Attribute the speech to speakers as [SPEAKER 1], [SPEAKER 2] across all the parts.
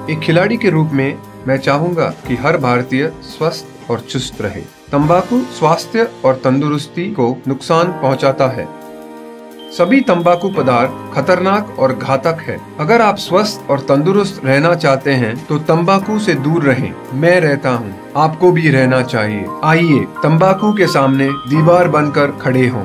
[SPEAKER 1] एक खिलाड़ी के रूप में मैं चाहूंगा कि हर भारतीय स्वस्थ और चुस्त रहे। तंबाकू स्वास्थ्य और तंदुरुस्ती को नुकसान पहुंचाता है। सभी तंबाकू पदार्थ खतरनाक और घातक है। अगर आप स्वस्थ और तंदुरुस्त रहना चाहते हैं तो तंबाकू से दूर रहें। मैं रहता हूं, आपको भी रहना चाहिए। आइए तंबाकू के सामने दीवार बनकर खड़े हों।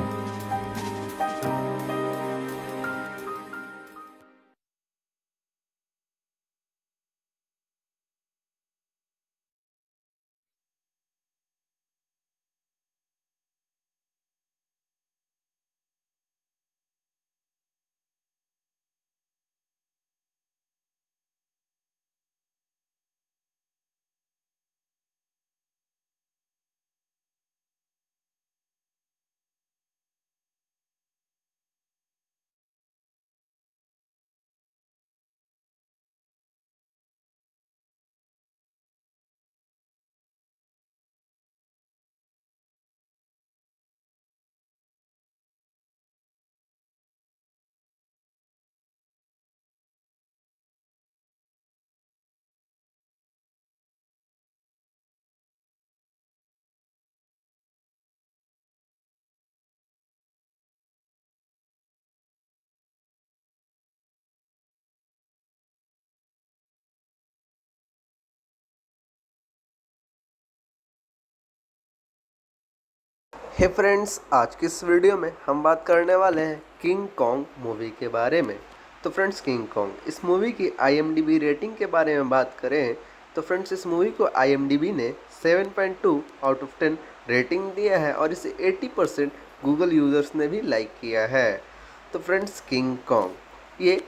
[SPEAKER 2] हे फ्रेंड्स, आज की इस वीडियो में हम बात करने वाले हैं किंग कॉन्ग मूवी के बारे में। तो फ्रेंड्स, किंग कॉन्ग इस मूवी की IMDb रेटिंग के बारे में बात करें तो फ्रेंड्स, इस मूवी को IMDb ने 7.2 आउट ऑफ 10 रेटिंग दिया है और इसे 80% गूगल यूज़र्स ने भी लाइक किया है। तो फ्रेंड्स, किंग कॉन्ग ये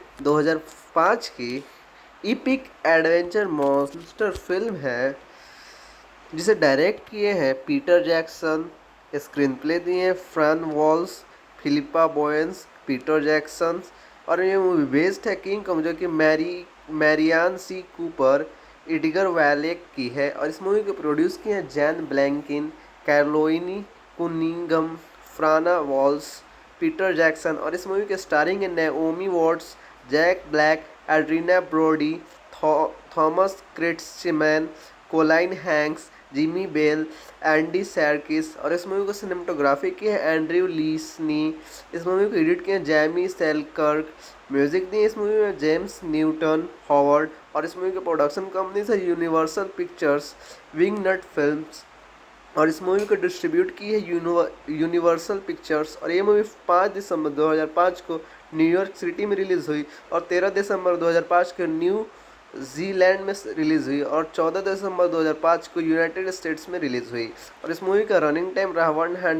[SPEAKER 2] 2005 की इपिक एडवेंचर मॉन्स्टर फिल्म है जिसे डायरेक्ट किए हैं पीटर जैक्सन। स्क्रीन प्ले दिए हैं Fran Walsh, Philippa Boyens, Peter Jackson. और ये मूवी बेस्ड है किंग कॉन्ग जो कि Merian C Cooper, Edgar Wallace की है। और इस मूवी को प्रोड्यूस किए हैं Jan Blenkin, Carolynne Cunningham, Fran Walsh, Peter Jackson. और इस मूवी के स्टारिंग है Naomi Watts, Jack Black, Adrien Brody, Thomas Kretschmann, Colin Hanks, Jamie Bell, Andy Serkis. और इस मूवी को सिनेमेटोग्राफी की है एंड्रयू लीसनी। इस मूवी को एडिट किया है जैमी सेलकर्क। म्यूजिक दिए इस मूवी में जेम्स न्यूटन हॉवर्ड। और इस मूवी के प्रोडक्शन कंपनीज है यूनिवर्सल पिक्चर्स, विंग नट फिल्म्स। और इस मूवी को डिस्ट्रीब्यूट की है यूनिवर्सल पिक्चर्स। और ये मूवी 5 दिसंबर 2005 को न्यूयॉर्क सिटी में रिलीज़ हुई और 13 दिसंबर 2005 को न्यू जीलैंड में रिलीज़ हुई और 14 दिसंबर 2005 को यूनाइटेड स्टेट्स में रिलीज़ हुई। और इस मूवी का रनिंग टाइम रहा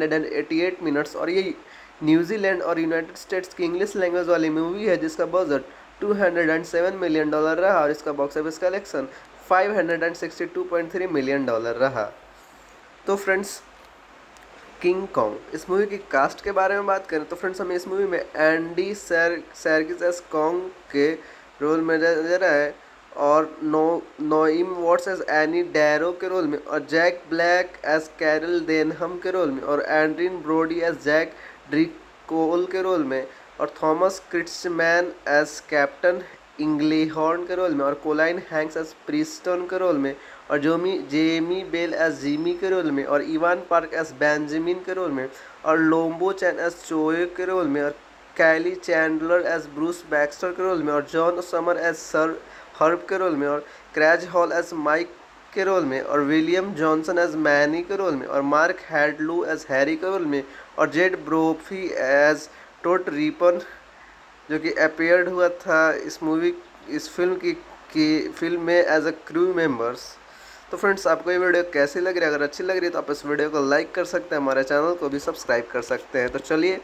[SPEAKER 2] 188 मिनट्स। और ये न्यूजीलैंड और यूनाइटेड स्टेट्स की इंग्लिश लैंग्वेज वाली मूवी है जिसका बजट $207 मिलियन रहा और इसका बॉक्स ऑफिस कलेक्शन $562.3 मिलियन रहा। तो फ्रेंड्स, किंग कॉन्ग इस मूवी की कास्ट के बारे में बात करें तो फ्रेंड्स, हमें इस मूवी में एंडी सर्किस एस कॉन्ग के रोल में नजर आए और Naomi Watts as Ann Darrow के रोल में, और Jack Black as Carl Denham के रोल में, और एंड्रीन ब्रोडी एज जैक ड्रिकोल के रोल में, और Thomas Kretschmann as captain Englehorn के रोल में, और कोलाइन हैंक्स एज प्रिस्टन के रोल में, और जेमी बेल एज जिमी के रोल में, और इवान पार्क एज बेंजामिन के रोल में, और लोम्बो चैन एज चोए के रोल में, और कैली चैंडलर एज ब्रूस बैक्स्टर के रोल में, और John summer as sir Herb के रोल में, और क्रैज हॉल एज माइक के रोल में, और विलियम जॉनसन एज मैनी के रोल में, और मार्क हैडलू एज हैरी के रोल में, और जेड ब्रोफी एज टोट रीपन जो कि अपीयर्ड हुआ था इस फिल्म में एज अ क्रू मेंबर्स। तो फ्रेंड्स, आपको ये वीडियो कैसी लग रही है? अगर अच्छी लग रही है तो आप इस वीडियो को लाइक कर सकते हैं, हमारे चैनल को भी सब्सक्राइब कर सकते हैं। तो चलिए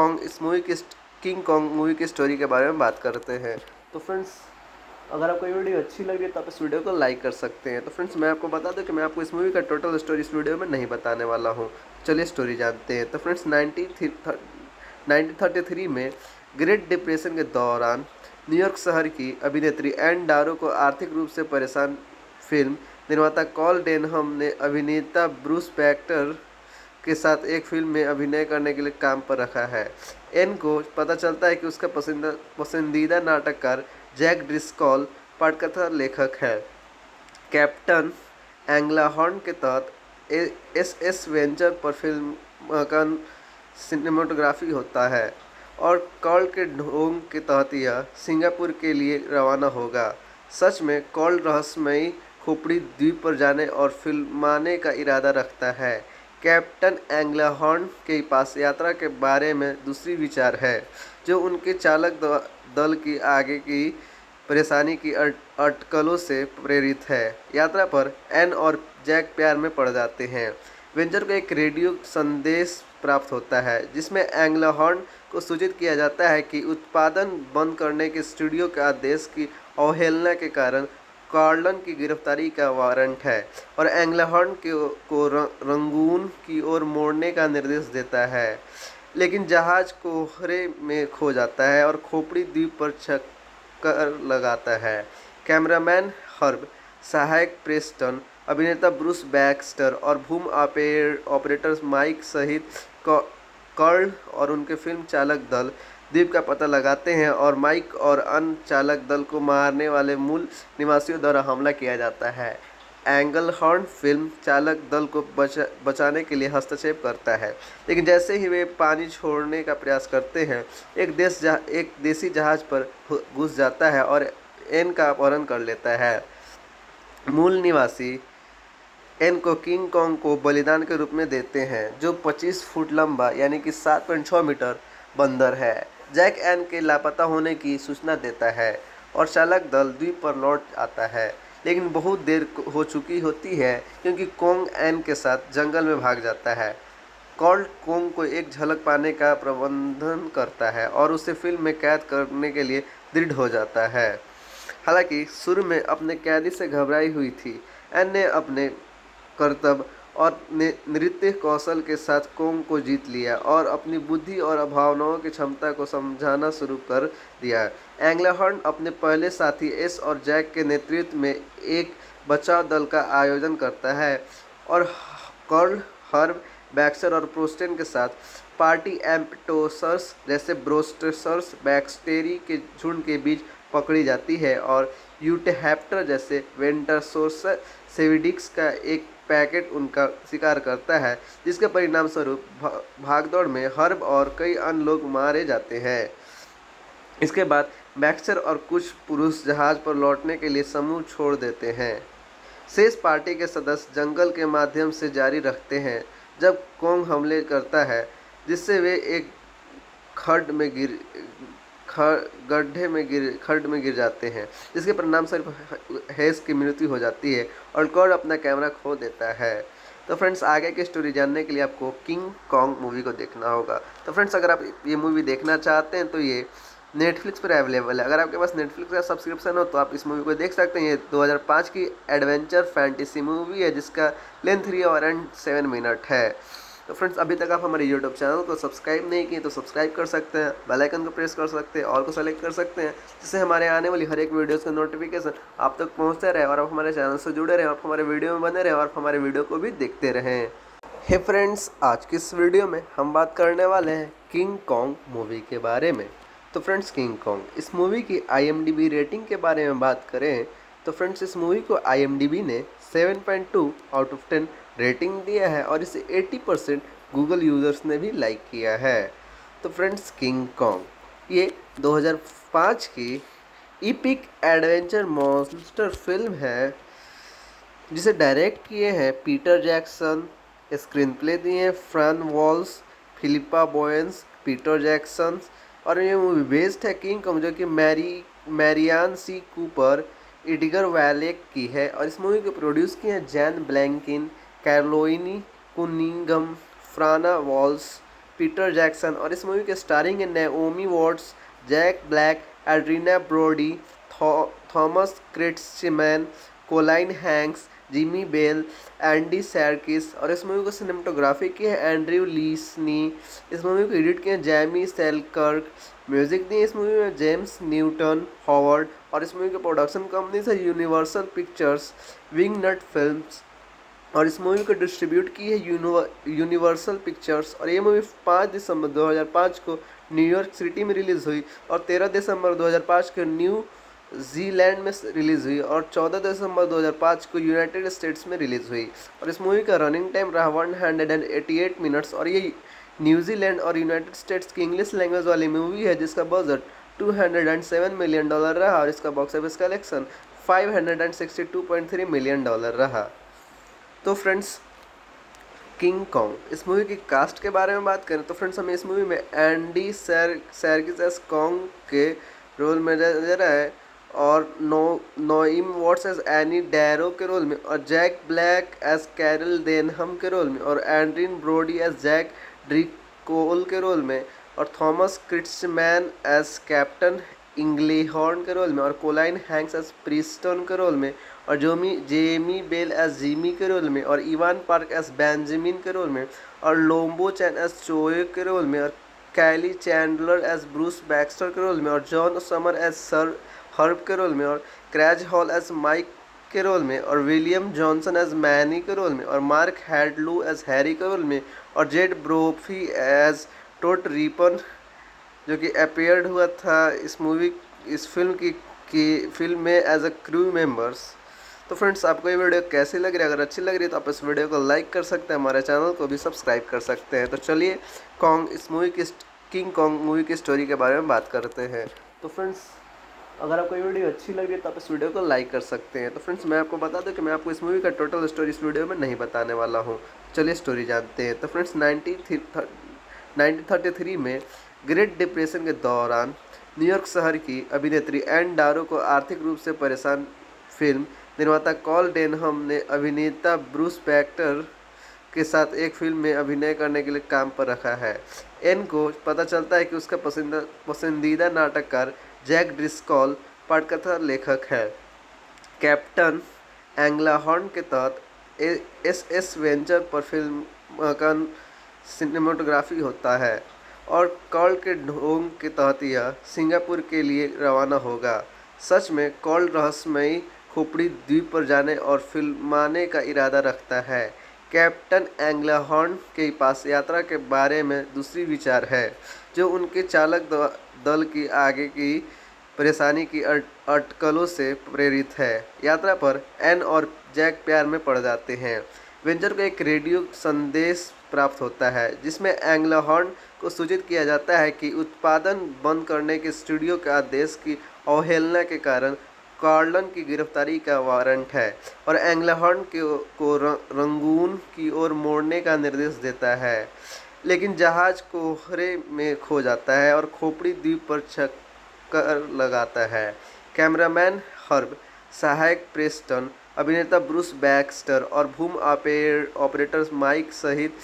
[SPEAKER 2] किंग कॉन्ग मूवी की स्टोरी के बारे में बात करते हैं। तो फ्रेंड्स, अगर आपको ये वीडियो अच्छी लग रही है तो आप इस वीडियो को लाइक कर सकते हैं। तो फ्रेंड्स, मैं आपको बता दूं कि मैं आपको इस मूवी का टोटल स्टोरी इस वीडियो में नहीं बताने वाला हूँ। चलिए स्टोरी जानते हैं। तो फ्रेंड्स, 1933 में ग्रेट डिप्रेशन के दौरान न्यूयॉर्क शहर की अभिनेत्री एन डारो को आर्थिक रूप से परेशान फिल्म निर्माता कॉल डेनहम ने अभिनेता ब्रूस बैक्स्टर के साथ एक फिल्म में अभिनय करने के लिए काम पर रखा है। एन को पता चलता है कि उसका पसंदीदा नाटककार जैक ड्रिस्कॉल पटकथा लेखक है। कैप्टन एंग्लाहॉर्न के तहत एस वेंचर पर फिल्म का सिनेमेटोग्राफी होता है और कार्ल के ढोंग के तहत यह सिंगापुर के लिए रवाना होगा। सच में कार्ल रहस्यमयी खोपड़ी द्वीप पर जाने और फिल्माने का इरादा रखता है। कैप्टन एंग्लाहॉर्न के पास यात्रा के बारे में दूसरी विचार है, जो उनके चालक दल की आगे की परेशानी की अटकलों से प्रेरित है। यात्रा पर एन और जैक प्यार में पड़ जाते हैं। वेंचर को एक रेडियो संदेश प्राप्त होता है जिसमें एंग्लाहॉर्न को सूचित किया जाता है कि उत्पादन बंद करने के स्टूडियो के आदेश की अवहेलना के कारण कार्लन की गिरफ्तारी का वारंट है और एंग्लाहॉर्न को रंगून की ओर मोड़ने का निर्देश देता है। लेकिन जहाज कोहरे में खो जाता है और खोपड़ी द्वीप पर चक्कर लगाता है। कैमरामैन हर्ब, सहायक प्रेस्टन, अभिनेता ब्रूस बैक्स्टर और भूम ऑपरेटर माइक सहित कार्ल और उनके फिल्म चालक दल द्वीप का पता लगाते हैं और माइक और अन्य चालक दल को मारने वाले मूल निवासियों द्वारा हमला किया जाता है। एंग्लहॉर्न फिल्म चालक दल को बचाने के लिए हस्तक्षेप करता है, लेकिन जैसे ही वे पानी छोड़ने का प्रयास करते हैं, एक देसी जहाज पर घुस जाता है और एन का अपहरण कर लेता है। मूल निवासी एन को किंग कॉन्ग को बलिदान के रूप में देते हैं, जो 25 फुट लंबा यानी कि 7.6 मीटर बंदर है। जैक एन के लापता होने की सूचना देता है और चालक दल द्वीप पर लौट आता है, लेकिन बहुत देर हो चुकी होती है क्योंकि कॉन्ग एन के साथ जंगल में भाग जाता है। कार्ल कॉन्ग को एक झलक पाने का प्रबंधन करता है और उसे फिल्म में कैद करने के लिए दृढ़ हो जाता है। हालांकि शुरू में अपने कैदी से घबराई हुई थी, एन ने अपने कर्तव्य और नृत्य कौशल के साथ कॉन्ग को जीत लिया और अपनी बुद्धि और भावनाओं की क्षमता को समझाना शुरू कर दिया। एंग्लाहॉर्न अपने पहले साथी एस और जैक के नेतृत्व में एक बचाव दल का आयोजन करता है और कार्ल, हर्ब, बैक्स्टर और प्रोस्टेन के साथ पार्टी एम्पटोसर्स जैसे ब्रोस्टर्स बैक्स्टेरी के झुंड के बीच पकड़ी जाती है और यूटेहैप्टर जैसे वेंटरसोर्स सेविडिक्स का एक पैकेट उनका शिकार करता है, जिसके परिणाम स्वरूप भागदौड़ में हर्ब और कई अन्य लोग मारे जाते हैं। इसके बाद बैक्स्टर और कुछ पुरुष जहाज पर लौटने के लिए समूह छोड़ देते हैं। शेष पार्टी के सदस्य जंगल के माध्यम से जारी रखते हैं जब कॉन्ग हमले करता है, जिससे वे एक खड्ड में गिर जाते हैं, जिसके परिणाम स्वरूप हेस की मृत्यु हो जाती है और कार्ल अपना कैमरा खो देता है। तो फ्रेंड्स, आगे की स्टोरी जानने के लिए आपको किंग कॉन्ग मूवी को देखना होगा। तो फ्रेंड्स, अगर आप ये मूवी देखना चाहते हैं तो ये नेटफ्लिक्स पर अवेलेबल है। अगर आपके पास नेटफ्लिक्स का सब्सक्रिप्शन हो तो आप इस मूवी को देख सकते हैं। ये 2005 की एडवेंचर फैंटेसी मूवी है जिसका लेंथ 3 आवर एंड 7 मिनट है। तो फ्रेंड्स, अभी तक आप हमारे यूट्यूब चैनल को सब्सक्राइब नहीं किए तो सब्सक्राइब कर सकते हैं, बेल आइकन को प्रेस कर सकते हैं, ऑल को सेलेक्ट कर सकते हैं, जिससे हमारे आने वाली हर एक वीडियोस का नोटिफिकेशन आप तक पहुंचते रहे और आप हमारे चैनल से जुड़े रहें, आप हमारे वीडियो में बने रहें और हमारे वीडियो को भी देखते रहें। हे फ्रेंड्स, आज की इस वीडियो में हम बात करने वाले हैं किंग कॉन्ग मूवी के बारे में। तो फ्रेंड्स, किंग कॉन्ग इस मूवी की IMDb रेटिंग के बारे में बात करें तो फ्रेंड्स, इस मूवी को IMDb ने 7.2 आउट ऑफ 10 रेटिंग दिया है और इसे 80% गूगल यूज़र्स ने भी लाइक किया है। तो फ्रेंड्स, किंग कॉन्ग ये 2005 की इपिक एडवेंचर मॉन्स्टर फिल्म है जिसे डायरेक्ट किए हैं पीटर जैक्सन, स्क्रीन प्ले दिए हैं Fran Walsh, Philippa Boyens, Peter Jackson और ये मूवी बेस्ड है किंग कॉन्ग जो कि Merian C Cooper, Edgar Wallace की है और इस मूवी को प्रोड्यूस किए हैं Jan Blenkin, Carolynne Cunningham, Fran Walsh, Peter Jackson और इस मूवी के स्टारिंग है Naomi Watts, Jack Black, Adrien Brody, Thomas Kretschmann, Colin Hanks, Jamie Bell, Andy Serkis और इस मूवी को सिनेमेटोग्राफी की है एंड्रयू लीसनी। इस मूवी को एडिट किए जैमी सेलकर्क, म्यूजिक दिए इस मूवी में जेम्स न्यूटन हॉवर्ड और इस मूवी की प्रोडक्शन कंपनी है यूनिवर्सल पिक्चर्स, विंग नट फिल्म्स और इस मूवी को डिस्ट्रीब्यूट की है यूनिवर्सल पिक्चर्स और ये मूवी 5 दिसंबर 2005 को न्यूयॉर्क सिटी में रिलीज़ हुई और 13 दिसंबर 2005 को न्यू न्यूजीलैंड में रिलीज़ हुई और 14 दिसंबर 2005 को यूनाइटेड स्टेट्स में रिलीज़ हुई। और इस मूवी का रनिंग टाइम रहा 188 मिनट्स। और ये न्यूजीलैंड और यूनाइटेड स्टेट्स की इंग्लिश लैंग्वेज वाली मूवी है जिसका बजट $207 मिलियन रहा और इसका बॉक्स ऑफिस कलेक्शन $562.3 मिलियन रहा। तो फ्रेंड्स, किंग कॉन्ग इस मूवी की कास्ट के बारे में बात करें तो फ्रेंड्स हमें इस मूवी में एंडी सर्किस एस कॉन्ग के रोल में नजर आए और Naomi Watts as Ann Darrow के रोल में और Jack Black as Carl Denham के रोल में और एंड्रीन ब्रोडी एज जैक ड्रिकोल के रोल में और Thomas Kretschmann as captain Englehorn के रोल में और कोलाइन हैंक्स एज प्रिस्टन के रोल में और जेमी बेल एज जिमी के रोल में और इवान पार्क एज बेंजामिन के रोल में और लोम्बो चैन एज चोए के रोल में और कैली चैंडलर एज ब्रूस बैक्स्टर के रोल में और John summer as sir Herb के रोल में और क्रैज हॉल एज माइक के रोल में और विलियम जॉनसन एज मैनी के रोल में और मार्क हैडलू एज हैरी के रोल में और जेड ब्रोफी एज टोट रीपन जो कि अपीयर्ड हुआ था इस फिल्म में एज अ क्रू मेंबर्स। तो फ्रेंड्स, आपको ये वीडियो कैसी लग रही है? अगर अच्छी लग रही है तो आप इस वीडियो को लाइक कर सकते हैं, हमारे चैनल को भी सब्सक्राइब कर सकते हैं। तो चलिए किंग कॉन्ग मूवी की स्टोरी के बारे में बात करते हैं। तो फ्रेंड्स, अगर आपको ये वीडियो अच्छी लग रही है तो आप इस वीडियो को लाइक कर सकते हैं। तो फ्रेंड्स, मैं आपको बता दूं कि मैं आपको इस मूवी का टोटल स्टोरी इस वीडियो में नहीं बताने वाला हूँ। चलिए स्टोरी जानते हैं। तो फ्रेंड्स, 1933 में ग्रेट डिप्रेशन के दौरान न्यूयॉर्क शहर की अभिनेत्री एन डारो को आर्थिक रूप से परेशान फिल्म निर्माता कॉल डेनहम ने अभिनेता ब्रूस बैक्स्टर के साथ एक फिल्म में अभिनय करने के लिए काम पर रखा है। एन को पता चलता है कि उसका पसंदीदा नाटककार जैक ड्रिस्कॉल पटकथा लेखक है। कैप्टन एंग्लाहॉर्न के तहत एस वेंचर पर फिल्म का सिनेमेटोग्राफी होता है और कॉल के ढोंग के तहत यह सिंगापुर के लिए रवाना होगा। सच में कॉल रहस्यमयी खोपड़ी द्वीप पर जाने और फिल्माने का इरादा रखता है। कैप्टन एंग्लाहॉर्न के पास यात्रा के बारे में दूसरी विचार है जो उनके चालक दल की आगे की परेशानी की अटकलों से प्रेरित है। यात्रा पर एन और जैक प्यार में पड़ जाते हैं। वेंचर को एक रेडियो संदेश प्राप्त होता है जिसमें एंग्लाहॉर्न को सूचित किया जाता है कि उत्पादन बंद करने के स्टूडियो के आदेश की अवहेलना के कारण कार्लन की गिरफ्तारी का वारंट है और एंग्लाहॉर्न को रंगून की ओर मोड़ने का निर्देश देता है। लेकिन जहाज कोहरे में खो जाता है और खोपड़ी द्वीप पर चक्कर लगाता है। कैमरामैन हर्ब, सहायक प्रेस्टन, अभिनेता ब्रूस बैक्स्टर और भूम ऑपरेटर माइक सहित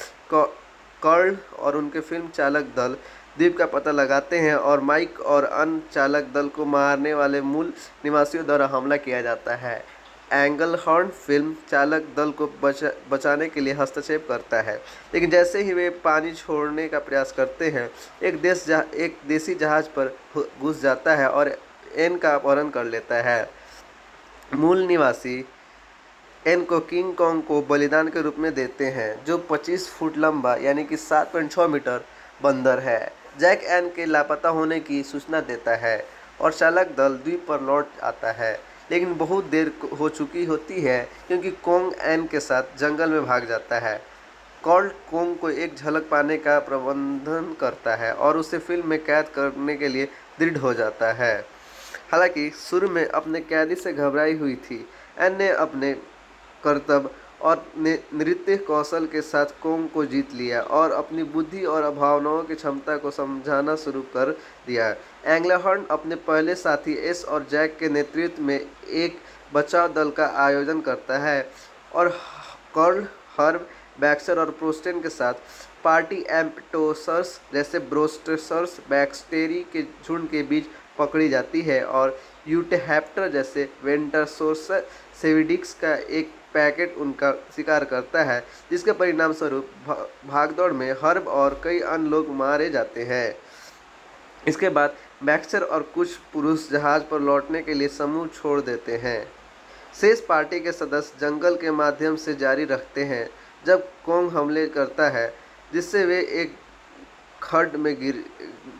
[SPEAKER 2] कर्ल और उनके फिल्म चालक दल द्वीप का पता लगाते हैं और माइक और अन्य चालक दल को मारने वाले मूल निवासियों द्वारा हमला किया जाता है। एंग्लहॉर्न फिल्म चालक दल को बचाने के लिए हस्तक्षेप करता है, लेकिन जैसे ही वे पानी छोड़ने का प्रयास करते हैं एक देसी जहाज पर घुस जाता है और एन का अपहरण कर लेता है। मूल निवासी एन को किंग कॉन्ग को बलिदान के रूप में देते हैं जो 25 फुट लंबा यानी कि 7.6 मीटर बंदर है। जैक एन के लापता होने की सूचना देता है और चालक दल द्वीप पर लौट आता है, लेकिन बहुत देर हो चुकी होती है क्योंकि कॉन्ग एन के साथ जंगल में भाग जाता है। कॉल कॉन्ग को एक झलक पाने का प्रबंधन करता है और उसे फिल्म में कैद करने के लिए दृढ़ हो जाता है। हालांकि शुरू में अपने कैदी से घबराई हुई थी, एन ने अपने कर्तव्य और नृत्य कौशल के साथ कॉन्ग को जीत लिया और अपनी बुद्धि और भावनाओं की क्षमता को समझाना शुरू कर दिया। एंग्लाहॉर्न अपने पहले साथी एस और जैक के नेतृत्व में एक बचाव दल का आयोजन करता है और कर्ल, हर्ब, बैक्स्टर और प्रोस्टेन के साथ पार्टी एम्पटोसर्स जैसे ब्रोस्टर्स बैक्टेरी के झुंड के बीच पकड़ी जाती है और यूटेहैप्टर जैसे वेंटरसोर्स सेविडिक्स का एक पैकेट उनका शिकार करता है, जिसके परिणाम स्वरूप भागदौड़ में हर्ब और कई अन्य लोग मारे जाते हैं। इसके बाद बैक्स्टर और कुछ पुरुष जहाज पर लौटने के लिए समूह छोड़ देते हैं। शेष पार्टी के सदस्य जंगल के माध्यम से जारी रखते हैं जब कॉन्ग हमले करता है, जिससे वे एक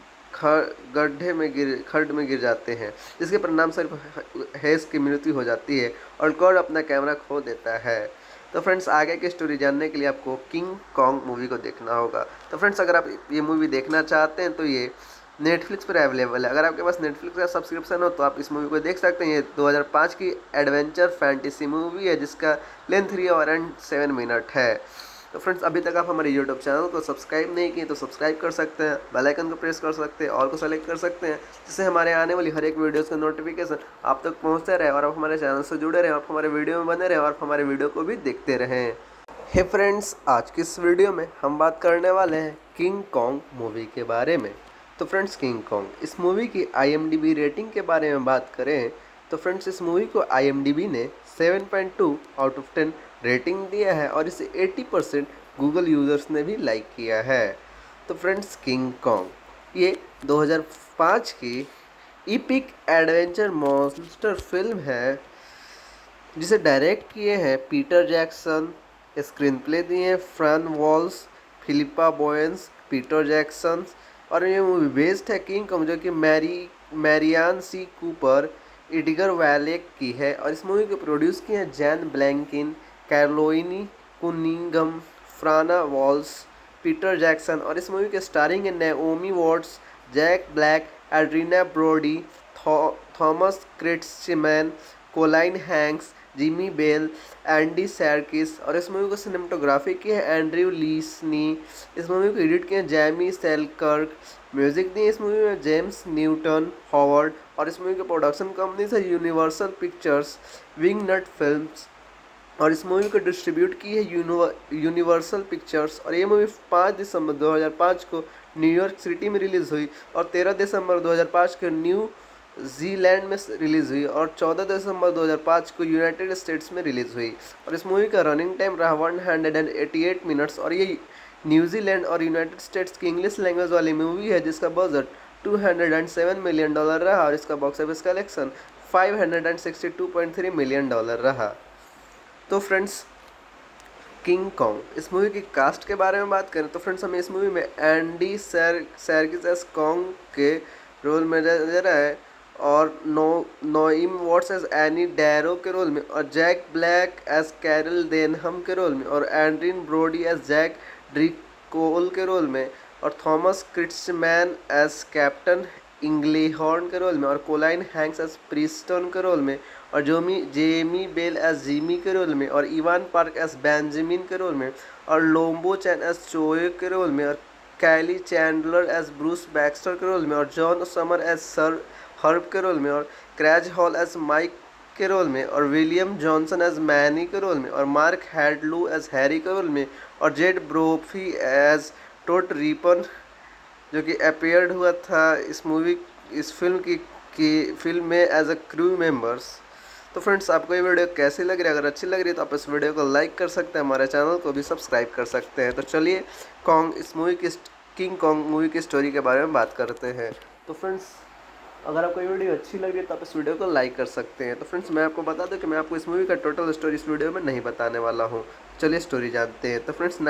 [SPEAKER 2] खड्ड में गिर जाते हैं, जिसके परिणाम स्वरूप हेस की मृत्यु हो जाती है और कॉर्ड अपना कैमरा खो देता है। तो फ्रेंड्स, आगे की स्टोरी जानने के लिए आपको किंग कॉन्ग मूवी को देखना होगा। तो फ्रेंड्स, अगर आप ये मूवी देखना चाहते हैं तो ये नेटफ्लिक्स पर अवेलेबल है। अगर आपके पास नेटफ्लिक्स का सब्सक्रिप्शन हो तो आप इस मूवी को देख सकते हैं। ये 2005 की एडवेंचर फैंटेसी मूवी है जिसका लेंथ 3 आवर एंड 7 मिनट है। तो फ्रेंड्स, अभी तक आप हमारे यूट्यूब चैनल को सब्सक्राइब नहीं किए तो सब्सक्राइब कर सकते हैं, बेल आइकन को प्रेस कर सकते हैं, ऑल को सेलेक्ट कर सकते हैं, जिससे हमारे आने वाली हर एक वीडियोस का नोटिफिकेशन आप तक पहुंचते रहे और आप हमारे चैनल से जुड़े रहें, आप हमारे वीडियो में बने रहें और आप हमारे वीडियो को भी देखते रहें। हे फ्रेंड्स, आज की इस वीडियो में हम बात करने वाले हैं किंग कॉन्ग मूवी के बारे में। तो फ्रेंड्स, किंग कॉन्ग इस मूवी की IMDb रेटिंग के बारे में बात करें तो फ्रेंड्स, इस मूवी को IMDb ने 7.2 आउट ऑफ 10 रेटिंग दिया है और इसे 80% गूगल यूज़र्स ने भी लाइक किया है। तो फ्रेंड्स, किंग कॉन्ग ये 2005 की इपिक एडवेंचर मॉन्स्टर फिल्म है जिसे डायरेक्ट किए हैं पीटर जैक्सन, स्क्रीन प्ले दिए हैं Fran Walsh, Philippa Boyens, Peter Jackson और ये मूवी बेस्ड है किंग कॉन्ग जो कि Merian C Cooper, Edgar Wallace की है और इस मूवी को प्रोड्यूस किए हैं Jan Blenkin, Carolynne Cunningham, Fran Walsh, Peter Jackson और इस मूवी के स्टारिंग है Naomi Watts, Jack Black, Adrien Brody, Thomas Kretschmann, Colin Hanks, Jamie Bell, Andy Serkis और इस मूवी को सिनेमेटोग्राफी की है एंड्रयू लीसनी। इस मूवी को एडिट किए जैमी सेलकर्क, म्यूजिक दिए इस मूवी में जेम्स न्यूटन हॉवर्ड और इस मूवी की प्रोडक्शन कंपनी है यूनिवर्सल पिक्चर्स, विंग नट फिल्म्स और इस मूवी को डिस्ट्रीब्यूट की है यूनिवर्सल पिक्चर्स और ये मूवी 5 दिसंबर 2005 को न्यूयॉर्क सिटी में रिलीज़ हुई और 13 दिसंबर 2005 को न्यू जीलैंड में रिलीज़ हुई और 14 दिसंबर 2005 को यूनाइटेड स्टेट्स में रिलीज़ हुई और इस मूवी का रनिंग टाइम रहा 188 मिनट्स और ये न्यूजीलैंड और यूनाइटेड स्टेट्स की इंग्लिश लैंग्वेज वाली मूवी है जिसका बजट $207 मिलियन रहा और इसका बॉक्स ऑफिस कलेक्शन $562.3 मिलियन रहा। तो फ्रेंड्स, किंग कॉन्ग इस मूवी की कास्ट के बारे में बात करें तो फ्रेंड्स, हमें इस मूवी में एंडी सर्किस एस कॉन्ग के रोल में नजर आए और Naomi Watts as Ann Darrow के रोल में और Jack Black as Carl Denham के रोल में और एंड्रीन ब्रोडी एज जैक ड्रिकोल के रोल में और Thomas Kretschmann as captain Englehorn के रोल में और कोलाइन हैंक्स एज प्रिस्टन के रोल में और जेमी बेल एज जिमी के रोल में और इवान पार्क एज बेंजामिन के रोल में और लोम्बो चैन एज चोए के रोल में और कैली चैंडलर एज ब्रूस बैक्स्टर के रोल में और John summer as sir Herb के रोल में और क्रैज हॉल एज माइक के रोल में और विलियम जॉनसन एज मैनी के रोल में और मार्क हैडलू एज हैरी के रोल में और जेड ब्रोफी एज टोट रीपन जो कि अपीयर्ड हुआ था इस फिल्म में एज अ क्रू मेंबर्स। तो फ्रेंड्स, आपको ये वीडियो कैसी लग रही है? अगर अच्छी लग रही है तो आप इस वीडियो को लाइक कर सकते हैं, हमारे चैनल को भी सब्सक्राइब कर सकते हैं। तो चलिए किंग कॉन्ग मूवी की स्टोरी के बारे में बात करते हैं। तो फ्रेंड्स, अगर आपको ये वीडियो अच्छी लग रही है तो आप इस वीडियो को लाइक कर सकते हैं। तो फ्रेंड्स, मैं आपको बता दूं कि मैं आपको इस मूवी का टोटल स्टोरी इस वीडियो में नहीं बताने वाला हूँ। चलिए स्टोरी जानते हैं। तो फ्रेंड्स,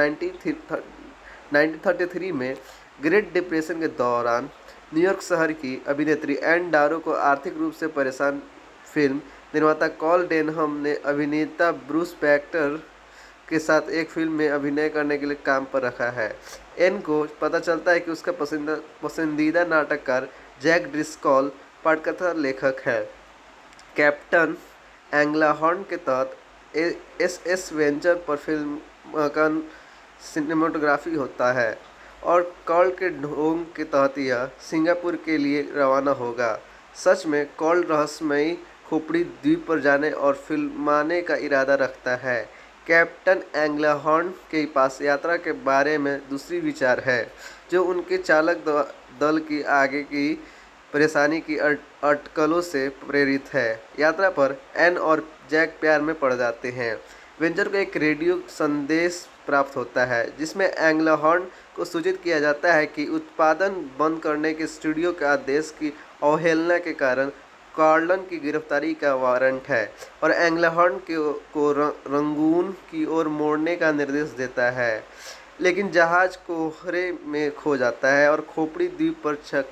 [SPEAKER 2] 1933 में ग्रेट डिप्रेशन के दौरान न्यूयॉर्क शहर की अभिनेत्री एन डारो को आर्थिक रूप से परेशान फिल्म निर्माता कॉल डेनहम ने अभिनेता ब्रूस बैक्स्टर के साथ एक फिल्म में अभिनय करने के लिए काम पर रखा है। एन को पता चलता है कि उसका पसंदीदा नाटककार जैक ड्रिस्कॉल पटकथा लेखक है। कैप्टन एंग्लाहॉर्न के तहत SS वेंचर पर फिल्म का सिनेमेटोग्राफी होता है और कॉल के ढोंग के तहत यह सिंगापुर के लिए रवाना होगा। सच में कॉल रहस्यमयी खोपड़ी द्वीप पर जाने और फिल्माने का इरादा रखता है। कैप्टन एंग्लाहॉर्न के पास यात्रा के बारे में दूसरी विचार है जो उनके चालक दल की आगे की परेशानी की अटकलों से प्रेरित है। यात्रा पर एन और जैक प्यार में पड़ जाते हैं। वेंचर को एक रेडियो संदेश प्राप्त होता है जिसमें एंग्लाहॉर्न को सूचित किया जाता है कि उत्पादन बंद करने के स्टूडियो के आदेश की अवहेलना के कारण कार्लन की गिरफ्तारी का वारंट है और एंग्लाहॉर्न को रंगून की ओर मोड़ने का निर्देश देता है। लेकिन जहाज कोहरे में खो जाता है और खोपड़ी द्वीप पर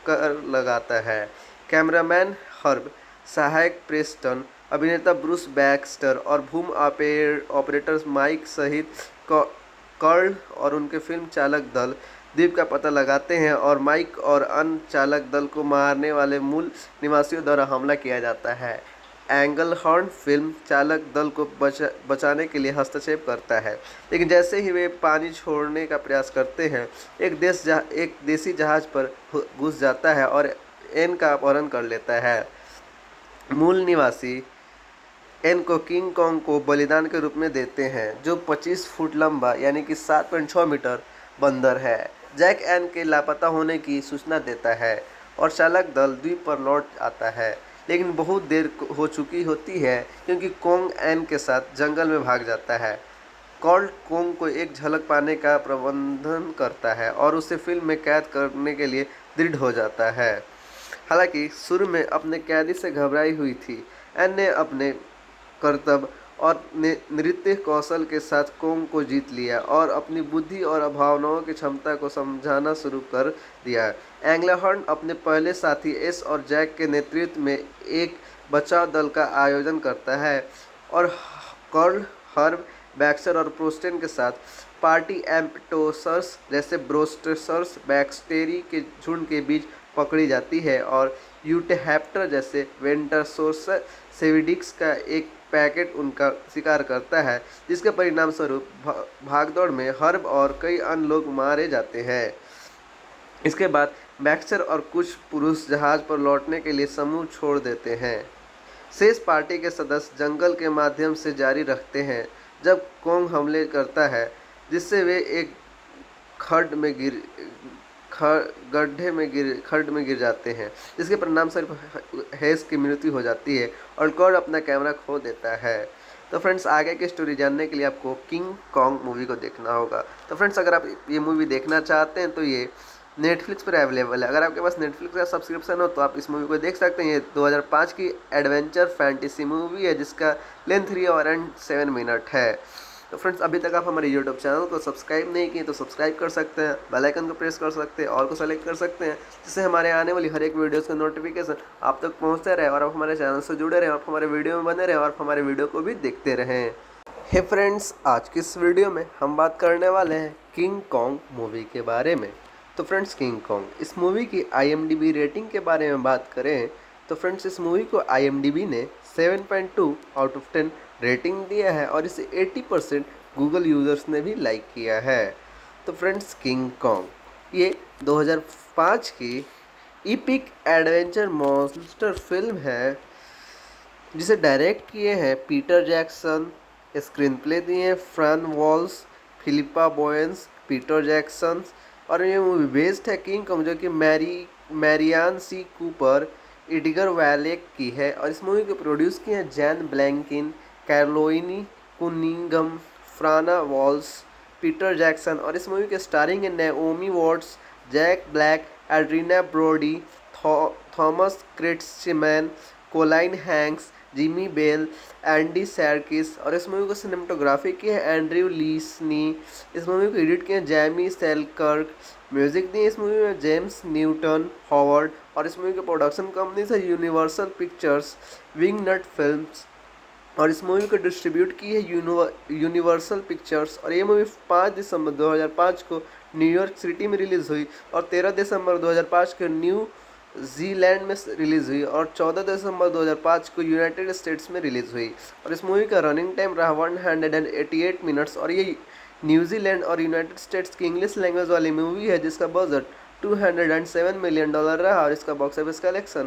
[SPEAKER 2] कर लगाता है। कैमरामैन हर्ब, सहायक प्रेस्टन, अभिनेता ब्रूस बैक्स्टर और भूम ऑपरेटर माइक सहित कर्ल और उनके फिल्म चालक दल द्वीप का पता लगाते हैं और माइक और अन्य चालक दल को मारने वाले मूल निवासियों द्वारा हमला किया जाता है। एंगलहॉर्न फिल्म चालक दल को बचाने के लिए हस्तक्षेप करता है, लेकिन जैसे ही वे पानी छोड़ने का प्रयास करते हैं, एक देसी जहाज पर घुस जाता है और एन का अपहरण कर लेता है। मूल निवासी एन को किंग कॉन्ग को बलिदान के रूप में देते हैं, जो 25 फुट लंबा यानी कि 7.6 मीटर बंदर है। जैक एन के लापता होने की सूचना देता है और चालक दल द्वीप पर लौट आता है, लेकिन बहुत देर हो चुकी होती है क्योंकि कॉन्ग एन के साथ जंगल में भाग जाता है। कॉल्ट कॉन्ग को एक झलक पाने का प्रबंधन करता है और उसे फिल्म में कैद करने के लिए दृढ़ हो जाता है। हालांकि शुरू में अपने कैदी से घबराई हुई थी, एन ने अपने कर्तव्य और नृत्य कौशल के साथ कॉन्ग को जीत लिया और अपनी बुद्धि और भावनाओं की क्षमता को समझाना शुरू कर दिया। एंगलहॉर्न अपने पहले साथी एस और जैक के नेतृत्व में एक बचाव दल का आयोजन करता है और कर्ल, हर्ब, बैक्स्टर और प्रोस्टेन के साथ पार्टी एम्पटोसर्स जैसे ब्रोस्टर्स बैक्टेरी के झुंड के बीच पकड़ी जाती है और यूटेहैप्टर जैसे वेंटरसोर्स सेविडिक्स का एक पैकेट उनका शिकार करता है, जिसके परिणाम स्वरूप भागदौड़ में हर्ब और कई अन्य लोग मारे जाते हैं। इसके बाद बैक्स्टर और कुछ पुरुष जहाज पर लौटने के लिए समूह छोड़ देते हैं। शेष पार्टी के सदस्य जंगल के माध्यम से जारी रखते हैं जब कॉन्ग हमले करता है, जिससे वे एक खड्ड में गिर जाते हैं, जिसके परिणाम स्वरूप हेस की मृत्यु हो जाती है और कॉर्ड अपना कैमरा खो देता है। तो फ्रेंड्स, आगे की स्टोरी जानने के लिए आपको किंग कॉन्ग मूवी को देखना होगा। तो फ्रेंड्स, अगर आप ये मूवी देखना चाहते हैं तो ये नेटफ्लिक्स पर अवेलेबल है। अगर आपके पास नेटफ्लिक्स का सब्सक्रिप्शन हो तो आप इस मूवी को देख सकते हैं। ये 2005 की एडवेंचर फैंटेसी मूवी है जिसका लेंथ 3 आवर एंड 7 मिनट है। तो फ्रेंड्स, अभी तक आप हमारे यूट्यूब चैनल को सब्सक्राइब नहीं किए तो सब्सक्राइब कर सकते हैं, बेल आइकन को प्रेस कर सकते हैं और को सेलेक्ट कर सकते हैं, जिससे हमारे आने वाली हर एक वीडियोस का नोटिफिकेशन आप तक पहुंचते रहे और आप हमारे चैनल से जुड़े रहें, आप हमारे वीडियो में बने रहें और आप हमारे वीडियो को भी देखते रहें। हे फ्रेंड्स, आज की इस वीडियो में हम बात करने वाले हैं किंग कॉन्ग मूवी के बारे में। तो फ्रेंड्स, किंग कॉन्ग इस मूवी की IMDb रेटिंग के बारे में बात करें तो फ्रेंड्स, इस मूवी को IMDb ने 7.2 आउट ऑफ 10 रेटिंग दिया है और इसे 80% गूगल यूज़र्स ने भी लाइक किया है। तो फ्रेंड्स, किंग कॉन्ग ये 2005 की इपिक एडवेंचर मॉन्स्टर फिल्म है जिसे डायरेक्ट किए हैं पीटर जैक्सन, स्क्रीन प्ले दिए हैं Fran Walsh, Philippa Boyens, Peter Jackson और ये मूवी बेस्ड है किंग कॉन्ग जो कि Merian C Cooper, Edgar Wallace की है और इस मूवी को प्रोड्यूस किए हैं Jan Blenkin, Carolynne Cunningham, Fran Walsh, Peter Jackson और इस मूवी के स्टारिंग हैं Naomi Watts, Jack Black, Adrien Brody, Thomas Kretschmann, Colin Hanks, Jamie Bell, Andy Serkis और इस मूवी को सिनेमेटोग्राफी की है एंड्रयू लीसनी। इस मूवी को एडिट किए जैमी सेलकर्क, म्यूजिक दिए इस मूवी में जेम्स न्यूटन हॉवर्ड और इस मूवी की प्रोडक्शन कंपनी है यूनिवर्सल पिक्चर्स, विंग नट फिल्म्स और इस मूवी को डिस्ट्रीब्यूट की है यूनिवर्सल पिक्चर्स और ये मूवी 5 दिसंबर 2005 को न्यूयॉर्क सिटी में रिलीज़ हुई और 13 दिसंबर 2005 को न्यू जीलैंड में रिलीज़ हुई और 14 दिसंबर 2005 को यूनाइटेड स्टेट्स में रिलीज़ हुई और इस मूवी का रनिंग टाइम रहा 188 मिनट्स और ये न्यूजीलैंड और यूनाइटेड स्टेट्स की इंग्लिश लैंग्वेज वाली मूवी है जिसका बजट $207 मिलियन रहा और इसका बॉक्स ऑफिस कलेक्शन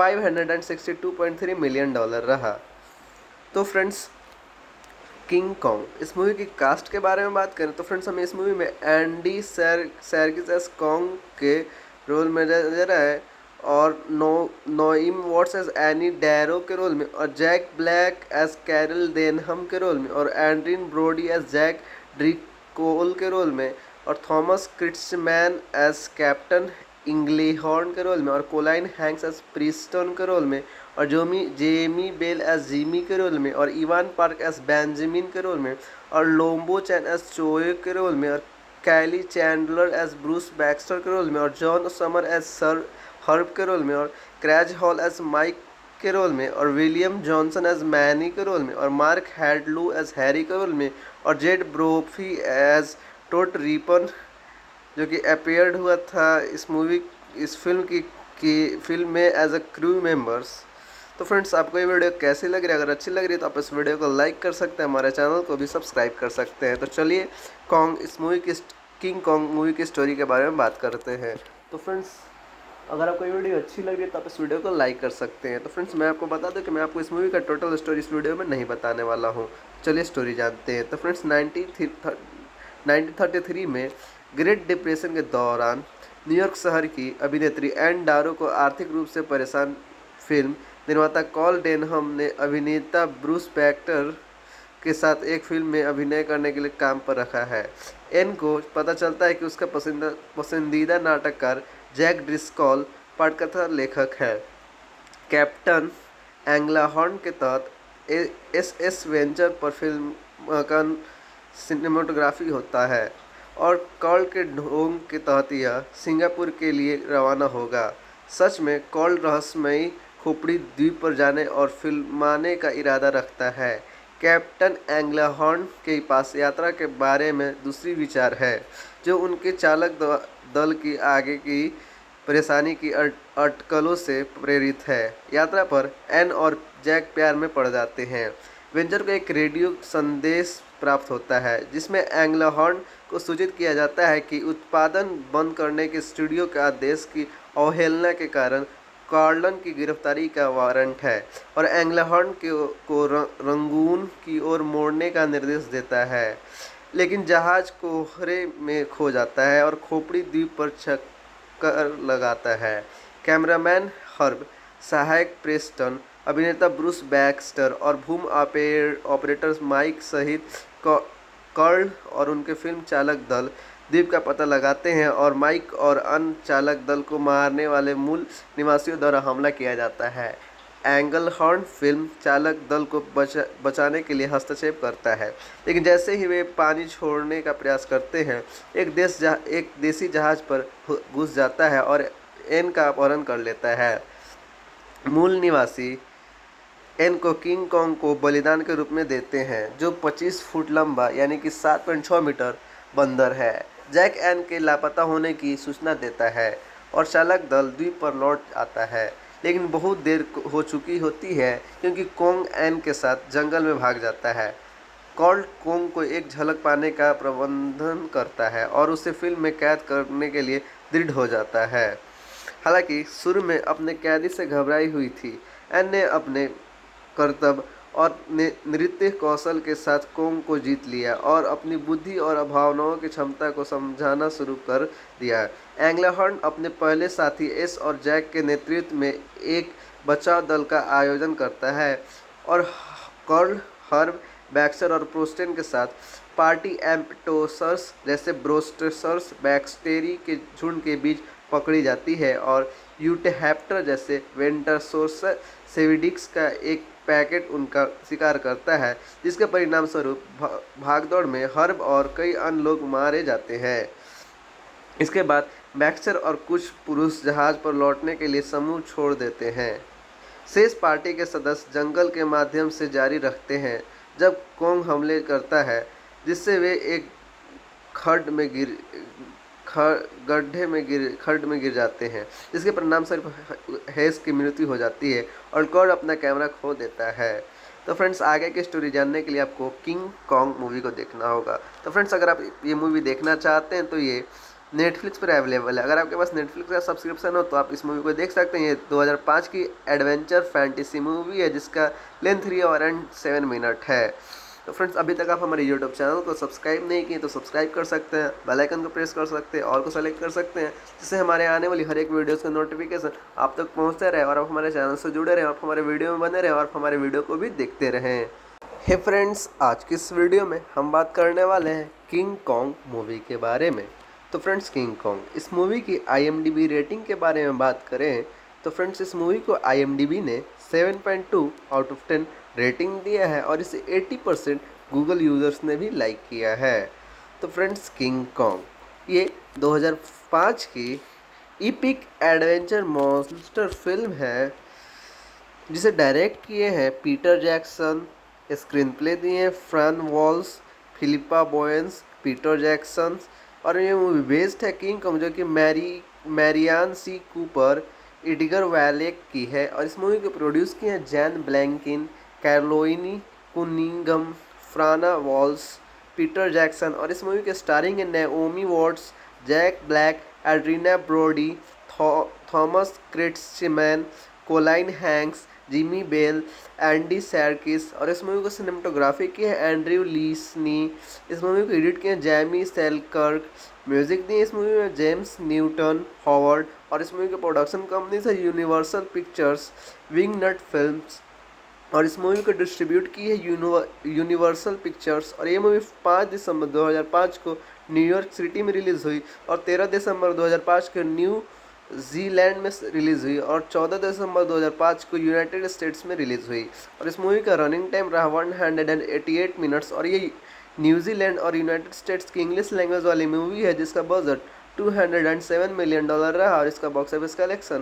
[SPEAKER 2] $562.3 मिलियन रहा। तो फ्रेंड्स, किंग कॉन्ग इस मूवी की कास्ट के बारे में बात करें तो फ्रेंड्स, हमें इस मूवी में एंडी सर्किस एस कॉन्ग के रोल में नजर आए और Naomi Watts as Ann Darrow के रोल में और Jack Black as Carl Denham के रोल में और एंड्रीन ब्रोडी एज जैक ड्रिकोल के रोल में और Thomas Kretschmann as captain Englehorn के रोल में और कोलाइन हैंक्स एज प्रिस्टन के रोल में और जेमी बेल एज जिमी के रोल में और इवान पार्क एज बेंजामिन के रोल में और लोम्बो चैन एज चोए के रोल में और कैली चैंडलर एज ब्रूस बैक्स्टर के रोल में और John summer as sir Herb के रोल में, और क्रैज हॉल एज माइक के रोल में, और विलियम जॉनसन एज मैनी के रोल में, और मार्क हैडलू एज हैरी के रोल में, और जेड ब्रोफी एज टोट रीपन जो कि अपीयर्ड हुआ था इस फिल्म में एज अ क्रू मेंबर्स। तो फ्रेंड्स, आपको ये वीडियो कैसी लग रही है? अगर अच्छी लग रही है तो आप इस वीडियो को लाइक कर सकते हैं, हमारे चैनल को भी सब्सक्राइब कर सकते हैं। तो चलिए किंग कॉन्ग मूवी की स्टोरी के बारे में बात करते हैं। तो फ्रेंड्स, अगर आपको ये वीडियो अच्छी लग रही है तो आप इस वीडियो को लाइक कर सकते हैं। तो फ्रेंड्स, मैं आपको बता दूं कि मैं आपको इस मूवी का टोटल स्टोरी इस वीडियो में नहीं बताने वाला हूँ। चलिए स्टोरी जानते हैं। तो फ्रेंड्स, 1933 में ग्रेट डिप्रेशन के दौरान न्यूयॉर्क शहर की अभिनेत्री एन डारो को आर्थिक रूप से परेशान फिल्म निर्माता कॉल डेनहम ने अभिनेता ब्रूस बैक्टर के साथ एक फिल्म में अभिनय करने के लिए काम पर रखा है। एन को पता चलता है कि उसका पसंदीदा नाटककार जैक ड्रिस्कॉल पटकथा लेखक है। कैप्टन एंग्लाहॉर्न के तहत एस वेंचर पर फिल्म का सिनेमेटोग्राफी होता है और कॉल के ढोंग के तहत यह सिंगापुर के लिए रवाना होगा। सच में कॉल रहस्यमयी खोपड़ी द्वीप पर जाने और फिल्माने का इरादा रखता है। कैप्टन एंग्लाहॉर्न के पास यात्रा के बारे में दूसरी विचार है, जो उनके चालक दल की आगे की परेशानी की अटकलों से प्रेरित है। यात्रा पर एन और जैक प्यार में पड़ जाते हैं। वेंचर को एक रेडियो संदेश प्राप्त होता है जिसमें एंग्लाहॉर्न को सूचित किया जाता है कि उत्पादन बंद करने के स्टूडियो के आदेश की अवहेलना के कारण कार्लन की गिरफ्तारी का वारंट है और एंग्लाहॉर्न को रंगून की ओर मोड़ने का निर्देश देता है। लेकिन जहाज कोहरे में खो जाता है और खोपड़ी द्वीप पर चक्कर लगाता है। कैमरामैन हर्ब, सहायक प्रेस्टन, अभिनेता ब्रूस बैक्स्टर और भूम ऑपरेटर माइक सहित कर्ल और उनके फिल्म चालक दल द्वीप का पता लगाते हैं और माइक और अन्य चालक दल को मारने वाले मूल निवासियों द्वारा हमला किया जाता है। एंग्लहॉर्न फिल्म चालक दल को बचाने के लिए हस्तक्षेप करता है, लेकिन जैसे ही वे पानी छोड़ने का प्रयास करते हैं, एक देसी जहाज पर घुस जाता है और एन का अपहरण कर लेता है। मूल निवासी एन को किंग कॉन्ग को बलिदान के रूप में देते हैं, जो 25 फुट लंबा यानी कि 7.6 मीटर बंदर है। जैक एन के लापता होने की सूचना देता है और चालक दल द्वीप पर लौट आता है, लेकिन बहुत देर हो चुकी होती है क्योंकि कॉन्ग एन के साथ जंगल में भाग जाता है। कॉल कॉन्ग को एक झलक पाने का प्रबंधन करता है और उसे फिल्म में कैद करने के लिए दृढ़ हो जाता है। हालांकि शुरू में अपने कैदी से घबराई हुई थी, एन ने अपने कर्तव्य और नृत्य कौशल के साथ कॉन्ग को जीत लिया और अपनी बुद्धि और भावनाओं की क्षमता को समझाना शुरू कर दिया। एंग्लाहॉर्न अपने पहले साथी एस और जैक के नेतृत्व में एक बचाव दल का आयोजन करता है और कर्ल, हर्ब, बैक्स्टर और प्रोस्टेन के साथ पार्टी एम्पटोसर्स जैसे ब्रोस्टेसर्स बैक्टेरी के झुंड के बीच पकड़ी जाती है और यूटेहैप्टर जैसे वेंटरसोर्स सेविडिक्स का एक पैकेट उनका शिकार करता है, जिसके परिणाम स्वरूप भागदौड़ में हर्ब और कई अन्य लोग मारे जाते हैं। इसके बाद बैक्स्टर और कुछ पुरुष जहाज पर लौटने के लिए समूह छोड़ देते हैं। शेष पार्टी के सदस्य जंगल के माध्यम से जारी रखते हैं जब कॉन्ग हमले करता है, जिससे वे एक खड्ड में गिर जाते हैं, जिसके परिणाम स्वरूप हेस की मृत्यु हो जाती है और कॉर्ड अपना कैमरा खो देता है। तो फ्रेंड्स, आगे की स्टोरी जानने के लिए आपको किंग कॉन्ग मूवी को देखना होगा। तो फ्रेंड्स, अगर आप ये मूवी देखना चाहते हैं तो ये नेटफ्लिक्स पर अवेलेबल है। अगर आपके पास नेटफ्लिक्स का सब्सक्रिप्शन हो तो आप इस मूवी को देख सकते हैं। ये 2005 की एडवेंचर फैंटेसी मूवी है जिसका लेंथ 3 आवर एंड 7 मिनट है। तो फ्रेंड्स, अभी तक आप हमारे यूट्यूब चैनल को सब्सक्राइब नहीं किए तो सब्सक्राइब कर सकते हैं, बेल आइकन को प्रेस कर सकते हैं, और को सेलेक्ट कर सकते हैं, जिससे हमारे आने वाली हर एक वीडियोस का नोटिफिकेशन आप तक पहुंचते रहे और आप हमारे चैनल से जुड़े रहें, आप हमारे वीडियो में बने रहें और आप हमारे वीडियो को भी देखते रहें। हे फ्रेंड्स, आज की इस वीडियो में हम बात करने वाले हैं किंग कॉन्ग मूवी के बारे में। तो फ्रेंड्स, किंग कॉन्ग इस मूवी की IMDb रेटिंग के बारे में बात करें तो फ्रेंड्स, इस मूवी को IMDb ने 7.2 आउट ऑफ 10 रेटिंग दिया है और इसे 80% गूगल यूज़र्स ने भी लाइक किया है। तो फ्रेंड्स, किंग कॉन्ग ये 2005 की इपिक एडवेंचर मॉन्स्टर फिल्म है जिसे डायरेक्ट किए हैं पीटर जैक्सन, स्क्रीन प्ले दिए हैं Fran Walsh, Philippa Boyens, Peter Jackson. और ये मूवी बेस्ड है किंग कॉन्ग जो कि Merian C Cooper, Edgar Wallace की है। और इस मूवी को प्रोड्यूस किए हैं Jan Blenkin, Carolynne Cunningham, Fran Walsh, Peter Jackson. और इस मूवी के स्टारिंग है Naomi Watts, Jack Black, Adrien Brody, Thomas Kretschmann, Colin Hanks, Jamie Bell, Andy Serkis. और इस मूवी को सिनेमेटोग्राफी की है एंड्रयू लीसनी। इस मूवी को एडिट किए हैं जैमी सेलकर्क। म्यूजिक दिए इस मूवी में जेम्स न्यूटन हॉवर्ड। और इस मूवी के प्रोडक्शन कंपनी है यूनिवर्सल पिक्चर्स, विंग नट फिल्म्स। और इस मूवी को डिस्ट्रीब्यूट की है यूनिवर्सल पिक्चर्स। और ये मूवी 5 दिसंबर 2005 को न्यूयॉर्क सिटी में रिलीज़ हुई और 13 दिसंबर 2005 को न्यू जीलैंड में रिलीज़ हुई और 14 दिसंबर 2005 को यूनाइटेड स्टेट्स में रिलीज़ हुई। और इस मूवी का रनिंग टाइम रहा 188 मिनट्स। और ये न्यूजीलैंड और यूनाइटेड स्टेट्स की इंग्लिश लैंग्वेज वाली मूवी है जिसका बजट $207 मिलियन रहा और इसका बॉक्स ऑफिस कलेक्शन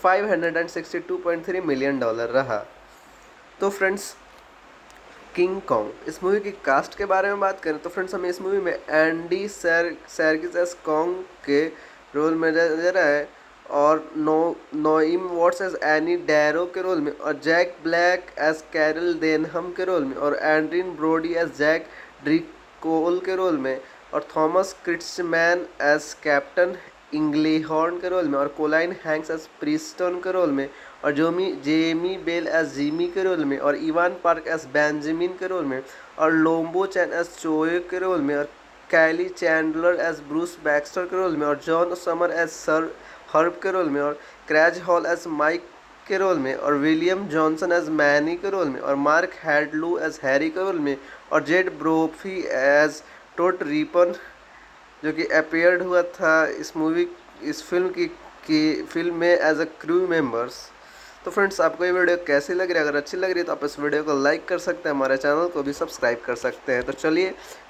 [SPEAKER 2] $562.3 मिलियन रहा। तो फ्रेंड्स, किंग कॉन्ग इस मूवी की कास्ट के बारे में बात करें तो फ्रेंड्स हमें इस मूवी में एंडी सर्किस एस कॉन्ग के रोल में नजर आए और Naomi Watts as Ann Darrow के रोल में, और Jack Black as Carl Denham के रोल में, और एंड्रीन ब्रोडी एज जैक ड्रिकोल के रोल में, और Thomas Kretschmann as captain Englehorn के रोल में, और कोलाइन हैंक्स एज प्रिस्टन के रोल में, और जेमी बेल एज जिमी के रोल में, और इवान पार्क एज बेंजामिन के रोल में, और लोम्बो चैन एज चोए के रोल में, और कैली चैंडलर एज ब्रूस बैक्स्टर के रोल में, और John summer as sir Herb के रोल में, और क्रैज हॉल एज माइक के रोल में, और विलियम जॉनसन एज मैनी के रोल में, और मार्क हैडलू एज हैरी के रोल में, और जेड ब्रोफी एज टोट रीपन जो कि अपीयर्ड हुआ था इस फिल्म में एज अ क्रू मेंबर्स। तो फ्रेंड्स, आपको ये वीडियो कैसी लग रही है? अगर अच्छी लग रही है तो आप इस वीडियो को लाइक कर सकते हैं, हमारे चैनल को भी सब्सक्राइब कर सकते हैं। तो चलिए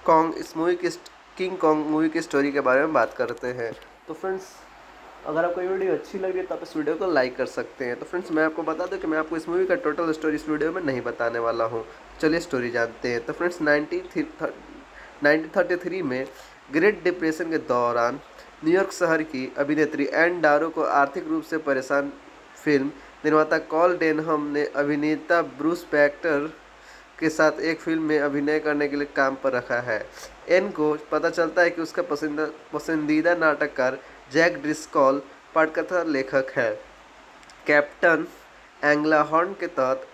[SPEAKER 2] किंग कॉन्ग मूवी की स्टोरी के बारे में बात करते हैं। तो फ्रेंड्स, अगर आपको ये वीडियो अच्छी लग रही है तो आप इस वीडियो को लाइक कर सकते हैं। तो फ्रेंड्स, मैं आपको बता दूं कि मैं आपको इस मूवी का टोटल स्टोरी इस वीडियो में नहीं बताने वाला हूँ। चलिए स्टोरी जानते हैं। तो फ्रेंड्स, 1933 में ग्रेट डिप्रेशन के दौरान न्यूयॉर्क शहर की अभिनेत्री एन डारो को आर्थिक रूप से परेशान फिल्म निर्माता कॉल डेनहम ने अभिनेता ब्रूस बैक्स्टर के साथ एक फिल्म में अभिनय करने के लिए काम पर रखा है। एन को पता चलता है कि उसका पसंदीदा नाटककार जैक ड्रिस्कॉल पटकथा लेखक है। कैप्टन एंग्लाहॉर्न के तहत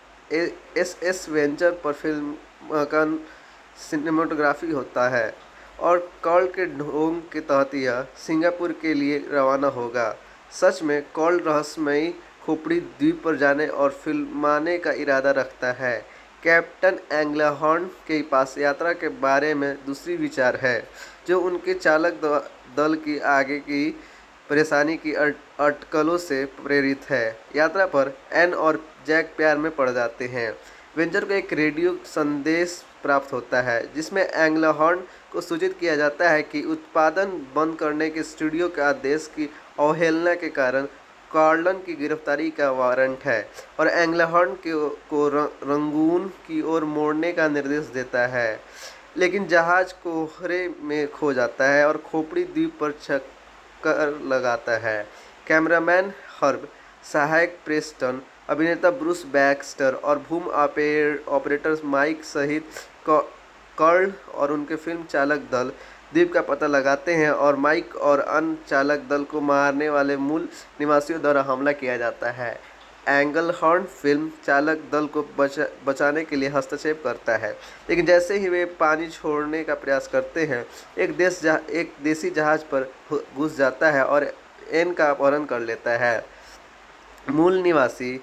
[SPEAKER 2] एस वेंचर पर फिल्म का सिनेमेटोग्राफी होता है और कॉल के ढोंग के तहत यह सिंगापुर के लिए रवाना होगा। सच में कॉल रहस्यमयी खोपड़ी द्वीप पर जाने और फिल्माने का इरादा रखता है। कैप्टन एंग्लाहॉर्न के पास यात्रा के बारे में दूसरी विचार है जो उनके चालक दल की आगे की परेशानी की अटकलों से प्रेरित है। यात्रा पर एन और जैक प्यार में पड़ जाते हैं। वेंचर को एक रेडियो संदेश प्राप्त होता है जिसमें एंग्लाहॉर्न को सूचित किया जाता है कि उत्पादन बंद करने के स्टूडियो के आदेश की अवहेलना के कारण कार्लन की गिरफ्तारी का वारंट है और एंग्लाहॉर्न को रंगून की ओर मोड़ने का निर्देश देता है। लेकिन जहाज कोहरे में खो जाता है और खोपड़ी द्वीप पर चक्कर लगाता है। कैमरामैन हर्ब, सहायक प्रेस्टन, अभिनेता ब्रूस बैक्स्टर और भूम ऑपरेटर माइक सहित कर्ल और उनके फिल्म चालक दल द्वीप का पता लगाते हैं और माइक और अन्य चालक दल को मारने वाले मूल निवासियों द्वारा हमला किया जाता है। एंग्लहॉर्न फिल्म चालक दल को बचाने के लिए हस्तक्षेप करता है, लेकिन जैसे ही वे पानी छोड़ने का प्रयास करते हैं एक देसी जहाज पर घुस जाता है और एन का अपहरण कर लेता है। मूल निवासी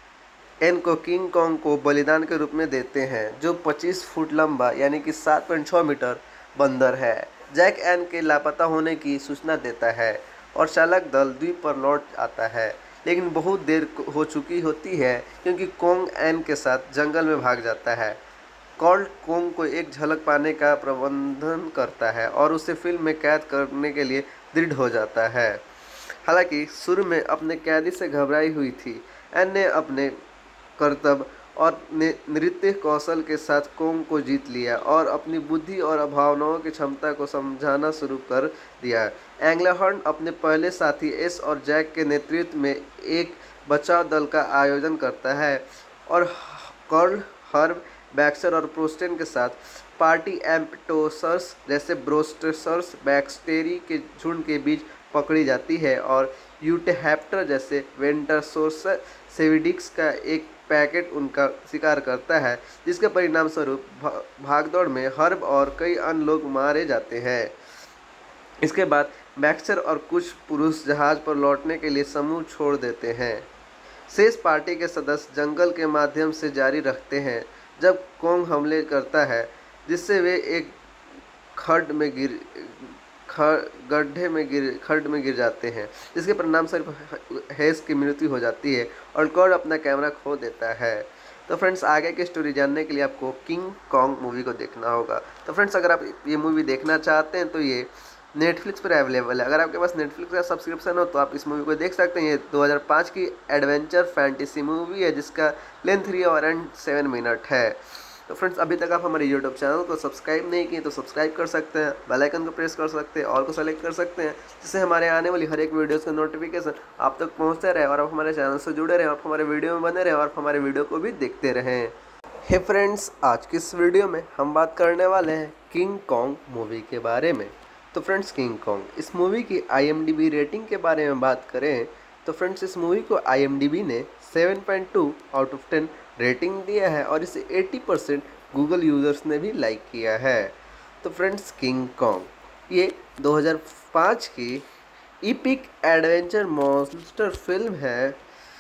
[SPEAKER 2] एन को किंग कॉन्ग को बलिदान के रूप में देते हैं जो 25 फुट लंबा यानी कि 7.6 मीटर बंदर है। जैक एन के लापता होने की सूचना देता है और चालक दल द्वीप पर लौट आता है, लेकिन बहुत देर हो चुकी होती है क्योंकि कॉन्ग एन के साथ जंगल में भाग जाता है। कॉल कॉन्ग को एक झलक पाने का प्रबंधन करता है और उसे फिल्म में कैद करने के लिए दृढ़ हो जाता है। हालांकि शुरू में अपने कैदी से घबराई हुई थी, एन ने अपने कर्तव्य और नृत्य कौशल के साथ कोंग को जीत लिया और अपनी बुद्धि और भावनाओं की क्षमता को समझाना शुरू कर दिया। एंग्लहॉर्न अपने पहले साथी एस और जैक के नेतृत्व में एक बचाव दल का आयोजन करता है और कर्ल, हर्ब, बैक्स्टर और प्रोस्टेन के साथ पार्टी एम्पटोसर्स जैसे ब्रोस्टर्स बैक्टेरी के झुंड के बीच पकड़ी जाती है और यूटेहैप्टर जैसे वेंटरसोर्स सेविडिक्स का एक पैकेट उनका शिकार करता है, जिसके परिणाम स्वरूप भागदौड़ में हर्ब और कई अन्य लोग मारे जाते हैं। इसके बाद बैक्स्टर और कुछ पुरुष जहाज पर लौटने के लिए समूह छोड़ देते हैं। शेष पार्टी के सदस्य जंगल के माध्यम से जारी रखते हैं जब कोंग हमले करता है, जिससे वे एक खड्ड में गिर जाते हैं, जिसके परिणाम स्वरूप हेस की मृत्यु हो जाती है और कर्ल अपना कैमरा खो देता है। तो फ्रेंड्स, आगे की स्टोरी जानने के लिए आपको किंग कॉन्ग मूवी को देखना होगा। तो फ्रेंड्स, अगर आप ये मूवी देखना चाहते हैं तो ये नेटफ्लिक्स पर अवेलेबल है। अगर आपके पास नेटफ्लिक्स का सब्सक्रिप्शन हो तो आप इस मूवी को देख सकते हैं। ये 2005 की एडवेंचर फैंटेसी मूवी है जिसका लेंथ 3 आवर एंड 7 मिनट है। तो फ्रेंड्स, अभी तक आप हमारे यूट्यूब चैनल को सब्सक्राइब नहीं किए तो सब्सक्राइब कर सकते हैं, बेल आइकन को प्रेस कर सकते हैं, ऑल को सेलेक्ट कर सकते हैं, जिससे हमारे आने वाली हर एक वीडियोस का नोटिफिकेशन आप तक पहुंचते रहे और आप हमारे चैनल से जुड़े रहें, आप हमारे वीडियो में बने रहें और हमारे वीडियो को भी देखते रहें। हे फ्रेंड्स, आज की इस वीडियो में हम बात करने वाले हैं किंग कॉन्ग मूवी के बारे में। तो फ्रेंड्स, किंग कॉन्ग इस मूवी की IMDb रेटिंग के बारे में बात करें तो फ्रेंड्स, इस मूवी को IMDb ने 7.2 आउट ऑफ 10 रेटिंग दिया है और इसे 80% गूगल यूज़र्स ने भी लाइक किया है। तो फ्रेंड्स, किंग कॉन्ग ये 2005 की इपिक एडवेंचर मॉन्स्टर फिल्म है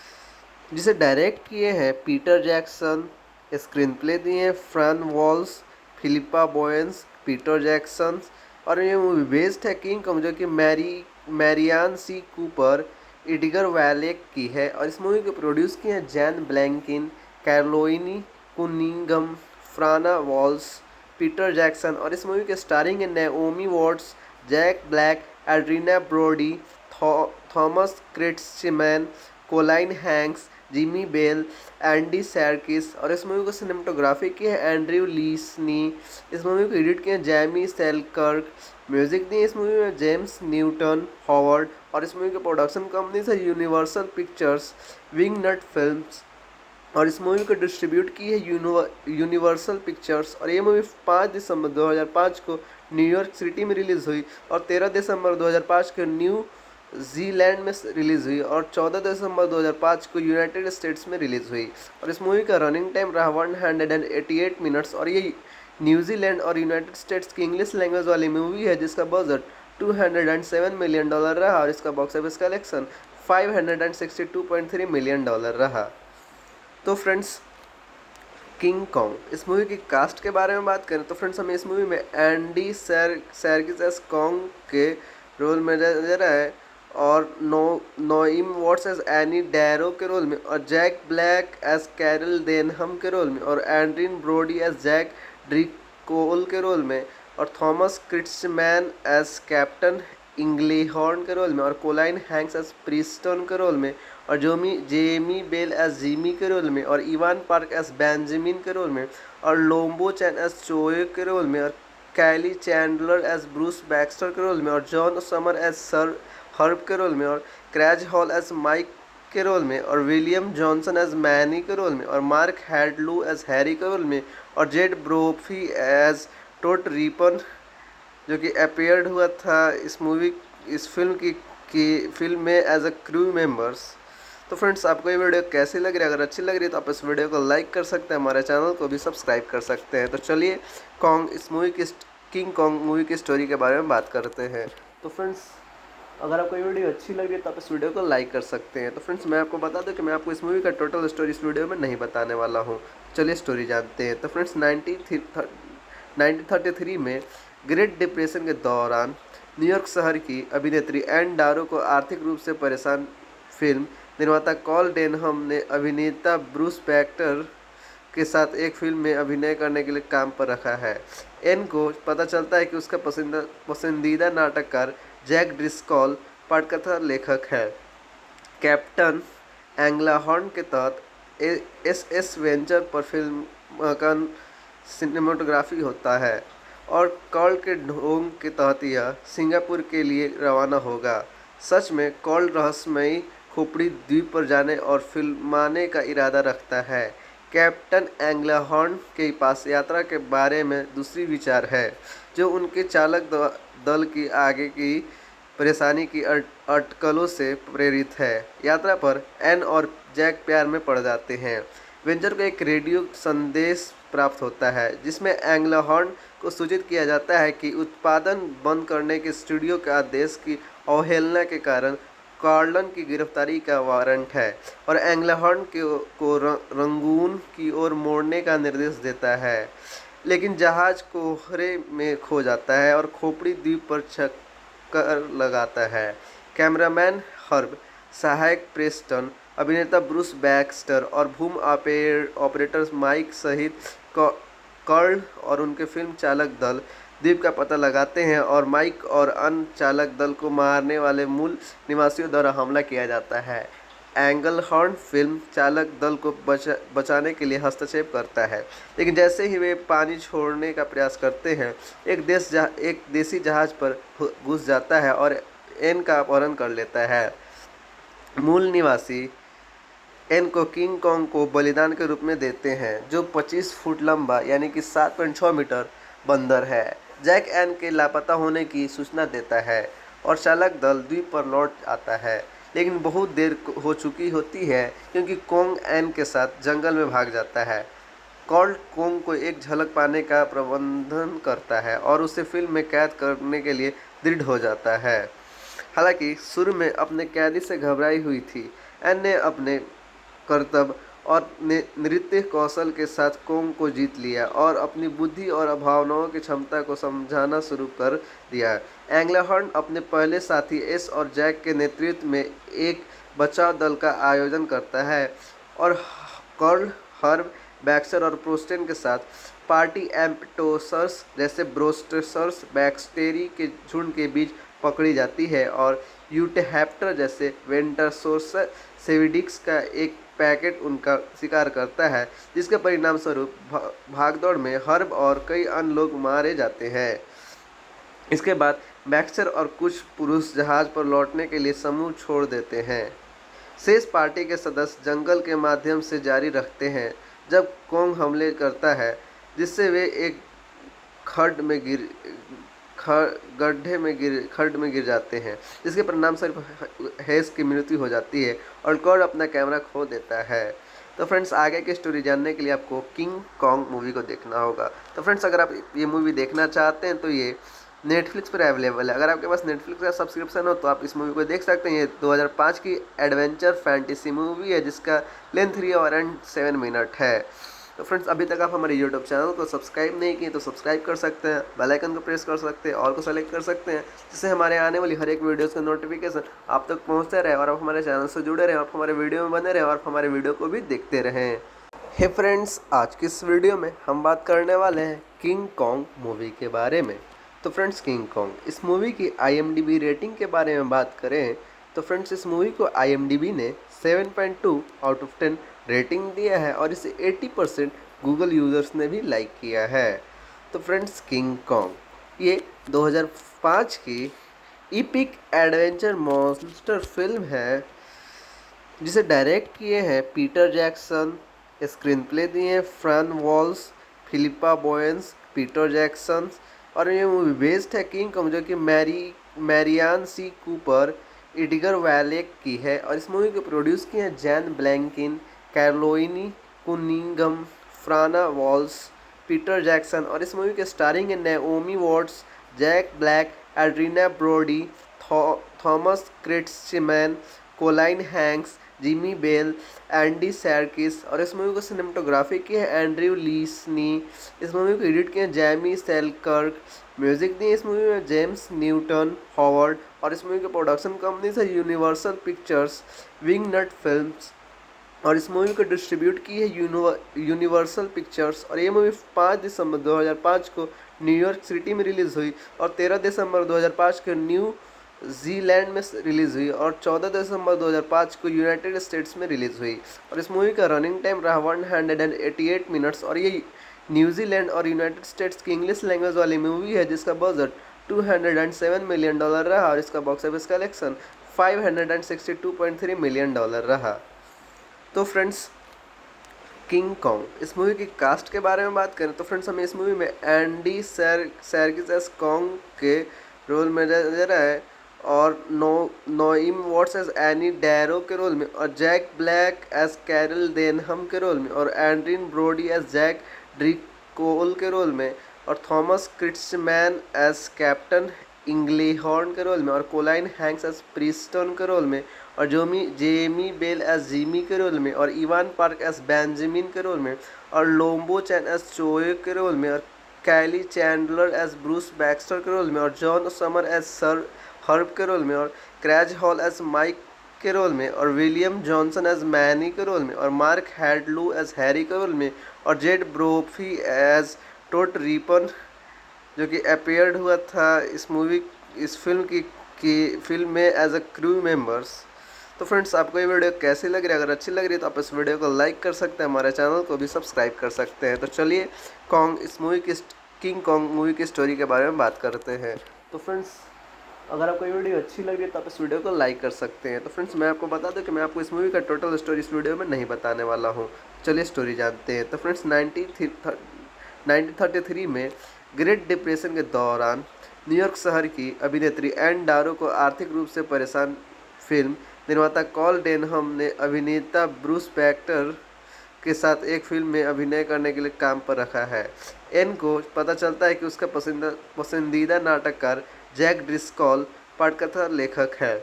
[SPEAKER 2] जिसे डायरेक्ट किए हैं पीटर जैक्सन, स्क्रीन प्ले दिए हैं Fran Walsh, Philippa Boyens, Peter Jackson और ये मूवी बेस्ड है किंग कॉन्ग जो कि Merian C Cooper, Edgar Wallace की है और इस मूवी को प्रोड्यूस किए हैं Jan Blenkin, Carolynne Cunningham, Fran Walsh, Peter Jackson और इस मूवी के स्टारिंग है Naomi Watts, Jack Black, Adrien Brody, Thomas Kretschmann, Colin Hanks, Jamie Bell, Andy Serkis और इस मूवी को सिनेमेटोग्राफी की है एंड्रयू लीसनी। इस मूवी को एडिट किया है जैमी सेलकर्क, म्यूजिक दी इस मूवी में जेम्स न्यूटन हॉवर्ड और इस मूवी के प्रोडक्शन कंपनी है यूनिवर्सल पिक्चर्स, विंगनट फिल्म्स और इस मूवी को डिस्ट्रीब्यूट की है यूनिवर्सल पिक्चर्स और ये मूवी 5 दिसंबर 2005 को न्यूयॉर्क सिटी में रिलीज़ हुई और 13 दिसंबर 2005 को न्यू जीलैंड में रिलीज़ हुई और 14 दिसंबर 2005 को यूनाइटेड स्टेट्स में रिलीज़ हुई और इस मूवी का रनिंग टाइम रहा 188 मिनट्स और ये न्यूजीलैंड और यूनाइटेड स्टेट्स की इंग्लिश लैंग्वेज वाली मूवी है जिसका बजट $207 मिलियन रहा और इसका बॉक्स ऑफिस कलेक्शन $562.3 मिलियन रहा। तो फ्रेंड्स, किंग कॉन्ग इस मूवी की कास्ट के बारे में बात करें तो फ्रेंड्स, हमें इस मूवी में एंडी सर्किस एस कॉन्ग के रोल में नजर आए और Naomi Watts as Ann Darrow के रोल में और Jack Black as Carl Denham के रोल में और एंड्रीन ब्रोडी एज जैक ड्रिकोल के रोल में और Thomas Kretschmann as captain Englehorn के रोल में और कोलाइन हैंक्स एज प्रिस्टन के रोल में और जेमी बेल एज जिमी के रोल में और इवान पार्क एज बेंजामिन के रोल में और लोम्बो चैन एज चोए के रोल में और कैली चैंडलर एज ब्रूस बैक्स्टर के रोल में और John summer as sir Herb के रोल में और क्रैज हॉल एज माइक के रोल में और विलियम जॉनसन एज मैनी के रोल में और मार्क हैडलू एज हैरी के रोल में और जेड ब्रोफी एज टोट रीपन जो कि अपीयर्ड हुआ था इस फिल्म में एज अ क्रू मेंबर्स। तो फ्रेंड्स, आपको ये वीडियो कैसी लग रही है? अगर अच्छी लग रही है तो आप इस वीडियो को लाइक कर सकते हैं, हमारे चैनल को भी सब्सक्राइब कर सकते हैं। तो चलिए किंग कॉन्ग मूवी की स्टोरी के बारे में बात करते हैं। तो फ्रेंड्स, अगर आपको ये वीडियो अच्छी लग रही है तो आप इस वीडियो को लाइक कर सकते हैं। तो फ्रेंड्स, मैं आपको बता दूं कि मैं आपको इस मूवी का टोटल स्टोरी इस वीडियो में नहीं बताने वाला हूँ। चलिए स्टोरी जानते हैं। तो फ्रेंड्स, 1933 में ग्रेट डिप्रेशन के दौरान न्यूयॉर्क शहर की अभिनेत्री एन डारो को आर्थिक रूप से परेशान फिल्म निर्माता कॉल डेनहम ने अभिनेता ब्रूस बैक्टर के साथ एक फिल्म में अभिनय करने के लिए काम पर रखा है। एन को पता चलता है कि उसका पसंदीदा नाटककार जैक ड्रिस्कॉल पटकथा लेखक है। कैप्टन एंग्लाहॉर्न के तहत एस वेंचर पर फिल्म का सिनेमेटोग्राफी होता है और कार्ल के ढोंग के तहत यह सिंगापुर के लिए रवाना होगा। सच में कार्ल रहस्यमयी खोपड़ी द्वीप पर जाने और फिल्माने का इरादा रखता है। कैप्टन एंग्लाहॉर्न के पास यात्रा के बारे में दूसरी विचार है, जो उनके चालक दल की आगे की परेशानी की अटकलों से प्रेरित है। यात्रा पर एन और जैक प्यार में पड़ जाते हैं। वेंचर को एक रेडियो संदेश प्राप्त होता है, जिसमें एंग्लाहॉर्न को सूचित किया जाता है कि उत्पादन बंद करने के स्टूडियो के आदेश की अवहेलना के कारण कार्लन की गिरफ्तारी का वारंट है और एंग्लाहॉर्न को रंगून की ओर मोड़ने का निर्देश देता है। लेकिन जहाज कोहरे में खो जाता है और खोपड़ी द्वीप पर चक्कर लगाता है। कैमरामैन हर्ब, सहायक प्रेस्टन, अभिनेता ब्रूस बैक्स्टर और भूम ऑपरेटर माइक सहित कार्ल और उनके फिल्म चालक दल द्वीप का पता लगाते हैं और माइक और अन्य चालक दल को मारने वाले मूल निवासियों द्वारा हमला किया जाता है। एंग्लहॉर्न फिल्म चालक दल को बचाने के लिए हस्तक्षेप करता है, लेकिन जैसे ही वे पानी छोड़ने का प्रयास करते हैं, एक देसी जहाज पर घुस जाता है और एन का अपहरण कर लेता है। मूल निवासी एन को किंग कॉन्ग को बलिदान के रूप में देते हैं, जो 25 फुट लंबा यानी कि 7.6 मीटर बंदर है। जैक एन के लापता होने की सूचना देता है और चालक दल द्वीप पर लौट आता है, लेकिन बहुत देर हो चुकी होती है क्योंकि कॉन्ग एन के साथ जंगल में भाग जाता है। कार्ल कॉन्ग को एक झलक पाने का प्रबंधन करता है और उसे फिल्म में कैद करने के लिए दृढ़ हो जाता है। हालांकि शुरू में अपने कैदी से घबराई हुई थी, एन ने अपने कर्तव्य और नृत्य कौशल के साथ कॉन्ग को जीत लिया और अपनी बुद्धि और भावनाओं की क्षमता को समझाना शुरू कर दिया। एंग्लाहॉर्न अपने पहले साथी एस और जैक के नेतृत्व में एक बचाव दल का आयोजन करता है और कार्ल, हर्ब, बैक्स्टर और प्रोस्टेन के साथ पार्टी एम्पटोसर्स जैसे ब्रोस्टर्स बैक्टेरी के झुंड के बीच पकड़ी जाती है और यूटेहैप्टर जैसे वेंटरसोर्स सेविडिक्स का एक पैकेट उनका शिकार करता है, जिसके परिणाम स्वरूप भागदौड़ में हर्ब और कई अन्य लोग मारे जाते हैं। इसके बाद बैक्स्टर और कुछ पुरुष जहाज पर लौटने के लिए समूह छोड़ देते हैं। शेष पार्टी के सदस्य जंगल के माध्यम से जारी रखते हैं जब कॉन्ग हमले करता है, जिससे वे एक खड्ड में गिर जाते हैं, जिसके परिणाम स्वरूप हेस की मृत्यु हो जाती है और कार्ल अपना कैमरा खो देता है। तो फ्रेंड्स, आगे की स्टोरी जानने के लिए आपको किंग कॉन्ग मूवी को देखना होगा। तो फ्रेंड्स, अगर आप ये मूवी देखना चाहते हैं तो ये नेटफ्लिक्स पर अवेलेबल है। अगर आपके पास नेटफ्लिक्स का सब्सक्रिप्शन हो तो आप इस मूवी को देख सकते हैं। ये 2005 की एडवेंचर फैंटेसी मूवी है, जिसका लेंथ 3 और 7 मिनट है। तो फ्रेंड्स, अभी तक आप हमारे यूट्यूब चैनल को सब्सक्राइब नहीं किए तो सब्सक्राइब कर सकते हैं, बेल आइकन को प्रेस कर सकते हैं, ऑल को सेलेक्ट कर सकते हैं, जिससे हमारे आने वाली हर एक वीडियोस का नोटिफिकेशन आप तक पहुंचते रहे और आप हमारे चैनल से जुड़े रहें, आप हमारे वीडियो में बने रहें और हमारे वीडियो को भी देखते रहें। हे फ्रेंड्स, आज की इस वीडियो में हम बात करने वाले हैं किंग कॉन्ग मूवी के बारे में। तो फ्रेंड्स, किंग कॉन्ग इस मूवी की IMDb रेटिंग के बारे में बात करें तो फ्रेंड्स, इस मूवी को IMDb ने 7.2 आउट ऑफ 10 रेटिंग दिया है और इसे 80% गूगल यूज़र्स ने भी लाइक किया है। तो फ्रेंड्स, किंग कॉन्ग ये 2005 की इपिक एडवेंचर मॉन्स्टर फिल्म है, जिसे डायरेक्ट किए हैं पीटर जैक्सन, स्क्रीन प्ले दिए हैं Fran Walsh, Philippa Boyens, Peter Jackson और ये मूवी बेस्ड है किंग कॉन्ग, जो कि Merian C Cooper, Edgar Wallace की है और इस मूवी को प्रोड्यूस किए हैं Jan Blenkin, Carolynne Cunningham, Fran Walsh, Peter Jackson और इस मूवी के स्टारिंग है Naomi Watts, Jack Black, Adrien Brody, Thomas Kretschmann, Colin Hanks, Jamie Bell, Andy Serkis और इस मूवी को सिनेमेटोग्राफी की है एंड्रयू लीसनी। इस मूवी को एडिट किए हैं जैमी सेलकर्क, म्यूजिक दिए इस मूवी में जेम्स न्यूटन हॉवर्ड और इस मूवी के प्रोडक्शन कंपनी है यूनिवर्सल पिक्चर्स, विंग नट फिल्म्स और इस मूवी को डिस्ट्रीब्यूट की है यूनिवर्सल पिक्चर्स और ये मूवी 5 दिसंबर 2005 को न्यूयॉर्क सिटी में रिलीज़ हुई और 13 दिसंबर 2005 को न्यू न्यूजीलैंड में रिलीज़ हुई और 14 दिसंबर 2005 को यूनाइटेड स्टेट्स में रिलीज़ हुई। और इस मूवी का रनिंग टाइम रहा 188 मिनट्स। और ये न्यूजीलैंड और यूनाइटेड स्टेट्स की इंग्लिश लैंग्वेज वाली मूवी है जिसका बजट $207 मिलियन रहा और इसका बॉक्स ऑफिस कलेक्शन $562.3 मिलियन रहा। तो फ्रेंड्स, किंग कॉन्ग इस मूवी की कास्ट के बारे में बात करें तो फ्रेंड्स हमें इस मूवी में एंडी सर्किस एस कॉन्ग के रोल में नजर आए और Naomi Watts as Ann Darrow के रोल में, और Jack Black as Carl Denham के रोल में, और एंड्रीन ब्रोडी एज जैक ड्रिकोल के रोल में, और Thomas Kretschmann as captain Englehorn के रोल में, और कोलाइन हैंक्स एज प्रिस्टन के रोल में, और जेमी बेल एज जिमी के रोल में, और इवान पार्क एज बेंजामिन के रोल में, और लोम्बो चैन एज चोए के रोल में, और कैली चैंडलर एज ब्रूस बैक्स्टर के रोल में, और John summer as sir Herb के रोल में, और क्रैज हॉल एज माइक के रोल में, और विलियम जॉनसन एज मैनी के रोल में, और मार्क हैडलू एज हैरी के रोल में, और जेड ब्रोफी एज टोट रीपन जो कि अपीयर्ड हुआ था इस फिल्म में एज अ क्रू मेंबर्स। तो फ्रेंड्स, आपको ये वीडियो कैसी लग रही है? अगर अच्छी लग रही है तो आप इस वीडियो को लाइक कर सकते हैं, हमारे चैनल को भी सब्सक्राइब कर सकते हैं। तो चलिए किंग कॉन्ग मूवी की स्टोरी के बारे में बात करते हैं। तो फ्रेंड्स, अगर आपको ये वीडियो अच्छी लग रही है तो आप इस वीडियो को लाइक कर सकते हैं। तो फ्रेंड्स, मैं आपको बता दूं कि मैं आपको इस मूवी का टोटल स्टोरी इस वीडियो में नहीं बताने वाला हूँ। चलिए स्टोरी जानते हैं। तो फ्रेंड्स, 1933 में ग्रेट डिप्रेशन के दौरान न्यूयॉर्क शहर की अभिनेत्री एन डारो को आर्थिक रूप से परेशान फिल्म निर्माता कॉल डेनहम ने अभिनेता ब्रूस बैक्स्टर के साथ एक फिल्म में अभिनय करने के लिए काम पर रखा है। एन को पता चलता है कि उसका पसंदीदा नाटककार जैक ड्रिस्कॉल पटकथा लेखक है।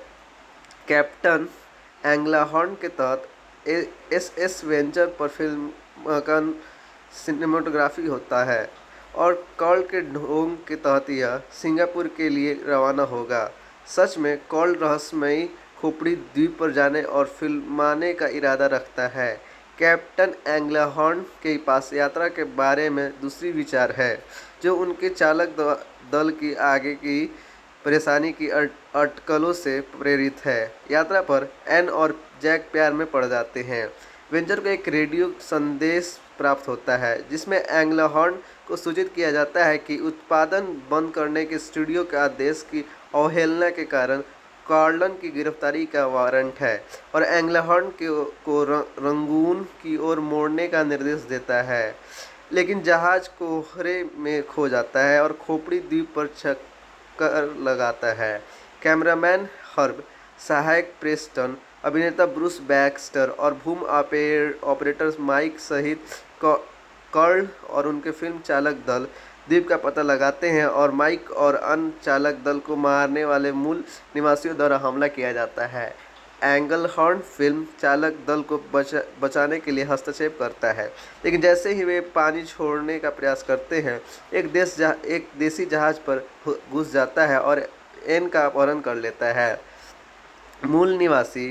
[SPEAKER 2] कैप्टन एंग्लाहॉर्न के तहत एस वेंचर पर फिल्म का सिनेमेटोग्राफी होता है और कॉल के ढोंग के तहत यह सिंगापुर के लिए रवाना होगा। सच में कॉल रहस्यमयी खोपड़ी द्वीप पर जाने और फिल्माने का इरादा रखता है। कैप्टन एंग्लाहॉर्न के पास यात्रा के बारे में दूसरी विचार है जो उनके चालक दल की आगे की परेशानी की अटकलों से प्रेरित है। यात्रा पर एन और जैक प्यार में पड़ जाते हैं। वेंचर को एक रेडियो संदेश प्राप्त होता है जिसमें एंग्लाहॉर्न को सूचित किया जाता है कि उत्पादन बंद करने के स्टूडियो के आदेश की अवहेलना के कारण कार्लन की गिरफ्तारी का वारंट है और एंग्लाहॉर्न को रंगून की ओर मोड़ने का निर्देश देता है। लेकिन जहाज कोहरे में खो जाता है और खोपड़ी द्वीप पर चक्कर लगाता है। कैमरामैन हर्ब, सहायक प्रेस्टन, अभिनेता ब्रूस बैक्स्टर और भूम ऑपरेटर माइक सहित कर्ल और उनके फिल्म चालक दल द्वीप का पता लगाते हैं और माइक और अन्य चालक दल को मारने वाले मूल निवासियों द्वारा हमला किया जाता है। एंग्लहॉर्न फिल्म चालक दल को बचाने के लिए हस्तक्षेप करता है, लेकिन जैसे ही वे पानी छोड़ने का प्रयास करते हैं एक देसी जहाज पर घुस जाता है और एन का अपहरण कर लेता है। मूल निवासी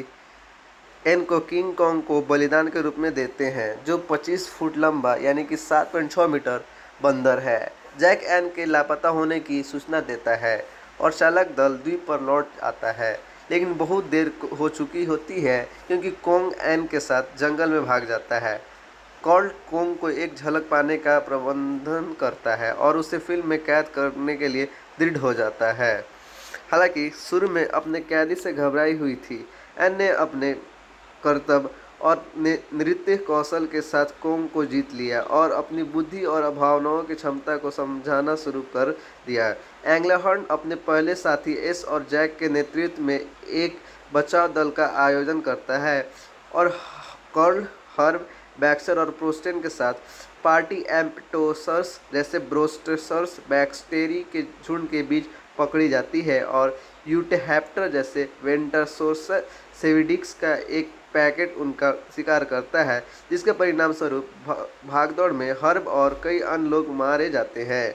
[SPEAKER 2] एन को किंग कॉन्ग को बलिदान के रूप में देते हैं जो 25 फुट लंबा यानी कि 7.6 मीटर बंदर है। जैक एन के लापता होने की सूचना देता है और चालक दल द्वीप पर लौट आता है, लेकिन बहुत देर हो चुकी होती है क्योंकि कॉन्ग एन के साथ जंगल में भाग जाता है। कॉल कॉन्ग को एक झलक पाने का प्रबंधन करता है और उसे फिल्म में कैद करने के लिए दृढ़ हो जाता है। हालांकि शुरू में अपने कैदी से घबराई हुई थी, एन ने अपने कर्तव्य और नृत्य कौशल के साथ कॉन्ग को जीत लिया और अपनी बुद्धि और भावनाओं की क्षमता को समझाना शुरू कर दिया। एंग्लाहॉर्न अपने पहले साथी एस और जैक के नेतृत्व में एक बचाव दल का आयोजन करता है और कर्ल, हर्ब, बैक्स्टर और प्रोस्टेन के साथ पार्टी एम्पटोसर्स जैसे ब्रोस्टर्स बैक्स्टेरी के झुंड के बीच पकड़ी जाती है और यूटेहैप्टर जैसे वेंटरसोर्स सेविडिक्स का एक पैकेट उनका शिकार करता है, जिसके परिणाम स्वरूप भागदौड़ में हर्ब और कई अन्य लोग मारे जाते हैं।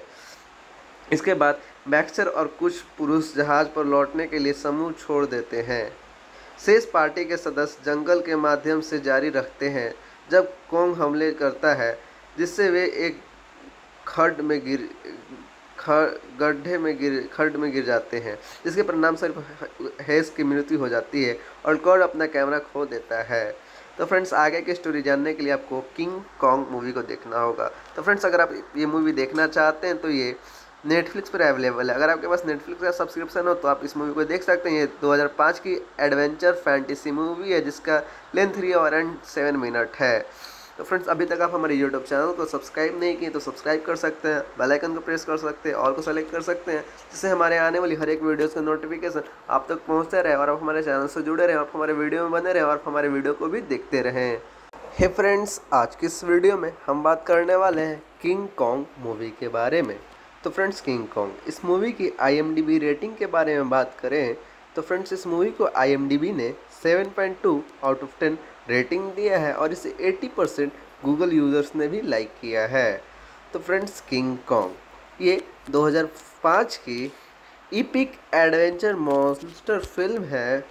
[SPEAKER 2] इसके बाद बैक्स्टर और कुछ पुरुष जहाज पर लौटने के लिए समूह छोड़ देते हैं। शेष पार्टी के सदस्य जंगल के माध्यम से जारी रखते हैं जब कॉन्ग हमले करता है, जिससे वे एक खड्ड में गिर जाते हैं, जिसके परिणाम स्वरूप हैस की मृत्यु हो जाती है और कॉर्ड अपना कैमरा खो देता है। तो फ्रेंड्स, आगे की स्टोरी जानने के लिए आपको किंग कॉन्ग मूवी को देखना होगा। तो फ्रेंड्स, अगर आप ये मूवी देखना चाहते हैं तो ये नेटफ्लिक्स पर अवेलेबल है। अगर आपके पास नेटफ्लिक्स का सब्सक्रिप्शन हो तो आप इस मूवी को देख सकते हैं। ये 2005 की एडवेंचर फैंटेसी मूवी है जिसका लेंथ 3 आवर एंड 7 मिनट है। तो फ्रेंड्स, अभी तक आप हमारे यूट्यूब चैनल को सब्सक्राइब नहीं किए तो सब्सक्राइब कर सकते हैं, बेल आइकन को प्रेस कर सकते हैं, ऑल को सेलेक्ट कर सकते हैं, जिससे हमारे आने वाली हर एक वीडियोस का नोटिफिकेशन आप तक पहुंचते रहे और आप हमारे चैनल से जुड़े रहें, आप हमारे वीडियो में बने रहें और हमारे वीडियो को भी देखते रहें। हे फ्रेंड्स, आज की इस वीडियो में हम बात करने वाले हैं किंग कॉन्ग मूवी के बारे में। तो फ्रेंड्स, किंग कॉन्ग इस मूवी की IMDb रेटिंग के बारे में बात करें तो फ्रेंड्स, इस मूवी को IMDb ने 7.2 आउट ऑफ 10 रेटिंग दिया है और इसे 80% गूगल यूज़र्स ने भी लाइक किया है। तो फ्रेंड्स, किंग कॉन्ग ये 2005 की इपिक एडवेंचर मॉन्स्टर फिल्म है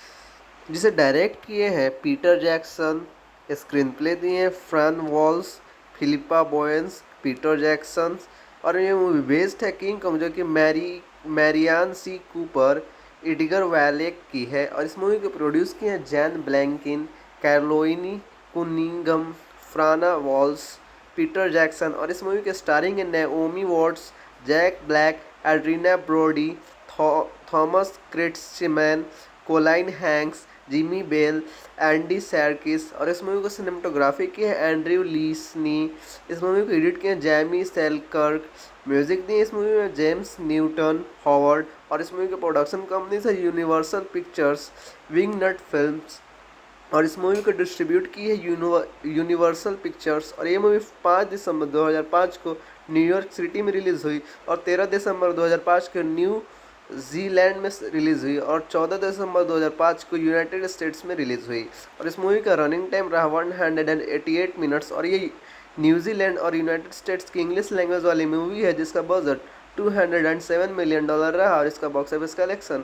[SPEAKER 2] जिसे डायरेक्ट किए हैं पीटर जैक्सन, स्क्रीन प्ले दिए हैं Fran Walsh, Philippa Boyens, Peter Jackson और ये मूवी बेस्ड है किंग कॉन्ग जो कि Merian C Cooper, Edgar Wallace की है और इस मूवी को प्रोड्यूस किए हैं Jan Blenkin, Carolynne Cunningham, Fran Walsh, Peter Jackson और इस मूवी के स्टारिंग है Naomi Watts, Jack Black, Adrien Brody, Thomas Kretschmann, Colin Hanks, Jamie Bell, Andy Serkis और इस मूवी को सिनेमेटोग्राफी की है एंड्रयू लीसनी। इस मूवी को एडिट किया है जैमी सेलकर्क, म्यूजिक दी इस मूवी में जेम्स न्यूटन हॉवर्ड और इस मूवी के प्रोडक्शन कंपनी है यूनिवर्सल पिक्चर्स, विंग नट फिल्म्स और इस मूवी को डिस्ट्रीब्यूट की है यूनिवर्सल पिक्चर्स और ये मूवी 5 दिसंबर 2005 को न्यूयॉर्क सिटी में रिलीज़ हुई और 13 दिसंबर 2005 को न्यू जीलैंड में रिलीज़ हुई और 14 दिसंबर 2005 को यूनाइटेड स्टेट्स में रिलीज़ हुई और इस मूवी का रनिंग टाइम रहा 188 मिनट्स और ये न्यूजीलैंड और यूनाइटेड स्टेट्स की इंग्लिश लैंग्वेज वाली मूवी है जिसका बजट $207 मिलियन रहा और इसका बॉक्स ऑफिस कलेक्शन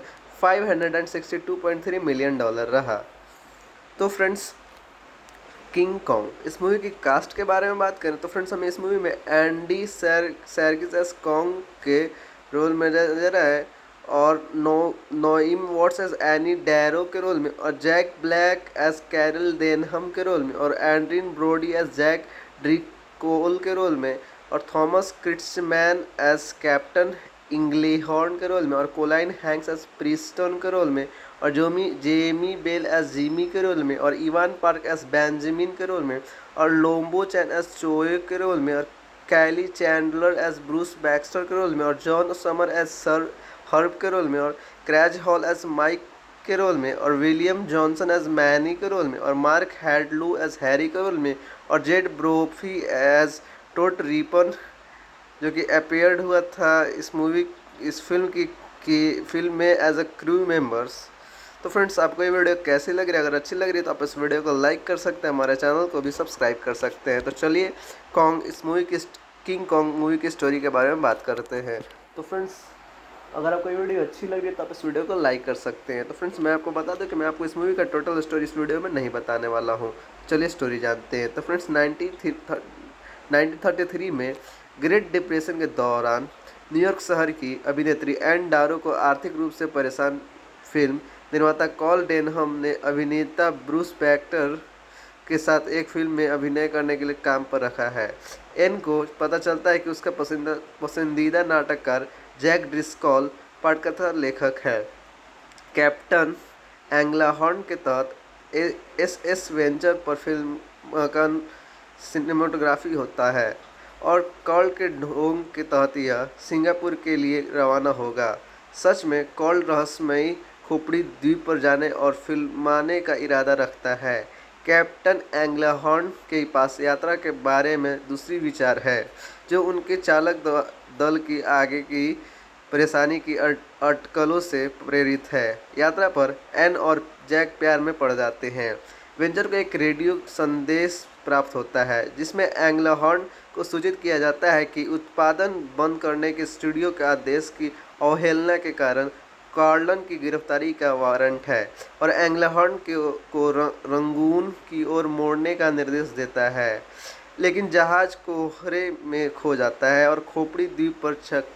[SPEAKER 2] $562.3 मिलियन रहा। तो फ्रेंड्स, किंग कॉन्ग इस मूवी की कास्ट के बारे में बात करें तो फ्रेंड्स, हमें इस मूवी में एंडी सर्किस कॉन्ग के रोल में नजर आए और Naomi Watts as Ann Darrow के रोल में और Jack Black as Carl Denham के रोल में और एंड्रीन ब्रोडी एज जैक ड्रिकोल के रोल में और Thomas Kretschmann as captain Englehorn के रोल में और कोलाइन हैंक्स एज प्रिस्टन के रोल में और जेमी बेल एज जिमी के रोल में और इवान पार्क एज बेंजामिन के रोल में और लोम्बो चैन एज चोए के रोल में और कैली चैंडलर एज ब्रूस बैक्स्टर के रोल में और John summer as sir Herb के रोल में और क्रैज हॉल एज माइक के रोल में और विलियम जॉनसन एज मैनी के रोल में और मार्क हैडलू एज हैरी के रोल में और जेड ब्रोफी एज टोट रीपन जो कि अपीयर्ड हुआ था इस फिल्म में एज अ क्रू मेंबर्स। तो फ्रेंड्स, आपको ये वीडियो कैसी लग रही है? अगर अच्छी लग रही है तो आप इस वीडियो को लाइक कर सकते हैं, हमारे चैनल को भी सब्सक्राइब कर सकते हैं। तो चलिए किंग कॉन्ग मूवी की स्टोरी के बारे में बात करते हैं। तो फ्रेंड्स, अगर आपको ये वीडियो अच्छी लग रही है तो आप इस वीडियो को लाइक कर सकते हैं। तो फ्रेंड्स, मैं आपको बता दूं कि मैं आपको इस मूवी का टोटल स्टोरी इस वीडियो में नहीं बताने वाला हूँ। चलिए स्टोरी जानते हैं। तो फ्रेंड्स, 1933 में ग्रेट डिप्रेशन के दौरान न्यूयॉर्क शहर की अभिनेत्री एन डारो को आर्थिक रूप से परेशान फिल्म निर्माता कॉल डेनहम ने अभिनेता ब्रूस बैक्स्टर के साथ एक फिल्म में अभिनय करने के लिए काम पर रखा है। एन को पता चलता है कि उसका पसंदीदा नाटककार जैक ड्रिस्कॉल पटकथा लेखक है। कैप्टन एंग्लाहॉर्न के तहत एस वेंचर पर फिल्म का सिनेमेटोग्राफी होता है और कॉल के ढोंग के तहत यह सिंगापुर के लिए रवाना होगा। सच में कॉल रहस्यमयी खोपड़ी द्वीप पर जाने और फिल्माने का इरादा रखता है। कैप्टन एंग्लाहॉर्न के पास यात्रा के बारे में दूसरी विचार है जो उनके चालक दल की आगे की परेशानी की अटकलों से प्रेरित है। यात्रा पर एन और जैक प्यार में पड़ जाते हैं। वेंचर को एक रेडियो संदेश प्राप्त होता है जिसमें एंग्लाहॉर्न को सूचित किया जाता है कि उत्पादन बंद करने के स्टूडियो के आदेश की अवहेलना के कारण कार्लन की गिरफ्तारी का वारंट है और एंग्लाहॉर्न को रंगून की ओर मोड़ने का निर्देश देता है। लेकिन जहाज कोहरे में खो जाता है और खोपड़ी द्वीप पर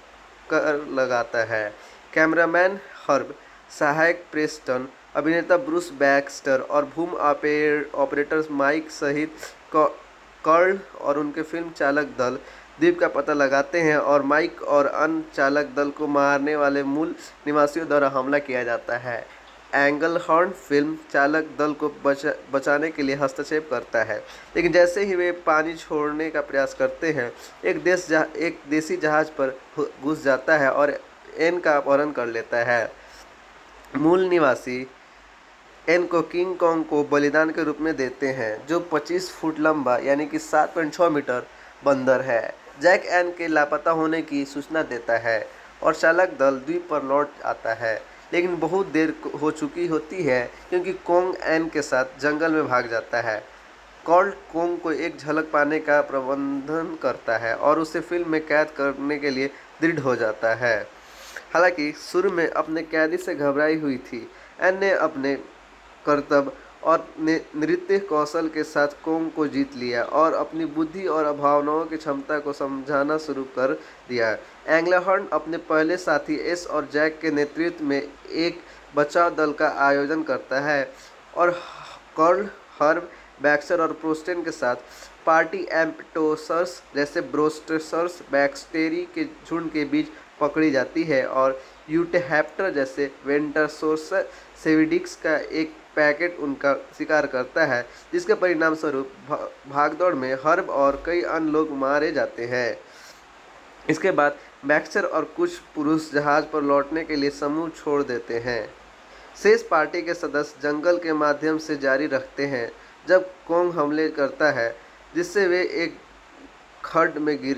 [SPEAKER 2] कर लगाता है। कैमरामैन हर्ब, सहायक प्रेस्टन, अभिनेता ब्रूस बैक्स्टर और भूम ऑपरेटर माइक सहित कर्ल और उनके फिल्म चालक दल द्वीप का पता लगाते हैं और माइक और अन्य चालक दल को मारने वाले मूल निवासियों द्वारा हमला किया जाता है। एंगलहॉर्न फिल्म चालक दल को बचाने के लिए हस्तक्षेप करता है, लेकिन जैसे ही वे पानी छोड़ने का प्रयास करते हैं, एक देसी जहाज पर घुस जाता है और एन का अपहरण कर लेता है। मूल निवासी एन को किंग कॉन्ग को बलिदान के रूप में देते हैं, जो 25 फुट लंबा यानी कि 7.6 मीटर बंदर है। जैक एन के लापता होने की सूचना देता है और चालक दल द्वीप पर लौट आता है, लेकिन बहुत देर हो चुकी होती है क्योंकि कॉन्ग एन के साथ जंगल में भाग जाता है। कॉल्ट कॉन्ग को एक झलक पाने का प्रबंधन करता है और उसे फिल्म में कैद करने के लिए दृढ़ हो जाता है। हालांकि शुरू में अपने कैदी से घबराई हुई थी, एन ने अपने कर्तव्य और नृत्य कौशल के साथ कॉन्ग को जीत लिया और अपनी बुद्धि और भावनाओं की क्षमता को समझाना शुरू कर दिया। एंगलहॉर्न अपने पहले साथी एस और जैक के नेतृत्व में एक बचाव दल का आयोजन करता है और कर्ल, हर्ब, बैक्स्टर और प्रोस्टेन के साथ पार्टी एम्पटोसर्स जैसे ब्रोस्टेसर्स बैक्टेरी के झुंड के बीच पकड़ी जाती है और यूटेहैप्टर जैसे वेंटरसोर्स सेविडिक्स का एक पैकेट उनका शिकार करता है, जिसके परिणाम स्वरूप भागदौड़ में हर्ब और कई अन्य लोग मारे जाते हैं। इसके बाद बैक्स्टर और कुछ पुरुष जहाज पर लौटने के लिए समूह छोड़ देते हैं। शेष पार्टी के सदस्य जंगल के माध्यम से जारी रखते हैं जब कॉन्ग हमले करता है, जिससे वे एक खड्ड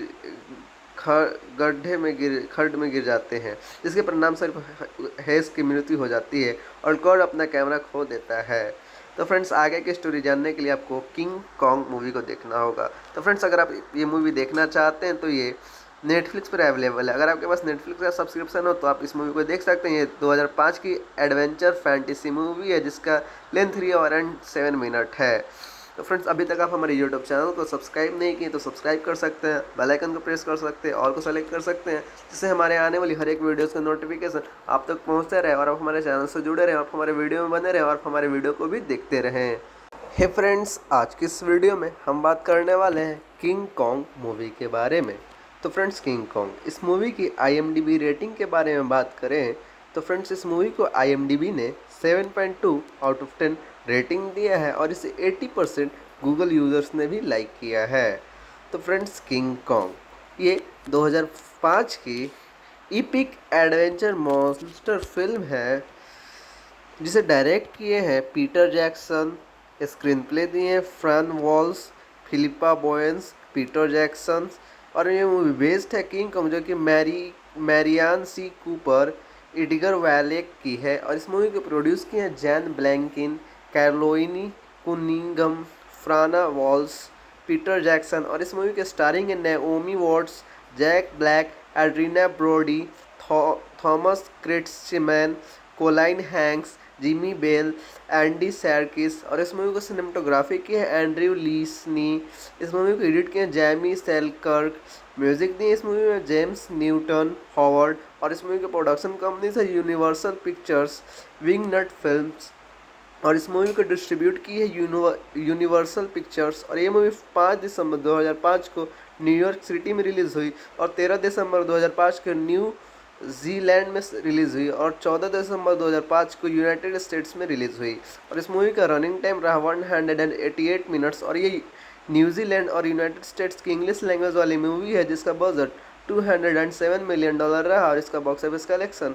[SPEAKER 2] में गिर जाते हैं, जिसके परिणाम स्वरूप हेस की मृत्यु हो जाती है और कॉर्ड अपना कैमरा खो देता है। तो फ्रेंड्स, आगे की स्टोरी जानने के लिए आपको किंग कॉन्ग मूवी को देखना होगा। तो फ्रेंड्स, अगर आप ये मूवी देखना चाहते हैं तो ये नेटफ्लिक्स पर अवेलेबल है। अगर आपके पास नेटफ्लिक्स का सब्सक्रिप्शन हो तो आप इस मूवी को देख सकते हैं। ये 2005 की एडवेंचर फैंटेसी मूवी है जिसका लेंथ 3 और 7 मिनट है। तो फ्रेंड्स, अभी तक आप हमारे यूट्यूब चैनल को सब्सक्राइब नहीं किए तो सब्सक्राइब कर सकते हैं, बेल आइकन को प्रेस कर सकते हैं, ऑल को सेलेक्ट कर सकते हैं, जिससे हमारे आने वाली हर एक वीडियोस का नोटिफिकेशन आप तक पहुंचते रहे और आप हमारे चैनल से जुड़े रहें, आप हमारे वीडियो में बने रहें और आप हमारे वीडियो को भी देखते रहें। हे फ्रेंड्स, आज की इस वीडियो में हम बात करने वाले हैं किंग कॉन्ग मूवी के बारे में। तो फ्रेंड्स, किंग कॉन्ग इस मूवी की IMDb रेटिंग के बारे में बात करें तो फ्रेंड्स, इस मूवी को IMDb ने 7.2 आउट ऑफ 10 रेटिंग दिया है और इसे 80% गूगल यूज़र्स ने भी लाइक किया है। तो फ्रेंड्स, किंग कॉन्ग ये 2005 की इपिक एडवेंचर मॉन्स्टर फिल्म है जिसे डायरेक्ट किए हैं पीटर जैक्सन, स्क्रीन प्ले दिए हैं Fran Walsh, Philippa Boyens, Peter Jackson और ये मूवी बेस्ड है किंग कॉन्ग जो कि Merian C Cooper, Edgar Wallace की है और इस मूवी को प्रोड्यूस किए हैं Jan Blenkin, Carolynne Cunningham, Fran Walsh, Peter Jackson और इस मूवी के स्टारिंग है Naomi Watts, Jack Black, Adrien Brody, Thomas Kretschmann, Colin Hanks, Jamie Bell, Andy Serkis और इस मूवी को सिनेमेटोग्राफी की है एंड्रयू लीसनी। इस मूवी को एडिट किए हैं जैमी सेलकर्क, म्यूजिक दिए इस मूवी में जेम्स न्यूटन हॉवर्ड और इस मूवी के प्रोडक्शन कंपनी है यूनिवर्सल पिक्चर्स, विंग नट फिल्म्स और इस मूवी को डिस्ट्रीब्यूट की है यूनिवर्सल पिक्चर्स और ये मूवी 5 दिसंबर 2005 को न्यूयॉर्क सिटी में रिलीज़ हुई और 13 दिसंबर 2005 को न्यू जीलैंड में रिलीज़ हुई और 14 दिसंबर 2005 को यूनाइटेड स्टेट्स में रिलीज़ हुई और इस मूवी का रनिंग टाइम रहा 188 मिनट्स और ये न्यूजीलैंड और यूनाइटेड स्टेट्स की इंग्लिश लैंग्वेज वाली मूवी है जिसका बजट $207 मिलियन रहा और इसका बॉक्स ऑफिस कलेक्शन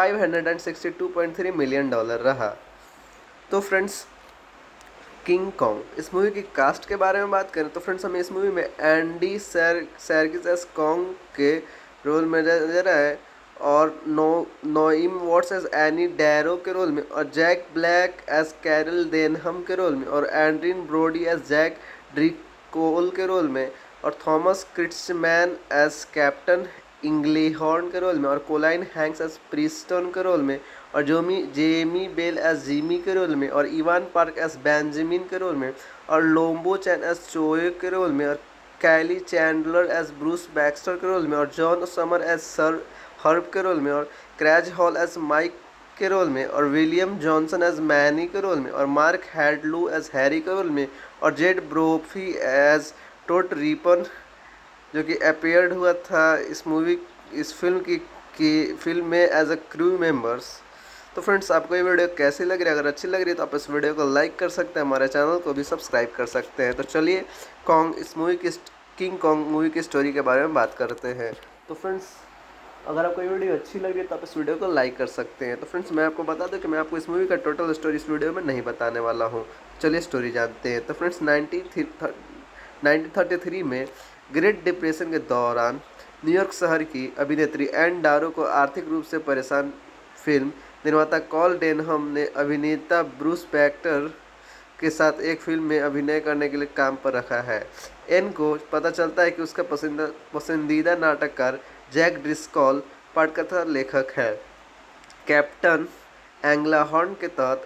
[SPEAKER 2] $562.3 मिलियन रहा। तो फ्रेंड्स, किंग कॉन्ग इस मूवी की कास्ट के बारे में बात करें तो फ्रेंड्स, हमें इस मूवी में एंडी सर्किस एस कॉन्ग के रोल में नजर आए और Naomi Watts as Ann Darrow के रोल में और Jack Black as Carl Denham के रोल में और एंड्रीन ब्रोडी एज जैक ड्रिकोल के रोल में और Thomas Kretschmann as captain Englehorn के रोल में और कोलाइन हैंक्स एज प्रिस्टन के रोल में और जेमी बेल एज जिमी के रोल में और इवान पार्क एज बेंजामिन के रोल में और लोम्बो चैन एज चोए के रोल में और कैली चैंडलर एज ब्रूस बैक्स्टर के रोल में और John summer as sir Herb के रोल में, और क्रैज हॉल एज माइक के रोल में, और विलियम जॉनसन एज मैनी के रोल में, और मार्क हैडलू एज हैरी के रोल में, और जेड ब्रोफी एज टोट रीपन जो कि अपीयर्ड हुआ था इस फिल्म में एज अ क्रू मेंबर्स। तो फ्रेंड्स, आपको ये वीडियो कैसी लग रही है? अगर अच्छी लग रही है तो आप इस वीडियो को लाइक कर सकते हैं, हमारे चैनल को भी सब्सक्राइब कर सकते हैं। तो चलिए किंग कॉन्ग मूवी की स्टोरी के बारे में बात करते हैं। तो फ्रेंड्स, अगर आपको ये वीडियो अच्छी लग रही है तो आप इस वीडियो को लाइक कर सकते हैं। तो फ्रेंड्स, मैं आपको बता दूं कि मैं आपको इस मूवी का टोटल स्टोरी इस वीडियो में नहीं बताने वाला हूँ। चलिए स्टोरी जानते हैं। तो फ्रेंड्स, 1933 में ग्रेट डिप्रेशन के दौरान न्यूयॉर्क शहर की अभिनेत्री एन डारो को आर्थिक रूप से परेशान फिल्म निर्माता कॉल डेनहम ने अभिनेता ब्रूस बैक्टर के साथ एक फिल्म में अभिनय करने के लिए काम पर रखा है। एन को पता चलता है कि उसका पसंदीदा नाटककार जैक ड्रिस्कॉल पटकथा लेखक है। कैप्टन एंग्लाहॉर्न के तहत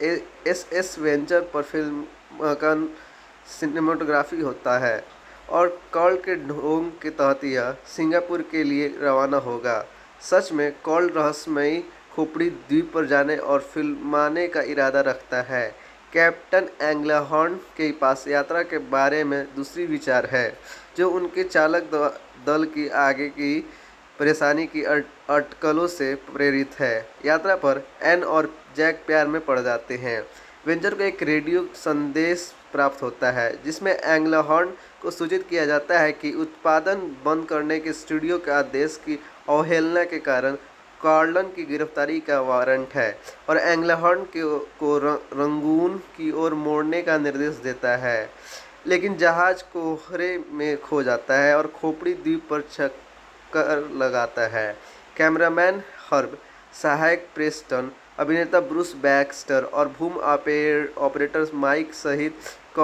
[SPEAKER 2] एस वेंचर पर फिल्म का सिनेमाटोग्राफी होता है और कॉल के ढोंग के तहत यह सिंगापुर के लिए रवाना होगा। सच में कॉल रहस्यमयी खोपड़ी द्वीप पर जाने और फिल्माने का इरादा रखता है। कैप्टन एंग्लाहॉर्न के पास यात्रा के बारे में दूसरी विचार है, जो उनके चालक दल की आगे की परेशानी की अटकलों से प्रेरित है। यात्रा पर एन और जैक प्यार में पड़ जाते हैं। वेंचर को एक रेडियो संदेश प्राप्त होता है जिसमें एंग्लाहॉर्न को सूचित किया जाता है कि उत्पादन बंद करने के स्टूडियो के आदेश की अवहेलना के कारण कार्लन की गिरफ्तारी का वारंट है और एंग्लाहॉर्न को रंगून की ओर मोड़ने का निर्देश देता है। लेकिन जहाज कोहरे में खो जाता है और खोपड़ी द्वीप पर चक्कर लगाता है। कैमरामैन हर्ब, सहायक प्रेस्टन, अभिनेता ब्रूस बैक्स्टर और भूम ऑपरेटर माइक सहित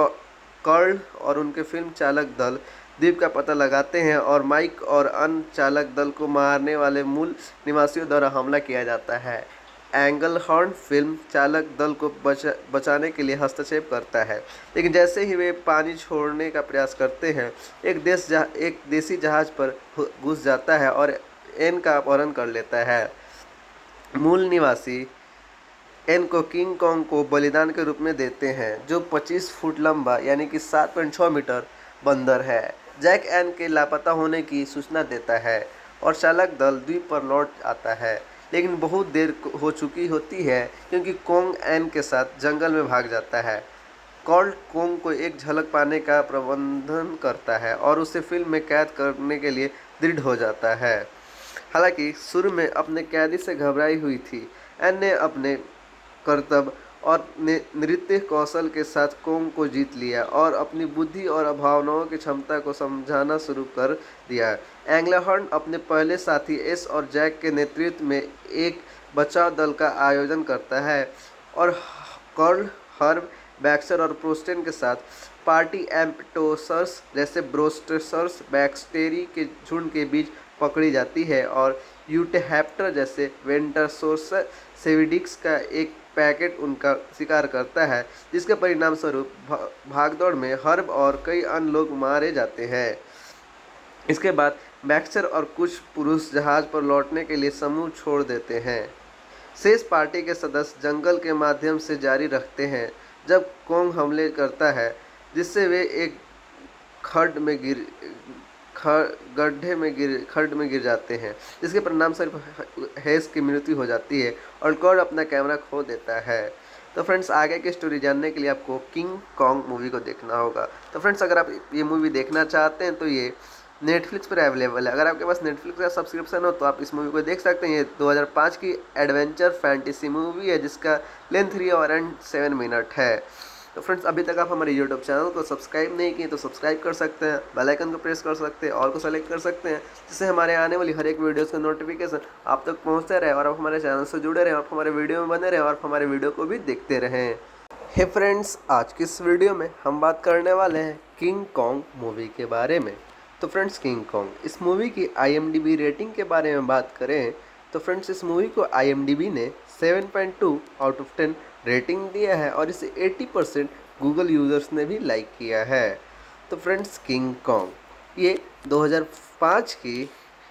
[SPEAKER 2] कर्ल और उनके फिल्म चालक दल द्वीप का पता लगाते हैं और माइक और अन्य चालक दल को मारने वाले मूल निवासियों द्वारा हमला किया जाता है। एंग्लहॉर्न फिल्म चालक दल को बचाने के लिए हस्तक्षेप करता है, लेकिन जैसे ही वे पानी छोड़ने का प्रयास करते हैं, एक देसी जहाज पर घुस जाता है और एन का अपहरण कर लेता है। मूल निवासी एन को किंग कॉन्ग को बलिदान के रूप में देते हैं, जो 25 फुट लंबा यानी कि 7.6 मीटर बंदर है। जैक एन के लापता होने की सूचना देता है और चालक दल द्वीप पर लौट आता है, लेकिन बहुत देर हो चुकी होती है क्योंकि कॉन्ग एन के साथ जंगल में भाग जाता है। कॉल्ट कॉन्ग को एक झलक पाने का प्रबंधन करता है और उसे फिल्म में कैद करने के लिए दृढ़ हो जाता है। हालांकि शुरू में अपने कैदी से घबराई हुई थी, एन ने अपने कर्तव्य और नृत्य कौशल के साथ कॉन्ग को जीत लिया और अपनी बुद्धि और भावनाओं की क्षमता को समझाना शुरू कर दिया। एंग्लाहॉर्न अपने पहले साथी एस और जैक के नेतृत्व में एक बचाव दल का आयोजन करता है और कर्ल, हर्ब, बैक्स्टर और प्रोस्टेन के साथ पार्टी एम्पटोसर्स जैसे ब्रोस्टेसर्स बैक्स्टेरी के झुंड के बीच पकड़ी जाती है और यूटेहैप्टर जैसे वेंटरसोर्स सेविडिक्स का एक पैकेट उनका शिकार करता है, जिसके परिणाम स्वरूप भागदौड़ में हर्ब और कई अन्य लोग मारे जाते हैं। इसके बाद बैक्स्टर और कुछ पुरुष जहाज पर लौटने के लिए समूह छोड़ देते हैं। शेष पार्टी के सदस्य जंगल के माध्यम से जारी रखते हैं जब कॉन्ग हमले करता है, जिससे वे एक खड्ड में गिर जाते हैं, जिसके परिणाम स्वरूप हेस की मृत्यु हो जाती है और कॉर्ड अपना कैमरा खो देता है। तो फ्रेंड्स, आगे की स्टोरी जानने के लिए आपको किंग कॉन्ग मूवी को देखना होगा। तो फ्रेंड्स, अगर आप ये मूवी देखना चाहते हैं तो ये नेटफ्लिक्स पर अवेलेबल है। अगर आपके पास नेटफ्लिक्स का सब्सक्रिप्शन हो तो आप इस मूवी को देख सकते हैं। ये 2005 की एडवेंचर फैंटेसी मूवी है जिसका लेंथ 3 और 7 मिनट है। तो फ्रेंड्स, अभी तक आप हमारे यूट्यूब चैनल को सब्सक्राइब नहीं किए तो सब्सक्राइब कर सकते हैं, बेल आइकन को प्रेस कर सकते हैं, ऑल को सेलेक्ट कर सकते हैं, जिससे हमारे आने वाली हर एक वीडियोस का नोटिफिकेशन आप तक पहुंचते रहे और आप हमारे चैनल से जुड़े रहें, आप हमारे वीडियो में बने रहें और हमारे वीडियो को भी देखते रहें। हे फ्रेंड्स, आज की इस वीडियो में हम बात करने वाले हैं किंग कॉन्ग मूवी के बारे में। तो फ्रेंड्स, किंग कॉन्ग इस मूवी की IMDb रेटिंग के बारे में बात करें तो फ्रेंड्स, इस मूवी को IMDb ने 7.2 आउट ऑफ 10 रेटिंग दिया है और इसे 80% गूगल यूज़र्स ने भी लाइक किया है। तो फ्रेंड्स, किंग कॉन्ग ये 2005 की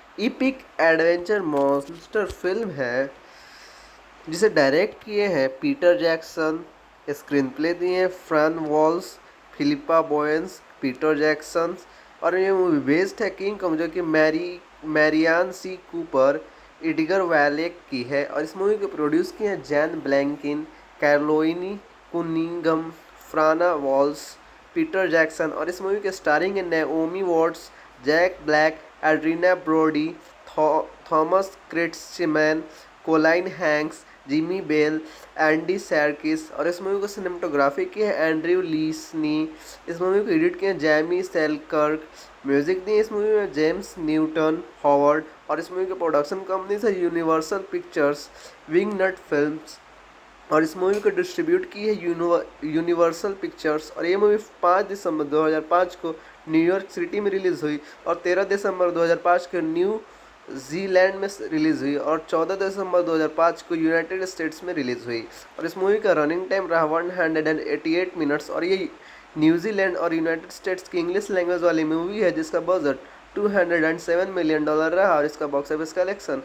[SPEAKER 2] इपिक एडवेंचर मॉन्स्टर फिल्म है जिसे डायरेक्ट किए हैं पीटर जैक्सन, स्क्रीन प्ले दिए हैं Fran Walsh, Philippa Boyens, Peter Jackson. और ये मूवी बेस्ड है किंग कॉन्ग जो कि Merian C Cooper, Edgar Wallace की है। और इस मूवी को प्रोड्यूस किए हैं Jan Blenkin, Carolynne Cunningham, Fran Walsh, Peter Jackson. और इस मूवी के स्टारिंग है Naomi Watts, Jack Black, Adrien Brody, Thomas Kretschmann, Colin Hanks, Jamie Bell, Andy Serkis. और इस मूवी को सिनेमेटोग्राफी की है एंड्रयू लीसनी। इस मूवी को एडिट किया है जैमी सेलकर्क। म्यूजिक दी इस मूवी में जेम्स न्यूटन हॉवर्ड। और इस मूवी के प्रोडक्शन कंपनी है यूनिवर्सल पिक्चर्स, विंग नट फिल्म्स। और इस मूवी को डिस्ट्रीब्यूट की है यूनिवर्सल पिक्चर्स। और ये मूवी 5 दिसंबर 2005 को न्यूयॉर्क सिटी में रिलीज़ हुई और 13 दिसंबर 2005 को न्यू जीलैंड में रिलीज़ हुई और 14 दिसंबर 2005 को यूनाइटेड स्टेट्स में रिलीज़ हुई। और इस मूवी का रनिंग टाइम रहा 188 मिनट्स। और ये न्यूजीलैंड और यूनाइटेड स्टेट्स की इंग्लिश लैंग्वेज वाली मूवी है जिसका बजट $207 मिलियन रहा और इसका बॉक्स ऑफिस कलेक्शन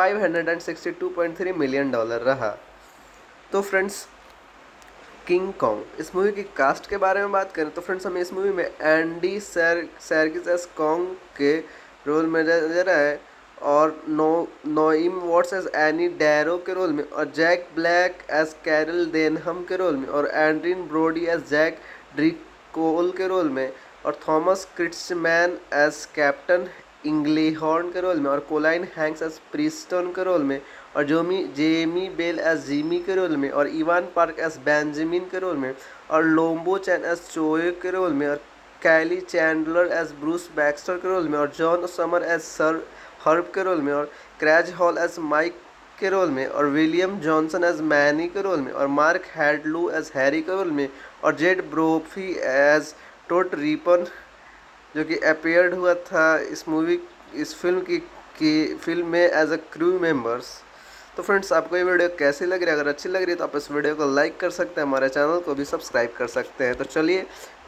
[SPEAKER 2] $562.3 मिलियन रहा। तो फ्रेंड्स, किंग कॉन्ग इस मूवी की कास्ट के बारे में बात करें तो फ्रेंड्स हमें इस मूवी में एंडी सैरकिस एस कॉन्ग के रोल में नजर आए और Naomi Watts as Ann Darrow के रोल में, और Jack Black as Carl Denham के रोल में, और एंड्रीन ब्रोडी एज जैक ड्रिकोल के रोल में, और Thomas Kretschmann as captain Englehorn के रोल में, और कोलाइन हैंक्स एज प्रिस्टन के रोल में, और जेमी बेल एज जिमी के रोल में, और इवान पार्क एज बेंजामिन के रोल में, और लोम्बो चैन एज चोए के रोल में, और कैली चैंडलर एज ब्रूस बैक्स्टर के रोल में, और John summer as sir Herb के रोल में, और क्रैज हॉल एज माइक के रोल में, और विलियम जॉनसन एज मैनी के रोल में, और मार्क हैडलू एज हैरी के रोल में, और जेड ब्रोफी एज टोट रीपन जो कि अपीयर्ड हुआ था इस फिल्म में एज अ क्रू मेंबर्स। तो फ्रेंड्स, आपको ये वीडियो कैसी लग रही है? अगर अच्छी लग रही है तो आप इस वीडियो को लाइक कर सकते हैं, हमारे चैनल को भी सब्सक्राइब कर सकते हैं। तो चलिए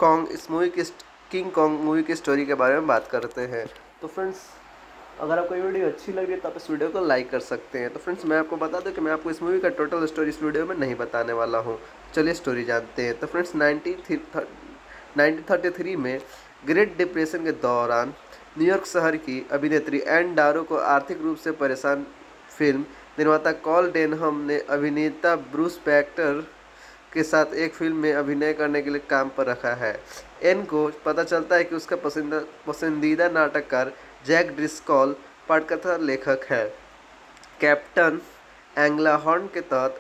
[SPEAKER 2] किंग कॉन्ग मूवी की स्टोरी के बारे में बात करते हैं। तो फ्रेंड्स, अगर आपको ये वीडियो अच्छी लग रही है तो आप इस वीडियो को लाइक कर सकते हैं। तो फ्रेंड्स, मैं आपको बता दूं कि मैं आपको इस मूवी का टोटल स्टोरी इस वीडियो में नहीं बताने वाला हूँ। चलिए स्टोरी जानते हैं। तो फ्रेंड्स, 1933 में ग्रेट डिप्रेशन के दौरान न्यूयॉर्क शहर की अभिनेत्री एन डारो को आर्थिक रूप से परेशान फिल्म निर्माता कॉल डेनहम ने अभिनेता ब्रूस बैक्स्टर के साथ एक फिल्म में अभिनय करने के लिए काम पर रखा है। एन को पता चलता है कि उसका पसंदीदा नाटककार जैक ड्रिस्कॉल पटकथा लेखक है। कैप्टन एंग्लाहॉर्न के तहत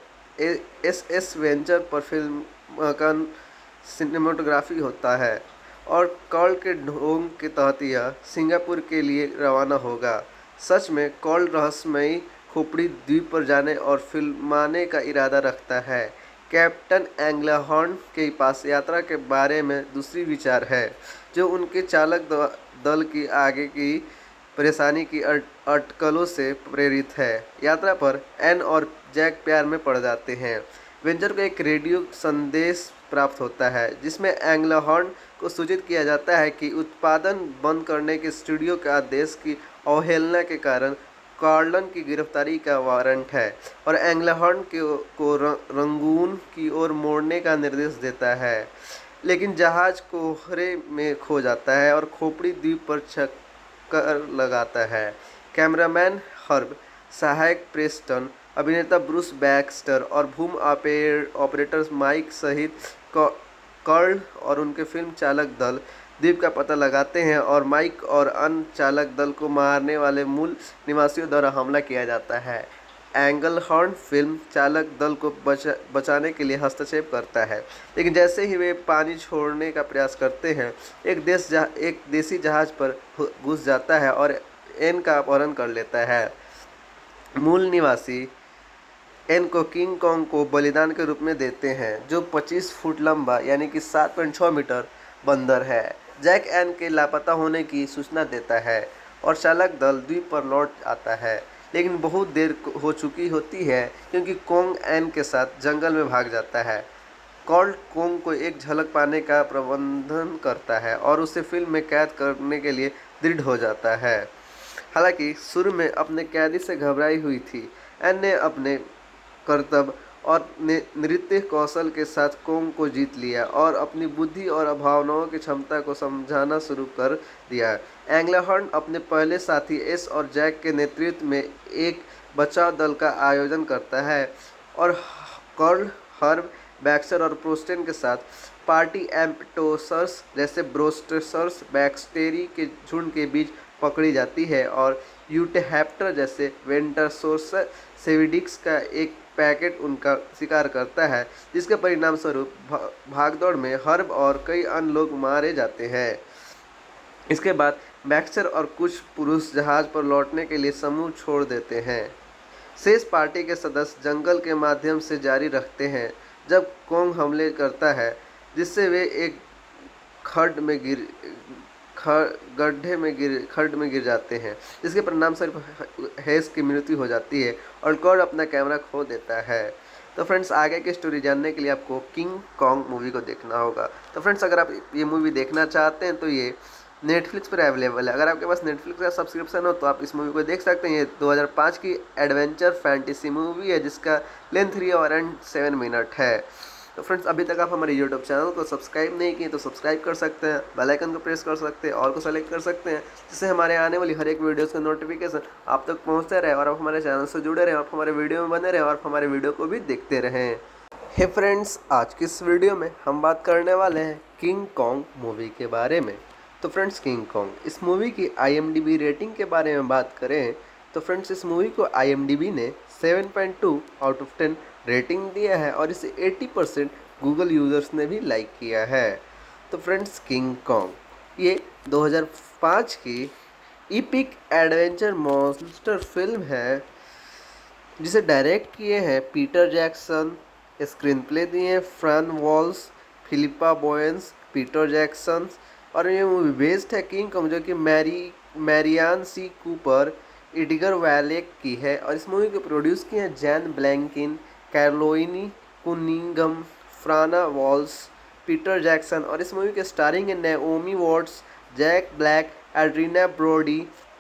[SPEAKER 2] एस वेंचर पर फिल्म का सिनेमेटोग्राफी होता है और कॉल के ढोंग के तहत यह सिंगापुर के लिए रवाना होगा। सच में कॉल रहस्यमयी खोपड़ी द्वीप पर जाने और फिल्माने का इरादा रखता है। कैप्टन एंग्लाहॉर्न के पास यात्रा के बारे में दूसरी विचार है जो उनके चालक दल की आगे की परेशानी की अटकलों से प्रेरित है। यात्रा पर एन और जैक प्यार में पड़ जाते हैं। वेंचर को एक रेडियो संदेश प्राप्त होता है जिसमें एंग्लाहॉर्न को सूचित किया जाता है कि उत्पादन बंद करने के स्टूडियो के आदेश की अवहेलना के कारण कार्लन की गिरफ्तारी का वारंट है और एंग्लाहॉर्न को रंगून की ओर मोड़ने का निर्देश देता है। लेकिन जहाज कोहरे में खो जाता है और खोपड़ी द्वीप पर चक्कर लगाता है। कैमरामैन हर्ब, सहायक प्रेस्टन, अभिनेता ब्रूस बैक्स्टर और भूम ऑपरेटर्स माइक सहित कर्ल और उनके फिल्म चालक दल द्वीप का पता लगाते हैं और माइक और अन्य चालक दल को मारने वाले मूल निवासियों द्वारा हमला किया जाता है। एंग्लहॉर्न फिल्म चालक दल को बचाने के लिए हस्तक्षेप करता है, लेकिन जैसे ही वे पानी छोड़ने का प्रयास करते हैं एक देसी जहाज पर घुस जाता है और एन का अपहरण कर लेता है। मूल निवासी एन को किंग कॉन्ग को बलिदान के रूप में देते हैं जो 25 फुट लंबा यानी कि 7.6 मीटर बंदर है। जैक एन के लापता होने की सूचना देता है और चालक दल द्वीप पर लौट आता है, लेकिन बहुत देर हो चुकी होती है क्योंकि कॉन्ग एन के साथ जंगल में भाग जाता है। कॉल्ट कॉन्ग को एक झलक पाने का प्रबंधन करता है और उसे फिल्म में कैद करने के लिए दृढ़ हो जाता है। हालांकि शुरू में अपने कैदी से घबराई हुई थी, एन ने अपने कर्तव्य और नृत्य कौशल के साथ कोंग को जीत लिया और अपनी बुद्धि और भावनाओं की क्षमता को समझाना शुरू कर दिया। एंग्लहॉर्न अपने पहले साथी एस और जैक के नेतृत्व में एक बचाव दल का आयोजन करता है और कर्ल, हर्ब, बैक्स्टर और प्रोस्टेन के साथ पार्टी एम्पटोसर्स जैसे ब्रोस्टर्स बैक्टेरी के झुंड के बीच पकड़ी जाती है और यूटेहैप्टर जैसे वेंटरसोर्स सेविडिक्स का एक पैकेट उनका शिकार करता है, जिसके परिणाम स्वरूप भागदौड़ में हर्ब और कई अन्य लोग मारे जाते हैं। इसके बाद बैक्स्टर और कुछ पुरुष जहाज पर लौटने के लिए समूह छोड़ देते हैं। शेष पार्टी के सदस्य जंगल के माध्यम से जारी रखते हैं जब कोंग हमले करता है, जिससे वे एक खड्ड में गिर जाते हैं, जिसके परिणाम स्वरूप हेस की मृत्यु हो जाती है और कर्ल अपना कैमरा खो देता है। तो फ्रेंड्स, आगे की स्टोरी जानने के लिए आपको किंग कॉन्ग मूवी को देखना होगा। तो फ्रेंड्स, अगर आप ये मूवी देखना चाहते हैं तो ये नेटफ्लिक्स पर अवेलेबल है। अगर आपके पास नेटफ्लिक्स का सब्सक्रिप्शन हो तो आप इस मूवी को देख सकते हैं। ये 2005 की एडवेंचर फैंटेसी मूवी है जिसका लेंथ 3 और 7 मिनट है। तो फ्रेंड्स, अभी तक आप हमारे यूट्यूब चैनल को सब्सक्राइब नहीं किए तो सब्सक्राइब कर सकते हैं, बेल आइकन को प्रेस कर सकते हैं, ऑल को सेलेक्ट कर सकते हैं, जिससे हमारे आने वाली हर एक वीडियोस का नोटिफिकेशन आप तक पहुंचते रहे और आप हमारे चैनल से जुड़े रहें, आप हमारे वीडियो में बने रहें और हमारे वीडियो को भी देखते रहें। हे फ्रेंड्स, आज की इस वीडियो में हम बात करने वाले हैं किंग कॉन्ग मूवी के बारे में। तो फ्रेंड्स, किंग कॉन्ग इस मूवी की IMDb रेटिंग के बारे में बात करें तो फ्रेंड्स, इस मूवी को IMDb ने 7.2 आउट ऑफ 10 रेटिंग दिया है और इसे 80% गूगल यूज़र्स ने भी लाइक किया है। तो फ्रेंड्स, किंग कॉन्ग ये 2005 की इपिक एडवेंचर मॉन्स्टर फिल्म है जिसे डायरेक्ट किए हैं पीटर जैक्सन, स्क्रीन प्ले दिए हैं Fran Walsh, Philippa Boyens, Peter Jackson और ये मूवी बेस्ड है किंग कॉन्ग जो कि Merian C Cooper, Edgar Wallace की है और इस मूवी को प्रोड्यूस किए हैं Jan Blenkin, Carolynne Cunningham, Fran Walsh, Peter Jackson और इस मूवी के स्टारिंग है Naomi Watts, Jack Black, Adrien Brody,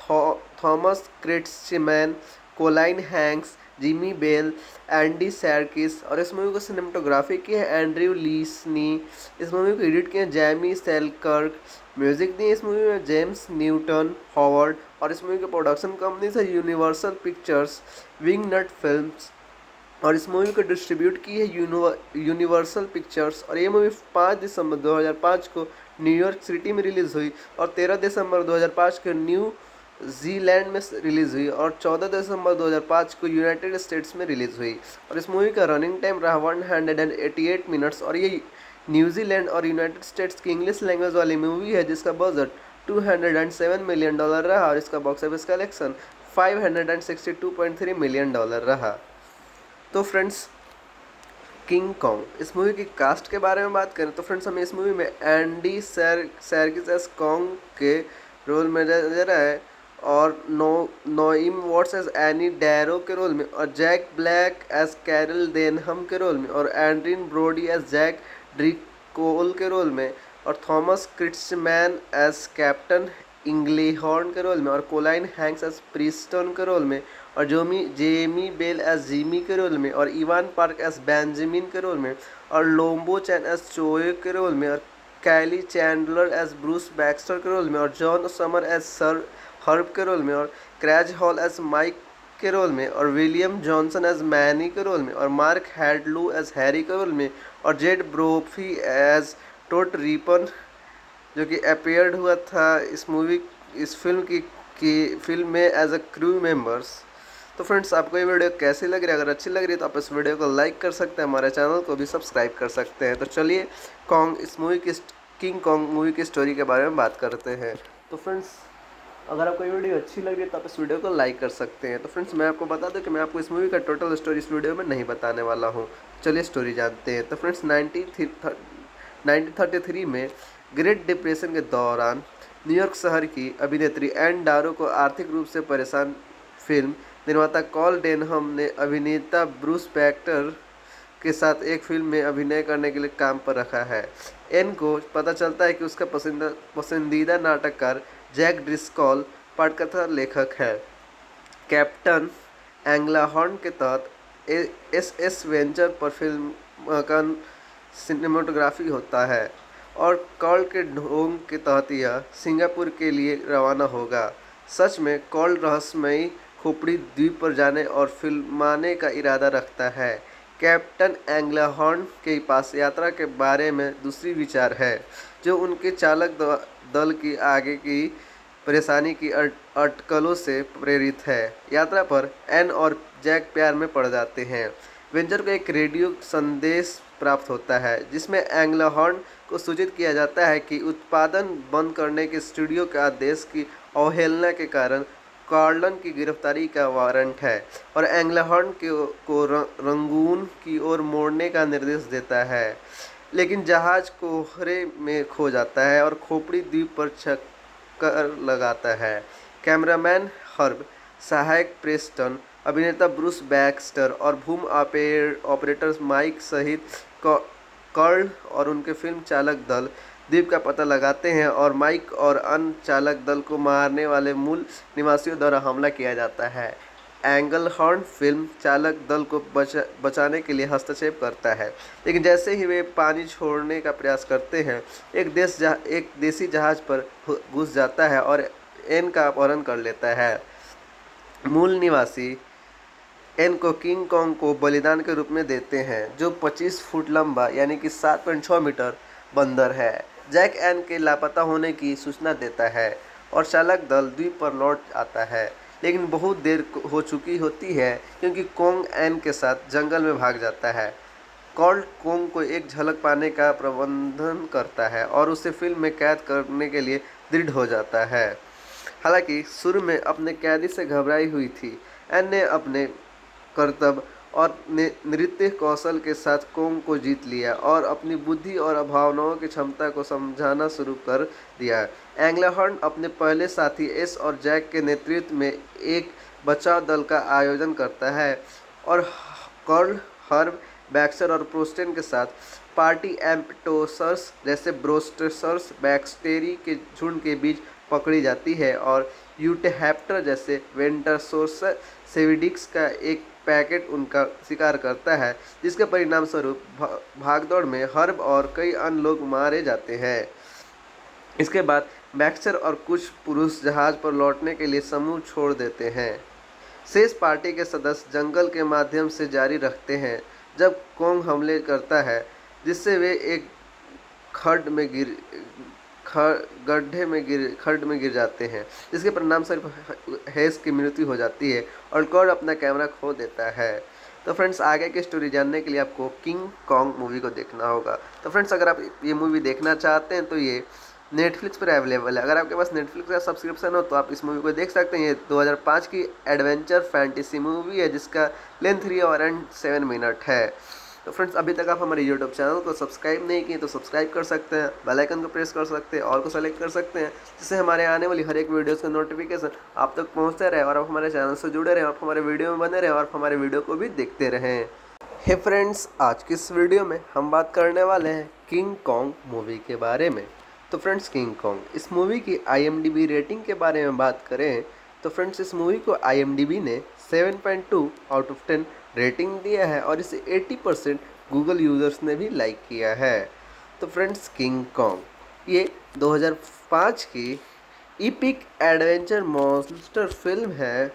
[SPEAKER 2] Thomas Kretschmann, Colin Hanks, Jamie Bell, Andy Serkis और इस मूवी को सिनेमेटोग्राफी की है एंड्रयू लीसनी। इस मूवी को एडिट किया जैमी सेलकर्क, म्यूजिक दी इस मूवी में जेम्स न्यूटन हॉवर्ड और इस मूवी के प्रोडक्शन कंपनी है यूनिवर्सल पिक्चर्स, विंग नट फिल्म्स और इस मूवी को डिस्ट्रीब्यूट की है यूनिवर्सल पिक्चर्स और ये मूवी 5 दिसंबर 2005 को न्यूयॉर्क सिटी में रिलीज़ हुई और 13 दिसंबर 2005 को न्यू जीलैंड में रिलीज़ हुई और 14 दिसंबर 2005 को यूनाइटेड स्टेट्स में रिलीज़ हुई और इस मूवी का रनिंग टाइम रहा 188 मिनट्स और ये न्यूजीलैंड और यूनाइटेड स्टेट्स की इंग्लिश लैंग्वेज वाली मूवी है जिसका बजट $207 मिलियन रहा और इसका बॉक्स ऑफिस कलेक्शन $562.3 मिलियन रहा। तो फ्रेंड्स, किंग कॉन्ग इस मूवी की कास्ट के बारे में बात करें तो फ्रेंड्स, हमें इस मूवी में एंडी सर्किस एस कॉन्ग के रोल में नजर आए और Naomi Watts as Ann Darrow के रोल में और Jack Black as Carl Denham के रोल में और एंड्रीन ब्रोडी एज जैक ड्रिकोल के रोल में और Thomas Kretschmann as captain Englehorn के रोल में और कोलाइन हैंक्स एज प्रिस्टन के रोल में और जेमी बेल एज जिमी के रोल में और इवान पार्क एज बेंजामिन के रोल में और लोम्बो चैन एज चोए के रोल में और कैली चैंडलर एज ब्रूस बैक्स्टर के रोल में और John summer as sir Herb के रोल में और क्रैज हॉल एज माइक के रोल में और विलियम जॉनसन एज मैनी के रोल में और मार्क हैडलू एज हैरी के रोल में और जेड ब्रोफी एज टोट रिपन जो कि अपीयर्ड हुआ था इस फिल्म में एज अ क्रू मेंबर्स। तो फ्रेंड्स, आपको ये वीडियो कैसी लग रही है? अगर अच्छी लग रही है तो आप इस वीडियो को लाइक कर सकते हैं, हमारे चैनल को भी सब्सक्राइब कर सकते हैं। तो चलिए किंग कॉन्ग मूवी की स्टोरी के बारे में बात करते हैं। तो फ्रेंड्स, अगर आपको ये वीडियो अच्छी लग रही है तो आप इस वीडियो को लाइक कर सकते हैं। तो फ्रेंड्स, मैं आपको बता दूं कि मैं आपको इस मूवी का टोटल स्टोरी इस वीडियो में नहीं बताने वाला हूँ। चलिए स्टोरी जानते हैं। तो फ्रेंड्स, 1933 में ग्रेट डिप्रेशन के दौरान न्यूयॉर्क शहर की अभिनेत्री एन डारो को आर्थिक रूप से परेशान फिल्म निर्माता कॉल डेनहम ने अभिनेता ब्रूस बैक्टर के साथ एक फिल्म में अभिनय करने के लिए काम पर रखा है। एन को पता चलता है कि उसका पसंदीदा नाटककार जैक ड्रिस्कॉल पटकथा लेखक है। कैप्टन एंग्लाहॉर्न के तहत एस वेंचर पर फिल्म का सिनेमेटोग्राफी होता है और कार्ल के ढोंग के तहत यह सिंगापुर के लिए रवाना होगा। सच में कार्ल रहस्यमयी खोपड़ी द्वीप पर जाने और फिल्माने का इरादा रखता है। कैप्टन एंग्लाहॉर्न के पास यात्रा के बारे में दूसरी विचार है, जो उनके चालक दल की आगे की परेशानी की अटकलों से प्रेरित है। यात्रा पर एन और जैक प्यार में पड़ जाते हैं। वेंचर को एक रेडियो संदेश प्राप्त होता है जिसमें एंग्लाहॉर्न को सूचित किया जाता है कि उत्पादन बंद करने के स्टूडियो के आदेश की अवहेलना के कारण कार्लन की गिरफ्तारी का वारंट है और एंग्लाहॉर्न को रंगून की ओर मोड़ने का निर्देश देता है, लेकिन जहाज कोहरे में खो जाता है और खोपड़ी द्वीप पर चक्कर लगाता है। कैमरामैन हर्ब, सहायक प्रेस्टन, अभिनेता ब्रूस बैक्स्टर और भूम ऑपरेटर माइक सहित कार्ल और उनके फिल्म चालक दल द्वीप का पता लगाते हैं और माइक और अन्य चालक दल को मारने वाले मूल निवासियों द्वारा हमला किया जाता है। एंग्लहॉर्न फिल्म चालक दल को बचाने के लिए हस्तक्षेप करता है, लेकिन जैसे ही वे पानी छोड़ने का प्रयास करते हैं, एक देसी जहाज पर घुस जाता है और एन का अपहरण कर लेता है। मूल निवासी एन को किंग कॉन्ग को बलिदान के रूप में देते हैं, जो 25 फुट लंबा यानी कि 7.6 मीटर बंदर है। जैक एन के लापता होने की सूचना देता है और चालक दल द्वीप पर लौट आता है, लेकिन बहुत देर हो चुकी होती है क्योंकि कॉन्ग एन के साथ जंगल में भाग जाता है। कार्ल कॉन्ग को एक झलक पाने का प्रबंधन करता है और उसे फिल्म में कैद करने के लिए दृढ़ हो जाता है। हालांकि शुरू में अपने कैदी से घबराई हुई थी, एन ने अपने कर्तव्य और नृत्य कौशल के साथ कॉन्ग को जीत लिया और अपनी बुद्धि और भावनाओं की क्षमता को समझाना शुरू कर दिया। एंग्लाहॉर्न अपने पहले साथी एस और जैक के नेतृत्व में एक बचाव दल का आयोजन करता है और कार्ल, हर्ब, बैक्स्टर और प्रोस्टेन के साथ पार्टी एम्पटोसर्स जैसे ब्रोस्टर्स बैक्टेरी के झुंड के बीच पकड़ी जाती है और यूटेहैप्टर जैसे वेंटरसोर्स सेविडिक्स का एक पैकेट उनका शिकार करता है, जिसके परिणाम स्वरूप भागदौड़ में हर्ब और कई अन्य लोग मारे जाते हैं। इसके बाद बैक्स्टर और कुछ पुरुष जहाज पर लौटने के लिए समूह छोड़ देते हैं। शेष पार्टी के सदस्य जंगल के माध्यम से जारी रखते हैं जब कॉन्ग हमले करता है, जिससे वे एक खड्ड में गिर जाते हैं, जिसके परिणाम स्वरूप हेस की मृत्यु हो जाती है और कार्ल अपना कैमरा खो देता है। तो फ्रेंड्स, आगे की स्टोरी जानने के लिए आपको किंग कॉन्ग मूवी को देखना होगा। तो फ्रेंड्स, अगर आप ये मूवी देखना चाहते हैं तो ये नेटफ्लिक्स पर अवेलेबल है। अगर आपके पास नेटफ्लिक्स का सब्सक्रिप्शन हो तो आप इस मूवी को देख सकते हैं। ये 2005 की एडवेंचर फैंटेसी मूवी है जिसका लेंथ 3 और 7 मिनट है। तो फ्रेंड्स, अभी तक आप हमारे यूट्यूब चैनल को सब्सक्राइब नहीं किए तो सब्सक्राइब कर सकते हैं, बेल आइकन को प्रेस कर सकते हैं, ऑल को सेलेक्ट कर सकते हैं, जिससे हमारे आने वाली हर एक वीडियोस का नोटिफिकेशन आप तक पहुंचते रहे और आप हमारे चैनल से जुड़े रहें, आप हमारे वीडियो में बने रहें और हमारे वीडियो को भी देखते रहें। हे फ्रेंड्स, आज की इस वीडियो में हम बात करने वाले हैं किंग कॉन्ग मूवी के बारे में। तो फ्रेंड्स, किंग कॉन्ग इस मूवी की IMDb रेटिंग के बारे में बात करें तो फ्रेंड्स, इस मूवी को IMDb ने 7.2 आउट ऑफ 10 रेटिंग दिया है और इसे 80% गूगल यूज़र्स ने भी लाइक किया है। तो फ्रेंड्स, किंग कॉन्ग ये 2005 की इपिक एडवेंचर मॉन्स्टर फिल्म है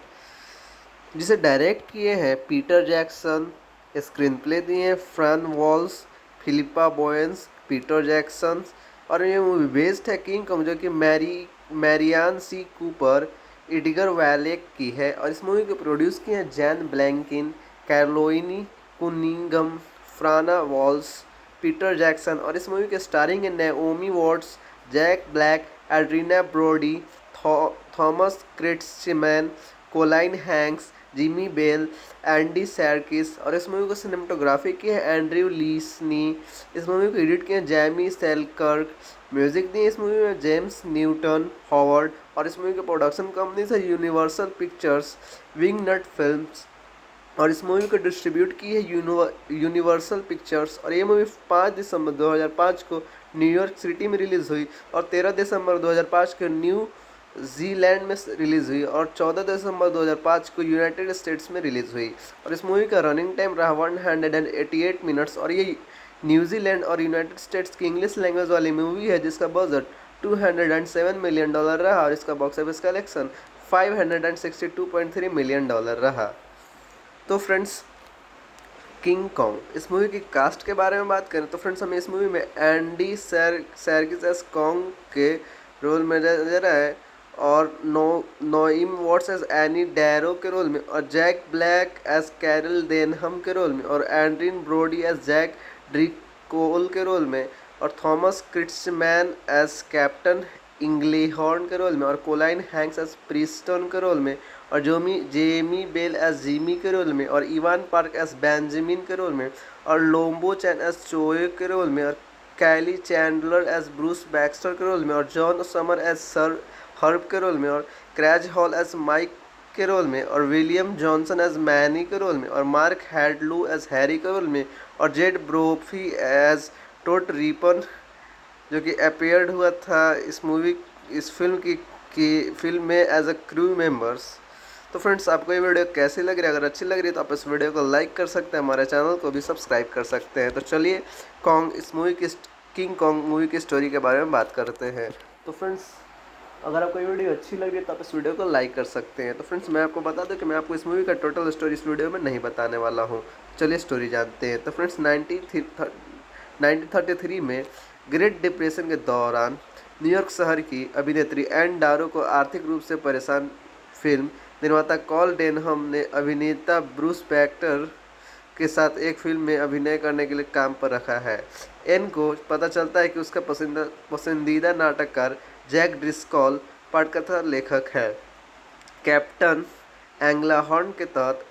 [SPEAKER 2] जिसे डायरेक्ट किए हैं पीटर जैक्सन, स्क्रीन प्ले दिए हैं Fran Walsh, Philippa Boyens, Peter Jackson और ये मूवी बेस्ड है किंग कॉन्ग जो कि Merian C Cooper, Edgar Wallace की है और इस मूवी को प्रोड्यूस किए हैं Jan Blenkin, Carolynne Cunningham, Fran Walsh, Peter Jackson और इस मूवी के स्टारिंग है Naomi Watts, Jack Black, Adrien Brody, Thomas Kretschmann, Colin Hanks, Jamie Bell, Andy Serkis और इस मूवी को सिनेमेटोग्राफी की है एंड्रयू लीसनी। इस मूवी को एडिट किया जैमी सेलकर्क, म्यूजिक दिए इस मूवी में जेम्स न्यूटन हॉवर्ड और इस मूवी की प्रोडक्शन कंपनी है यूनिवर्सल पिक्चर्स, विंग नट फिल्म्स और इस मूवी को डिस्ट्रीब्यूट की है यूनिवर्सल पिक्चर्स और ये मूवी 5 दिसंबर 2005 को न्यूयॉर्क सिटी में रिलीज़ हुई और 13 दिसंबर 2005 को न्यू न्यूजीलैंड में रिलीज़ हुई और 14 दिसंबर 2005 को यूनाइटेड स्टेट्स में रिलीज़ हुई। और इस मूवी का रनिंग टाइम रहा 188 मिनट्स। और ये न्यूजीलैंड और यूनाइटेड स्टेट्स की इंग्लिश लैंग्वेज वाली मूवी है जिसका बजट $207 मिलियन रहा और इसका बॉक्स ऑफिस कलेक्शन $562.3 मिलियन रहा। तो फ्रेंड्स, किंग कॉन्ग इस मूवी की कास्ट के बारे में बात करें तो फ्रेंड्स हमें इस मूवी में एंडी सर्किस एस कॉन्ग के रोल में नजर आए और Naomi Watts as Ann Darrow के रोल में, और Jack Black as Carl Denham के रोल में, और Adrien Brody as Jack Driscoll के रोल में, और Thomas Kretschmann as captain Englehorn के रोल में, और कोलाइन हैंक्स एज प्रिस्टन के रोल में, और जेमी बेल एज जिमी के रोल में, और इवान पार्क एज बेंजामिन के रोल में, और लोम्बो चैन एज चोए के रोल में, और कैली चैंडलर एज ब्रूस बैक्स्टर के रोल में, और John summer as sir Herb के रोल में, और क्रैज हॉल एज माइक के रोल में, और विलियम जॉनसन एज मैनी के रोल में, और मार्क हैडलू एज हैरी के रोल में, और जेड ब्रोफी एज टोट रिपन जो कि अपीयर्ड हुआ था इस फिल्म में एज अ क्रू मेंबर्स। तो फ्रेंड्स, आपको ये वीडियो कैसी लग रही है? अगर अच्छी लग रही है तो आप इस वीडियो को लाइक कर सकते हैं, हमारे चैनल को भी सब्सक्राइब कर सकते हैं। तो चलिए किंग कॉन्ग मूवी की स्टोरी के बारे में बात करते हैं। तो फ्रेंड्स, अगर आपको ये वीडियो अच्छी लग रही है तो आप इस वीडियो को लाइक कर सकते हैं। तो फ्रेंड्स, मैं आपको बता दूं कि मैं आपको इस मूवी का टोटल स्टोरी इस वीडियो में नहीं बताने वाला हूँ। चलिए स्टोरी जानते हैं। तो फ्रेंड्स, 1933 में ग्रेट डिप्रेशन के दौरान न्यूयॉर्क शहर की अभिनेत्री एन डारो को आर्थिक रूप से परेशान फिल्म निर्माता कॉल डेनहम ने अभिनेता ब्रूस बैक्स्टर के साथ एक फिल्म में अभिनय करने के लिए काम पर रखा है। एन को पता चलता है कि उसका पसंदीदा नाटककार जैक ड्रिस्कॉल पटकथा लेखक है। कैप्टन एंग्लाहॉर्न के तहत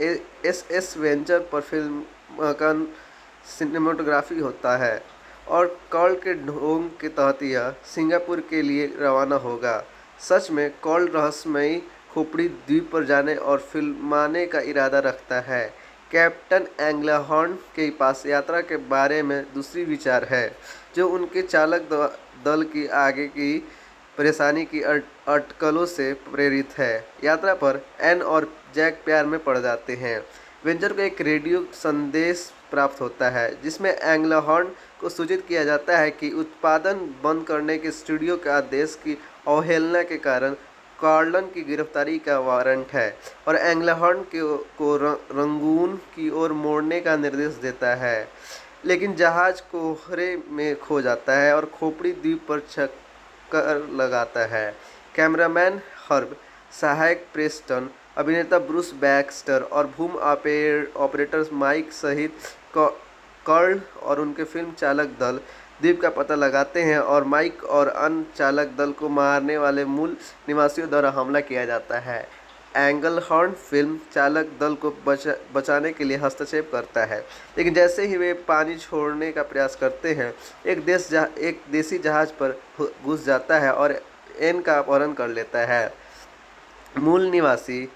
[SPEAKER 2] एस वेंचर पर फिल्म का सिनेमेटोग्राफी होता है और कॉल के ढोंग के तहत यह सिंगापुर के लिए रवाना होगा। सच में कॉल रहस्यमयी खोपड़ी द्वीप पर जाने और फिल्माने का इरादा रखता है। कैप्टन एंग्लाहॉर्न के पास यात्रा के बारे में दूसरी विचार है जो उनके चालक दल की आगे की परेशानी की अटकलों से प्रेरित है। यात्रा पर एन और जैक प्यार में पड़ जाते हैं। वेंचर को एक रेडियो संदेश प्राप्त होता है जिसमें एंग्लाहॉर्न को सूचित किया जाता है कि उत्पादन बंद करने के स्टूडियो के आदेश की अवहेलना के कारण कार्लन की गिरफ्तारी का वारंट है और एंग्लाहॉर्न को रंगून की ओर मोड़ने का निर्देश देता है। लेकिन जहाज कोहरे में खो जाता है और खोपड़ी द्वीप पर चक्कर लगाता है। कैमरामैन हर्ब, सहायक प्रेस्टन, अभिनेता ब्रूस बैक्स्टर और भूम ऑपरेटर माइक सहित कर्ल और उनके फिल्म चालक दल द्वीप का पता लगाते हैं और माइक और अन्य चालक दल को मारने वाले मूल निवासियों द्वारा हमला किया जाता है। एंग्लहॉर्न फिल्म चालक दल को बचाने के लिए हस्तक्षेप करता है, लेकिन जैसे ही वे पानी छोड़ने का प्रयास करते हैं एक देसी जहाज पर घुस जाता है और एन का अपहरण कर लेता है। मूल निवासी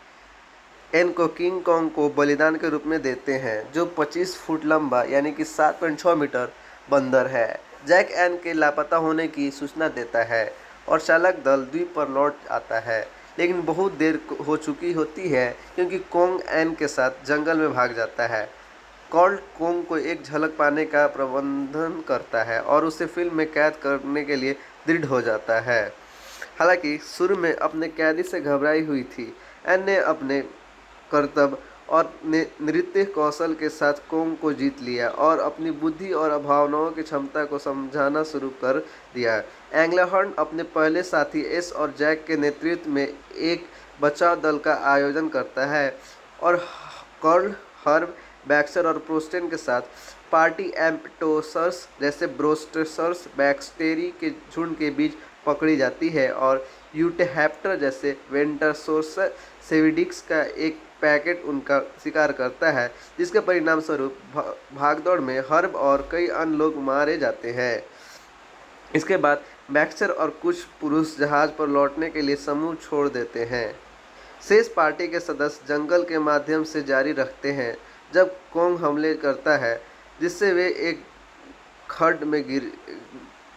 [SPEAKER 2] एन को किंग कॉन्ग को बलिदान के रूप में देते हैं जो 25 फुट लंबा यानी कि 7.6 मीटर बंदर है। जैक एन के लापता होने की सूचना देता है और चालक दल द्वीप पर लौट आता है, लेकिन बहुत देर हो चुकी होती है क्योंकि कॉन्ग एन के साथ जंगल में भाग जाता है। कॉल कॉन्ग को एक झलक पाने का प्रबंधन करता है और उसे फिल्म में कैद करने के लिए दृढ़ हो जाता है। हालांकि शुरू में अपने कैदी से घबराई हुई थी, एन ने अपने कर्तव्य और नृत्य कौशल के साथ कॉन्ग को जीत लिया और अपनी बुद्धि और भावनाओं की क्षमता को समझाना शुरू कर दिया। एंग्लाहॉर्न अपने पहले साथी एस और जैक के नेतृत्व में एक बचाव दल का आयोजन करता है और कर्ल, हर्ब, बैक्स्टर और प्रोस्टेन के साथ पार्टी एम्पटोसर्स जैसे ब्रोस्टर्स बैक्स्टेरी के झुंड के बीच पकड़ी जाती है और यूटेहैप्टर जैसे वेंटरसोर्स सेविडिक्स का एक पैकेट उनका शिकार करता है, जिसके परिणाम स्वरूप भागदौड़ में हर्ब और कई अन्य लोग मारे जाते हैं। इसके बाद बैक्स्टर और कुछ पुरुष जहाज पर लौटने के लिए समूह छोड़ देते हैं। शेष पार्टी के सदस्य जंगल के माध्यम से जारी रखते हैं जब कॉन्ग हमले करता है, जिससे वे एक खड्ड में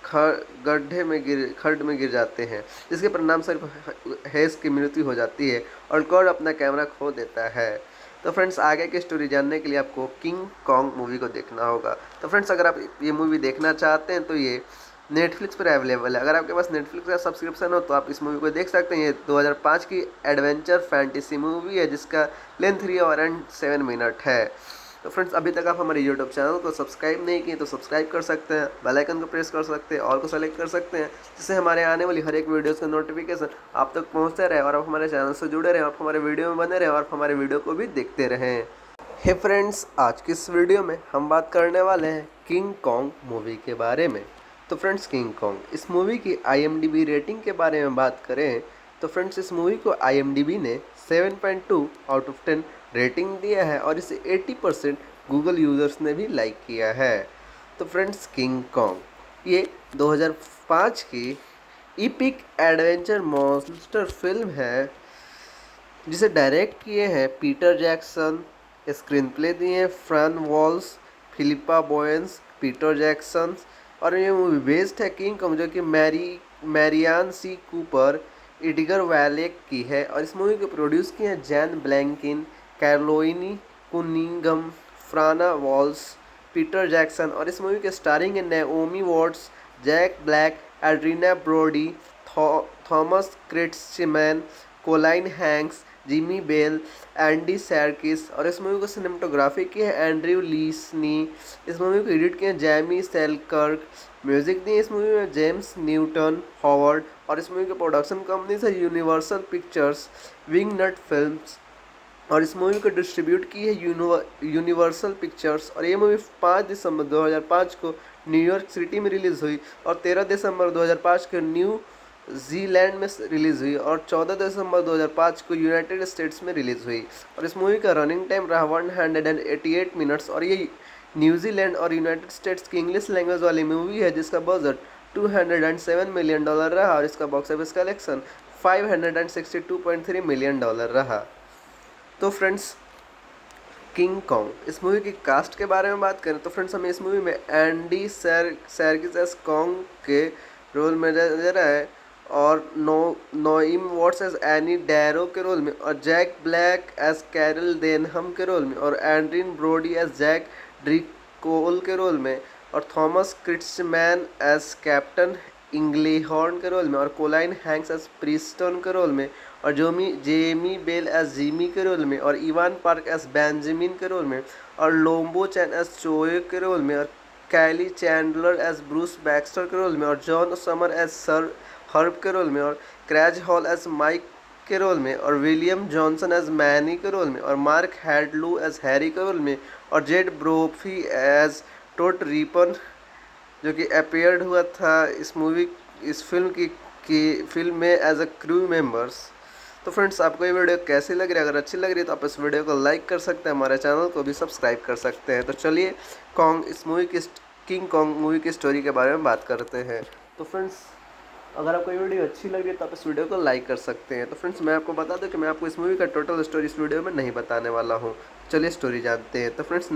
[SPEAKER 2] खड्ड में गिर जाते हैं, जिसके परिणाम स्वरूप हेस की मृत्यु हो जाती है और कॉर्ड अपना कैमरा खो देता है। तो फ्रेंड्स, आगे की स्टोरी जानने के लिए आपको किंग कॉन्ग मूवी को देखना होगा। तो फ्रेंड्स, अगर आप ये मूवी देखना चाहते हैं तो ये नेटफ्लिक्स पर अवेलेबल है। अगर आपके पास नेटफ्लिक्स का सब्सक्रिप्शन हो तो आप इस मूवी को देख सकते हैं। ये 2005 की एडवेंचर फैंटेसी मूवी है जिसका लेंथ 3 आवर एंड 7 मिनट है। तो फ्रेंड्स, अभी तक आप हमारे यूट्यूब चैनल को सब्सक्राइब नहीं किए तो सब्सक्राइब कर सकते हैं, बेल आइकन को प्रेस कर सकते हैं, ऑल को सेलेक्ट कर सकते हैं, जिससे हमारे आने वाली हर एक वीडियोस का नोटिफिकेशन आप तक पहुंचते रहे और आप हमारे चैनल से जुड़े रहें, आप हमारे वीडियो में बने रहें और हमारे वीडियो को भी देखते रहें। हे फ्रेंड्स, आज की इस वीडियो में हम बात करने वाले हैं किंग कॉन्ग मूवी के बारे में। तो फ्रेंड्स, किंग कॉन्ग इस मूवी की IMDb रेटिंग के बारे में बात करें तो फ्रेंड्स, इस मूवी को IMDb ने 7.2 आउट ऑफ 10 रेटिंग दिया है और इसे 80% गूगल यूज़र्स ने भी लाइक किया है। तो फ्रेंड्स, किंग कॉन्ग ये 2005 की इपिक एडवेंचर मॉन्स्टर फिल्म है जिसे डायरेक्ट किए हैं पीटर जैक्सन, स्क्रीन प्ले दिए हैं Fran Walsh, Philippa Boyens, Peter Jackson और ये मूवी बेस्ड है किंग कॉन्ग जो कि Merian C Cooper, Edgar Wallace की है और इस मूवी को प्रोड्यूस किए हैं Jan Blenkin, Carolynne Cunningham, Fran Walsh, Peter Jackson और इस मूवी के स्टारिंग है Naomi Watts, Jack Black, Adrien Brody, Thomas Kretschmann, Colin Hanks, Jamie Bell, Andy Serkis और इस मूवी को सिनेमेटोग्राफी की है एंड्रयू लीसनी। इस मूवी को एडिट किया जैमी सेलकर्क, म्यूजिक दिए इस मूवी में जेम्स न्यूटन हॉवर्ड और इस मूवी की प्रोडक्शन कंपनी है यूनिवर्सल पिक्चर्स, विंग नट फिल्म्स और इस मूवी को डिस्ट्रीब्यूट की है यूनिवर्सल पिक्चर्स और ये मूवी 5 दिसंबर 2005 को न्यूयॉर्क सिटी में रिलीज़ हुई और 13 दिसंबर 2005 को न्यू जीलैंड में रिलीज़ हुई और 14 दिसंबर 2005 को यूनाइटेड स्टेट्स में रिलीज़ हुई और इस मूवी का रनिंग टाइम रहा 188 मिनट्स और ये न्यूजीलैंड और यूनाइटेड स्टेट्स की इंग्लिश लैंग्वेज वाली मूवी है जिसका बजट $207 मिलियन रहा और इसका बॉक्स ऑफिस कलेक्शन $562.3 मिलियन रहा। तो फ्रेंड्स, किंग कॉन्ग इस मूवी की कास्ट के बारे में बात करें तो फ्रेंड्स, हमें इस मूवी में एंडी सर्किस एस कॉन्ग के रोल में नजर आए और Naomi Watts as Ann Darrow के रोल में और Jack Black as Carl Denham के रोल में और एंड्रीन ब्रोडी एज जैक ड्रिकोल के रोल में और Thomas Kretschmann as captain Englehorn के रोल में और कोलाइन हैंक्स एज प्रिस्टन के रोल में और जेमी बेल एज जिमी के रोल में और इवान पार्क एज बेंजामिन के रोल में और लोम्बो चैन एज चोए के रोल में और कैली चैंडलर एज ब्रूस बैक्स्टर के रोल में और John summer as sir Herb के रोल में और क्रैज हॉल एज माइक के रोल में और विलियम जॉनसन एज मैनी के रोल में और मार्क हैडलू एज हैरी के रोल में और जेड ब्रोफी एज टोट रीपन जो कि अपीयर्ड हुआ था इस फिल्म में एज अ क्रू मेंबर्स। तो फ्रेंड्स, आपको ये वीडियो कैसी लग रही है? अगर अच्छी लग रही है तो आप इस वीडियो को लाइक कर सकते हैं, हमारे चैनल को भी सब्सक्राइब कर सकते हैं। तो चलिए किंग कॉन्ग मूवी की स्टोरी के बारे में बात करते हैं। तो फ्रेंड्स, अगर आपको ये वीडियो अच्छी लग रही है तो आप इस वीडियो को लाइक कर सकते हैं। तो फ्रेंड्स, मैं आपको बता दूं कि मैं आपको इस मूवी का टोटल स्टोरी इस वीडियो में नहीं बताने वाला हूँ। चलिए स्टोरी जानते हैं। तो फ्रेंड्स,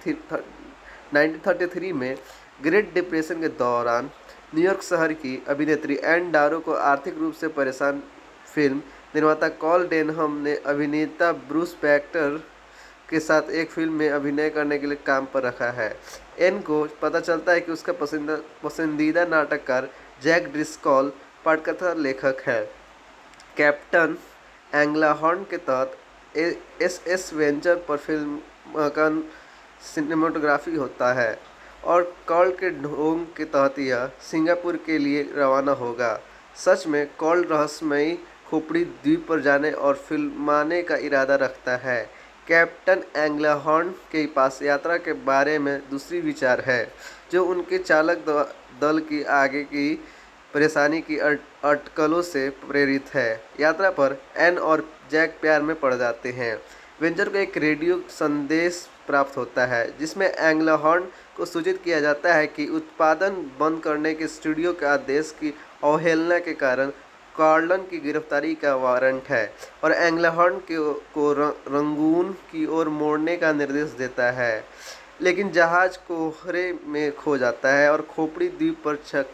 [SPEAKER 2] 1933 में ग्रेट डिप्रेशन के दौरान न्यूयॉर्क शहर की अभिनेत्री एन डारो को आर्थिक रूप से परेशान फिल्म निर्माता कॉल डेनहम ने अभिनेता ब्रूस बैक्स्टर के साथ एक फिल्म में अभिनय करने के लिए काम पर रखा है। एन को पता चलता है कि उसका पसंदीदा नाटककार जैक ड्रिस्कॉल पटकथा लेखक है। कैप्टन एंग्लाहॉर्न के तहत एस वेंचर पर फिल्म का सिनेमेटोग्राफी होता है और कॉल के ढोंग के तहत यह सिंगापुर के लिए रवाना होगा। सच में कॉल रहस्यमयी खोपड़ी द्वीप पर जाने और फिल्माने का इरादा रखता है। कैप्टन एंग्लाहॉर्न के पास यात्रा के बारे में दूसरी विचार है जो उनके चालक दल की आगे की परेशानी की अटकलों से प्रेरित है। यात्रा पर एन और जैक प्यार में पड़ जाते हैं। वेंचर को एक रेडियो संदेश प्राप्त होता है जिसमें एंग्लाहॉर्न को सूचित किया जाता है कि उत्पादन बंद करने के स्टूडियो के आदेश की अवहेलना के कारण कार्लन की गिरफ्तारी का वारंट है और एंग्लाहॉर्न को रंगून की ओर मोड़ने का निर्देश देता है, लेकिन जहाज कोहरे में खो जाता है और खोपड़ी द्वीप पर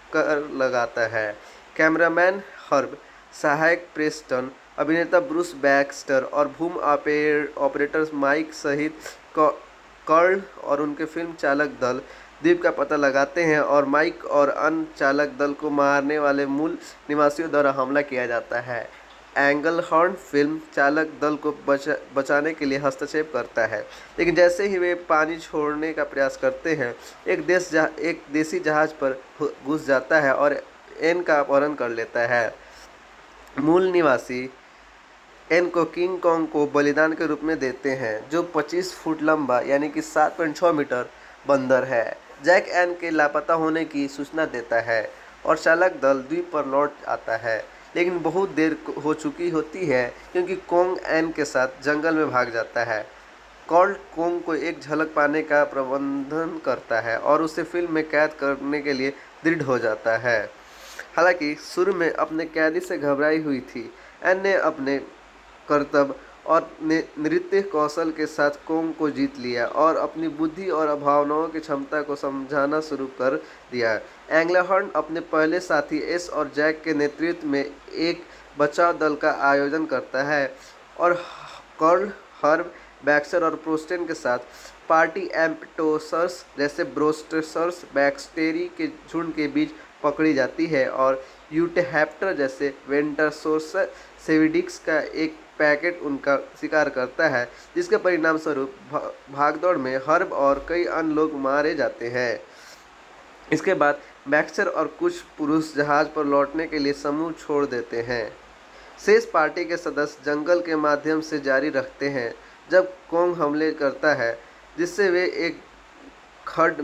[SPEAKER 2] कर लगाता है। कैमरामैन हर्ब, सहायक प्रेस्टन, अभिनेता ब्रूस बैक्स्टर और भूम ऑपरेटर माइक सहित कर्ल और उनके फिल्म चालक दल द्वीप का पता लगाते हैं और माइक और अन्य चालक दल को मारने वाले मूल निवासियों द्वारा हमला किया जाता है। एंगलहॉर्न फिल्म चालक दल को बचाने के लिए हस्तक्षेप करता है, लेकिन जैसे ही वे पानी छोड़ने का प्रयास करते हैं, एक देसी जहाज पर घुस जाता है और एन का अपहरण कर लेता है। मूल निवासी एन को किंग कॉन्ग को बलिदान के रूप में देते हैं, जो 25 फुट लंबा यानी कि 7.6 मीटर बंदर है। जैक एन के लापता होने की सूचना देता है और चालक दल द्वीप पर लौट आता है, लेकिन बहुत देर हो चुकी होती है क्योंकि कॉन्ग एन के साथ जंगल में भाग जाता है। कॉल कॉन्ग को एक झलक पाने का प्रबंधन करता है और उसे फिल्म में कैद करने के लिए दृढ़ हो जाता है। हालांकि शुरू में अपने कैदी से घबराई हुई थी, एन ने अपने कर्तव्य और नृत्य कौशल के साथ कॉन्ग को जीत लिया और अपनी बुद्धि और भावनाओं की क्षमता को समझाना शुरू कर दिया। एंगलहॉर्न अपने पहले साथी एस और जैक के नेतृत्व में एक बचाव दल का आयोजन करता है और कर्ल, हर्ब, बैक्स्टर और प्रोस्टेन के साथ पार्टी एम्पटोसर्स जैसे ब्रोस्टर्स बैक्टेरी के झुंड के बीच पकड़ी जाती है और यूटेहैप्टर जैसे वेंटरसोर्स सेविडिक्स का एक पैकेट उनका शिकार करता है, जिसके परिणाम स्वरूप भागदौड़ में हर्ब और कई अन्य लोग मारे जाते हैं। इसके बाद बैक्स्टर और कुछ पुरुष जहाज पर लौटने के लिए समूह छोड़ देते हैं। शेष पार्टी के सदस्य जंगल के माध्यम से जारी रखते हैं जब कॉन्ग हमले करता है, जिससे वे एक खड्ड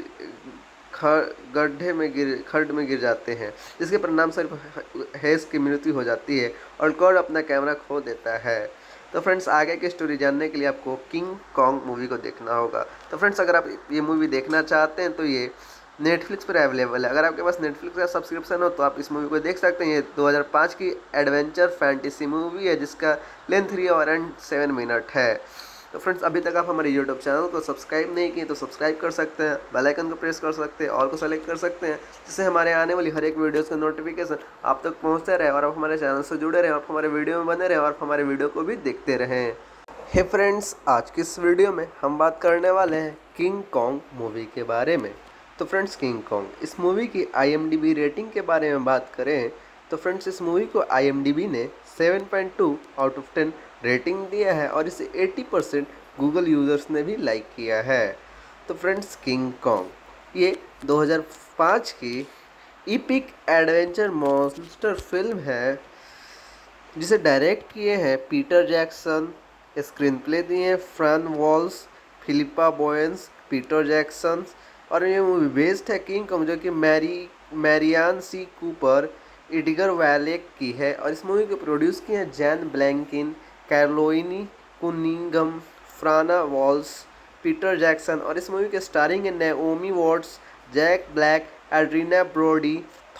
[SPEAKER 2] में गिर जाते हैं, जिसके परिणाम स्वरूप हेस की मृत्यु हो जाती है और कॉर्ड अपना कैमरा खो देता है। तो फ्रेंड्स, आगे की स्टोरी जानने के लिए आपको किंग कॉन्ग मूवी को देखना होगा। तो फ्रेंड्स, अगर आप ये मूवी देखना चाहते हैं तो ये नेटफ्लिक्स पर अवेलेबल है। अगर आपके पास नेटफ्लिक्स का सब्सक्रिप्शन हो तो आप इस मूवी को देख सकते हैं। ये 2005 की एडवेंचर फैंटेसी मूवी है जिसका लेंथ 3 आवर एंड 7 मिनट है। तो फ्रेंड्स, अभी तक आप हमारे यूट्यूब चैनल को सब्सक्राइब नहीं किए तो सब्सक्राइब कर सकते हैं, बेल आइकन को प्रेस कर सकते हैं, ऑल को सेलेक्ट कर सकते हैं, जिससे हमारे आने वाली हर एक वीडियोस का नोटिफिकेशन आप तक पहुंचते रहे और आप हमारे चैनल से जुड़े रहें, आप हमारे वीडियो में बने रहें और हमारे वीडियो को भी देखते रहें। हे फ्रेंड्स, आज की इस वीडियो में हम बात करने वाले हैं किंग कॉन्ग मूवी के बारे में। तो फ्रेंड्स, किंग कॉन्ग इस मूवी की IMDb रेटिंग के बारे में बात करें तो फ्रेंड्स, इस मूवी को IMDb ने 7.2 आउट ऑफ 10 रेटिंग दिया है और इसे 80% गूगल यूज़र्स ने भी लाइक किया है। तो फ्रेंड्स, किंग कॉन्ग ये 2005 की इपिक एडवेंचर मॉन्स्टर फिल्म है जिसे डायरेक्ट किए हैं पीटर जैक्सन, स्क्रीन प्ले दिए हैं Fran Walsh, Philippa Boyens, Peter Jackson और ये मूवी बेस्ड है किंग कॉन्ग जो कि Merian C Cooper, Edgar Wallace की है और इस मूवी को प्रोड्यूस किए हैं Jan Blenkin, Carolynne Cunningham, Fran Walsh, Peter Jackson और इस मूवी के स्टारिंग है Naomi Watts, Jack Black, Adrien Brody,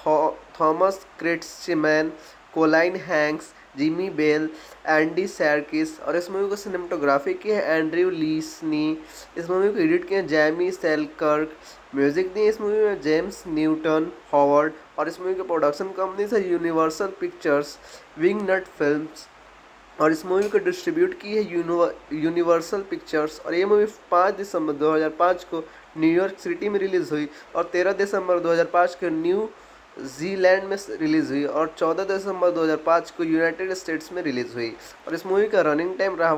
[SPEAKER 2] Thomas Kretschmann, Colin Hanks, Jamie Bell, Andy Serkis और इस मूवी को सिनेमेटोग्राफी की है एंड्रयू लीसनी। इस मूवी को एडिट किए जैमी सेलकर्क, म्यूजिक दिए इस मूवी में जेम्स न्यूटन हॉवर्ड और इस मूवी की प्रोडक्शन कंपनी है यूनिवर्सल पिक्चर्स, विंग नट फिल्म्स और इस मूवी को डिस्ट्रीब्यूट की है यूनिवर्सल पिक्चर्स और ये मूवी 5 दिसंबर 2005 को न्यूयॉर्क सिटी में रिलीज़ हुई और 13 दिसंबर 2005 को न्यू जीलैंड में रिलीज़ हुई और 14 दिसंबर 2005 को यूनाइटेड स्टेट्स में रिलीज़ हुई और इस मूवी का रनिंग टाइम रहा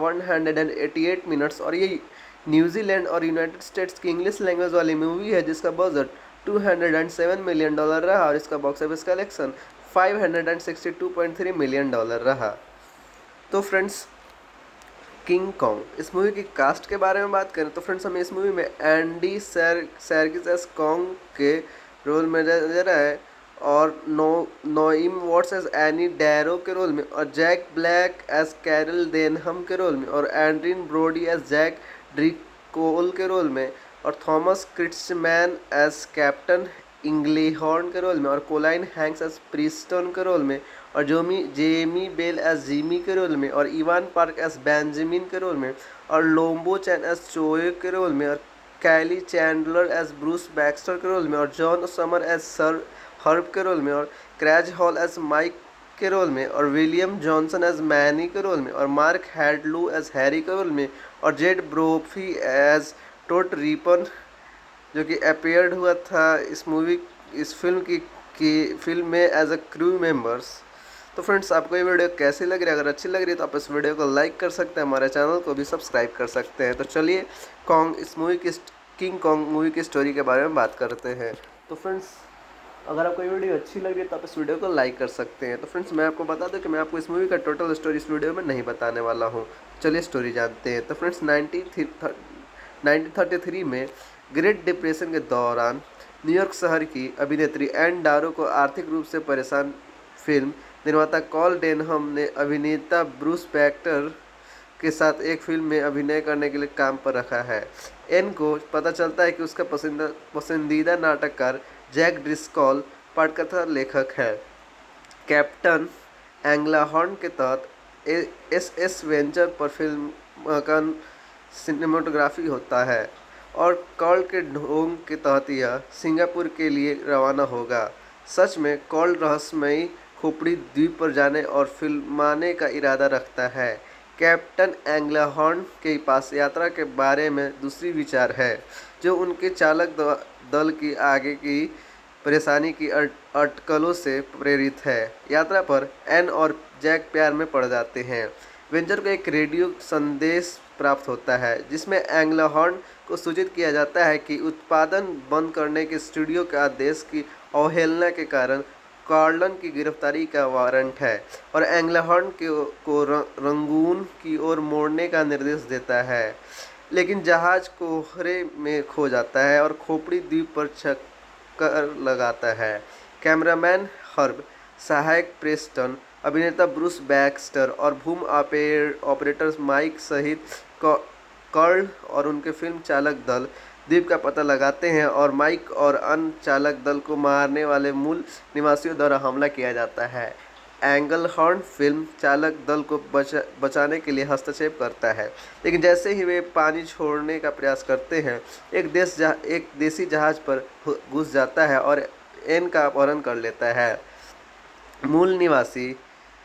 [SPEAKER 2] 188 मिनट्स और ये न्यूजीलैंड और यूनाइटेड स्टेट्स की इंग्लिश लैंग्वेज वाली मूवी है जिसका बजट $207 मिलियन रहा और इसका बॉक्स ऑफिस कलेक्शन $562.3 मिलियन रहा। तो फ्रेंड्स, किंग कॉन्ग इस मूवी की कास्ट के बारे में बात करें तो फ्रेंड्स, हमें इस मूवी में एंडी सर्किस एस कॉन्ग के रोल में नजर आए और Naomi Watts as Ann Darrow के रोल में और Jack Black as Carl Denham के रोल में और एंड्रीन ब्रोडी एज जैक ड्रिकोल के रोल में और Thomas Kretschmann as captain Englehorn के रोल में और कोलाइन हैंक्स एज प्रिस्टन के रोल में और जेमी बेल एज जिमी के रोल में और इवान पार्क एज बेंजामिन के रोल में और लोम्बो चैन एज चोए के रोल में और कैली चैंडलर एज ब्रूस बैक्स्टर के रोल में और John summer as sir Herb के रोल में, और क्रैज हॉल एज माइक के रोल में, और विलियम जॉनसन एज मैनी के रोल में, और मार्क हैडलू एज हैरी के रोल में, और जेड ब्रोफी एज टोट रीपन जो कि अपीयर्ड हुआ था इस फिल्म में एज अ क्रू मेंबर्स। तो फ्रेंड्स, आपको ये वीडियो कैसी लग रही है? अगर अच्छी लग रही है तो आप इस वीडियो को लाइक कर सकते हैं, हमारे चैनल को भी सब्सक्राइब कर सकते हैं। तो चलिए किंग कॉन्ग मूवी की स्टोरी के बारे में बात करते हैं। तो फ्रेंड्स, अगर आपको ये वीडियो अच्छी लग रही है तो आप इस वीडियो को लाइक कर सकते हैं। तो फ्रेंड्स, मैं आपको बता दूं कि मैं आपको इस मूवी का टोटल स्टोरी इस वीडियो में नहीं बताने वाला हूँ। चलिए स्टोरी जानते हैं। तो फ्रेंड्स, 1933 में ग्रेट डिप्रेशन के दौरान न्यूयॉर्क शहर की अभिनेत्री एन डारो को आर्थिक रूप से परेशान फिल्म निर्माता कॉल डेनहम ने अभिनेता ब्रूस बैक्टर के साथ एक फिल्म में अभिनय करने के लिए काम पर रखा है। एन को पता चलता है कि उसका पसंदीदा नाटककार जैक ड्रिस्कॉल पटकथा लेखक है। कैप्टन एंग्लाहॉर्न के तहत एस वेंचर पर फिल्म का सिनेमेटोग्राफी होता है और कॉल के ढोंग के तहत यह सिंगापुर के लिए रवाना होगा। सच में कॉल रहस्यमयी खोपड़ी द्वीप पर जाने और फिल्माने का इरादा रखता है। कैप्टन एंग्लाहॉर्न के पास यात्रा के बारे में दूसरी विचार है, जो उनके चालक दल की आगे की परेशानी की अटकलों से प्रेरित है। यात्रा पर एन और जैक प्यार में पड़ जाते हैं। वेंचर को एक रेडियो संदेश प्राप्त होता है जिसमें एंग्लाहॉर्न को सूचित किया जाता है कि उत्पादन बंद करने के स्टूडियो के आदेश की अवहेलना के कारण कार्लन की गिरफ्तारी का वारंट है और एंग्लाहॉर्न को रंगून की ओर मोड़ने का निर्देश देता है। लेकिन जहाज कोहरे में खो जाता है और खोपड़ी द्वीप पर चक्कर लगाता है। कैमरामैन हर्ब, सहायक प्रेस्टन, अभिनेता ब्रूस बैक्स्टर और भूम ऑपरेटर माइक सहित कर्ल और उनके फिल्म चालक दल द्वीप का पता लगाते हैं और माइक और अन्य चालक दल को मारने वाले मूल निवासियों द्वारा हमला किया जाता है। एंग्लहॉर्न फिल्म चालक दल को बचाने के लिए हस्तक्षेप करता है, लेकिन जैसे ही वे पानी छोड़ने का प्रयास करते हैं, एक देसी जहाज पर घुस जाता है और एन का अपहरण कर लेता है। मूल निवासी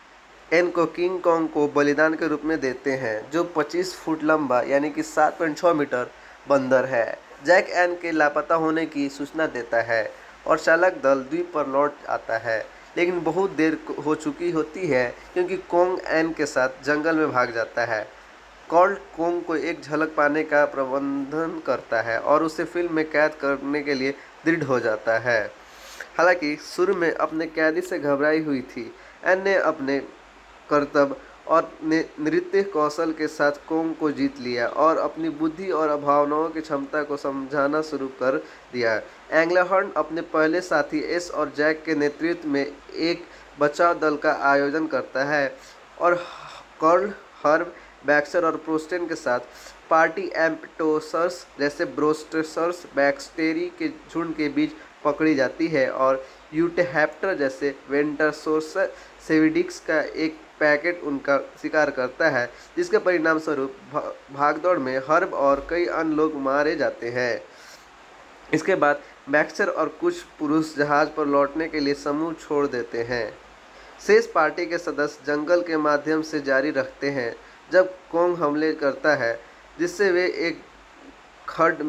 [SPEAKER 2] एन को किंग कॉन्ग को बलिदान के रूप में देते हैं, जो 25 फुट लंबा यानी कि 7.6 मीटर बंदर है। जैक एन के लापता होने की सूचना देता है और चालक दल द्वीप पर लौट आता है, लेकिन बहुत देर हो चुकी होती है क्योंकि कॉन्ग एन के साथ जंगल में भाग जाता है। कॉल कॉन्ग को एक झलक पाने का प्रबंधन करता है और उसे फिल्म में कैद करने के लिए दृढ़ हो जाता है। हालांकि शुरू में अपने कैदी से घबराई हुई थी, एन ने अपने कर्तव्य और नृत्य कौशल के साथ कॉन्ग को जीत लिया और अपनी बुद्धि और भावनाओं की क्षमता को समझाना शुरू कर दिया। एंग्लाहॉर्न अपने पहले साथी एस और जैक के नेतृत्व में एक बचाव दल का आयोजन करता है और कर्ल, हर्ब, बैक्स्टर और प्रोस्टेन के साथ पार्टी एम्पटोसर्स जैसे ब्रोस्टर्स बैक्टेरी के झुंड के बीच पकड़ी जाती है और यूटेहैप्टर जैसे वेंटरसोर्स सेविडिक्स का एक पैकेट उनका शिकार करता है, जिसके परिणाम स्वरूप भागदौड़ में हर्ब और कई अन्य लोग मारे जाते हैं। इसके बाद बैक्स्टर और कुछ पुरुष जहाज पर लौटने के लिए समूह छोड़ देते हैं। शेष पार्टी के सदस्य जंगल के माध्यम से जारी रखते हैं जब कॉन्ग हमले करता है, जिससे वे एक खड्ड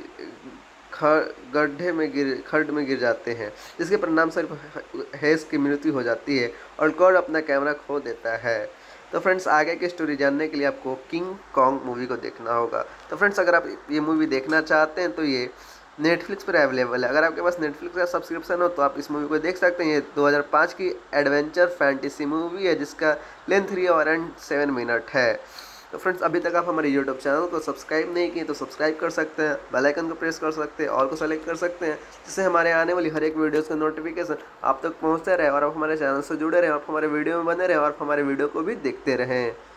[SPEAKER 2] में गिर जाते हैं, जिसके परिणाम स्वरूप हेस की मृत्यु हो जाती है और कॉल अपना कैमरा खो देता है। तो फ्रेंड्स, आगे की स्टोरी जानने के लिए आपको किंग कॉन्ग मूवी को देखना होगा। तो फ्रेंड्स, अगर आप ये मूवी देखना चाहते हैं तो ये नेटफ्लिक्स पर अवेलेबल है। अगर आपके पास नेटफ्लिक्स का सब्सक्रिप्शन हो तो आप इस मूवी को देख सकते हैं। ये 2005 की एडवेंचर फैंटेसी मूवी है जिसका लेंथ 3 आवर एंड 7 मिनट है। तो फ्रेंड्स, अभी तक आप हमारे यूट्यूब चैनल को सब्सक्राइब नहीं किए तो सब्सक्राइब कर सकते हैं, बेल आइकन को प्रेस कर सकते हैं, ऑल को सेलेक्ट कर सकते हैं, जिससे हमारे आने वाली हर एक वीडियोस का नोटिफिकेशन आप तक पहुंचते रहे और आप हमारे चैनल से जुड़े रहें, आप हमारे वीडियो में बने रहें और आप हमारे वीडियो को भी देखते रहें।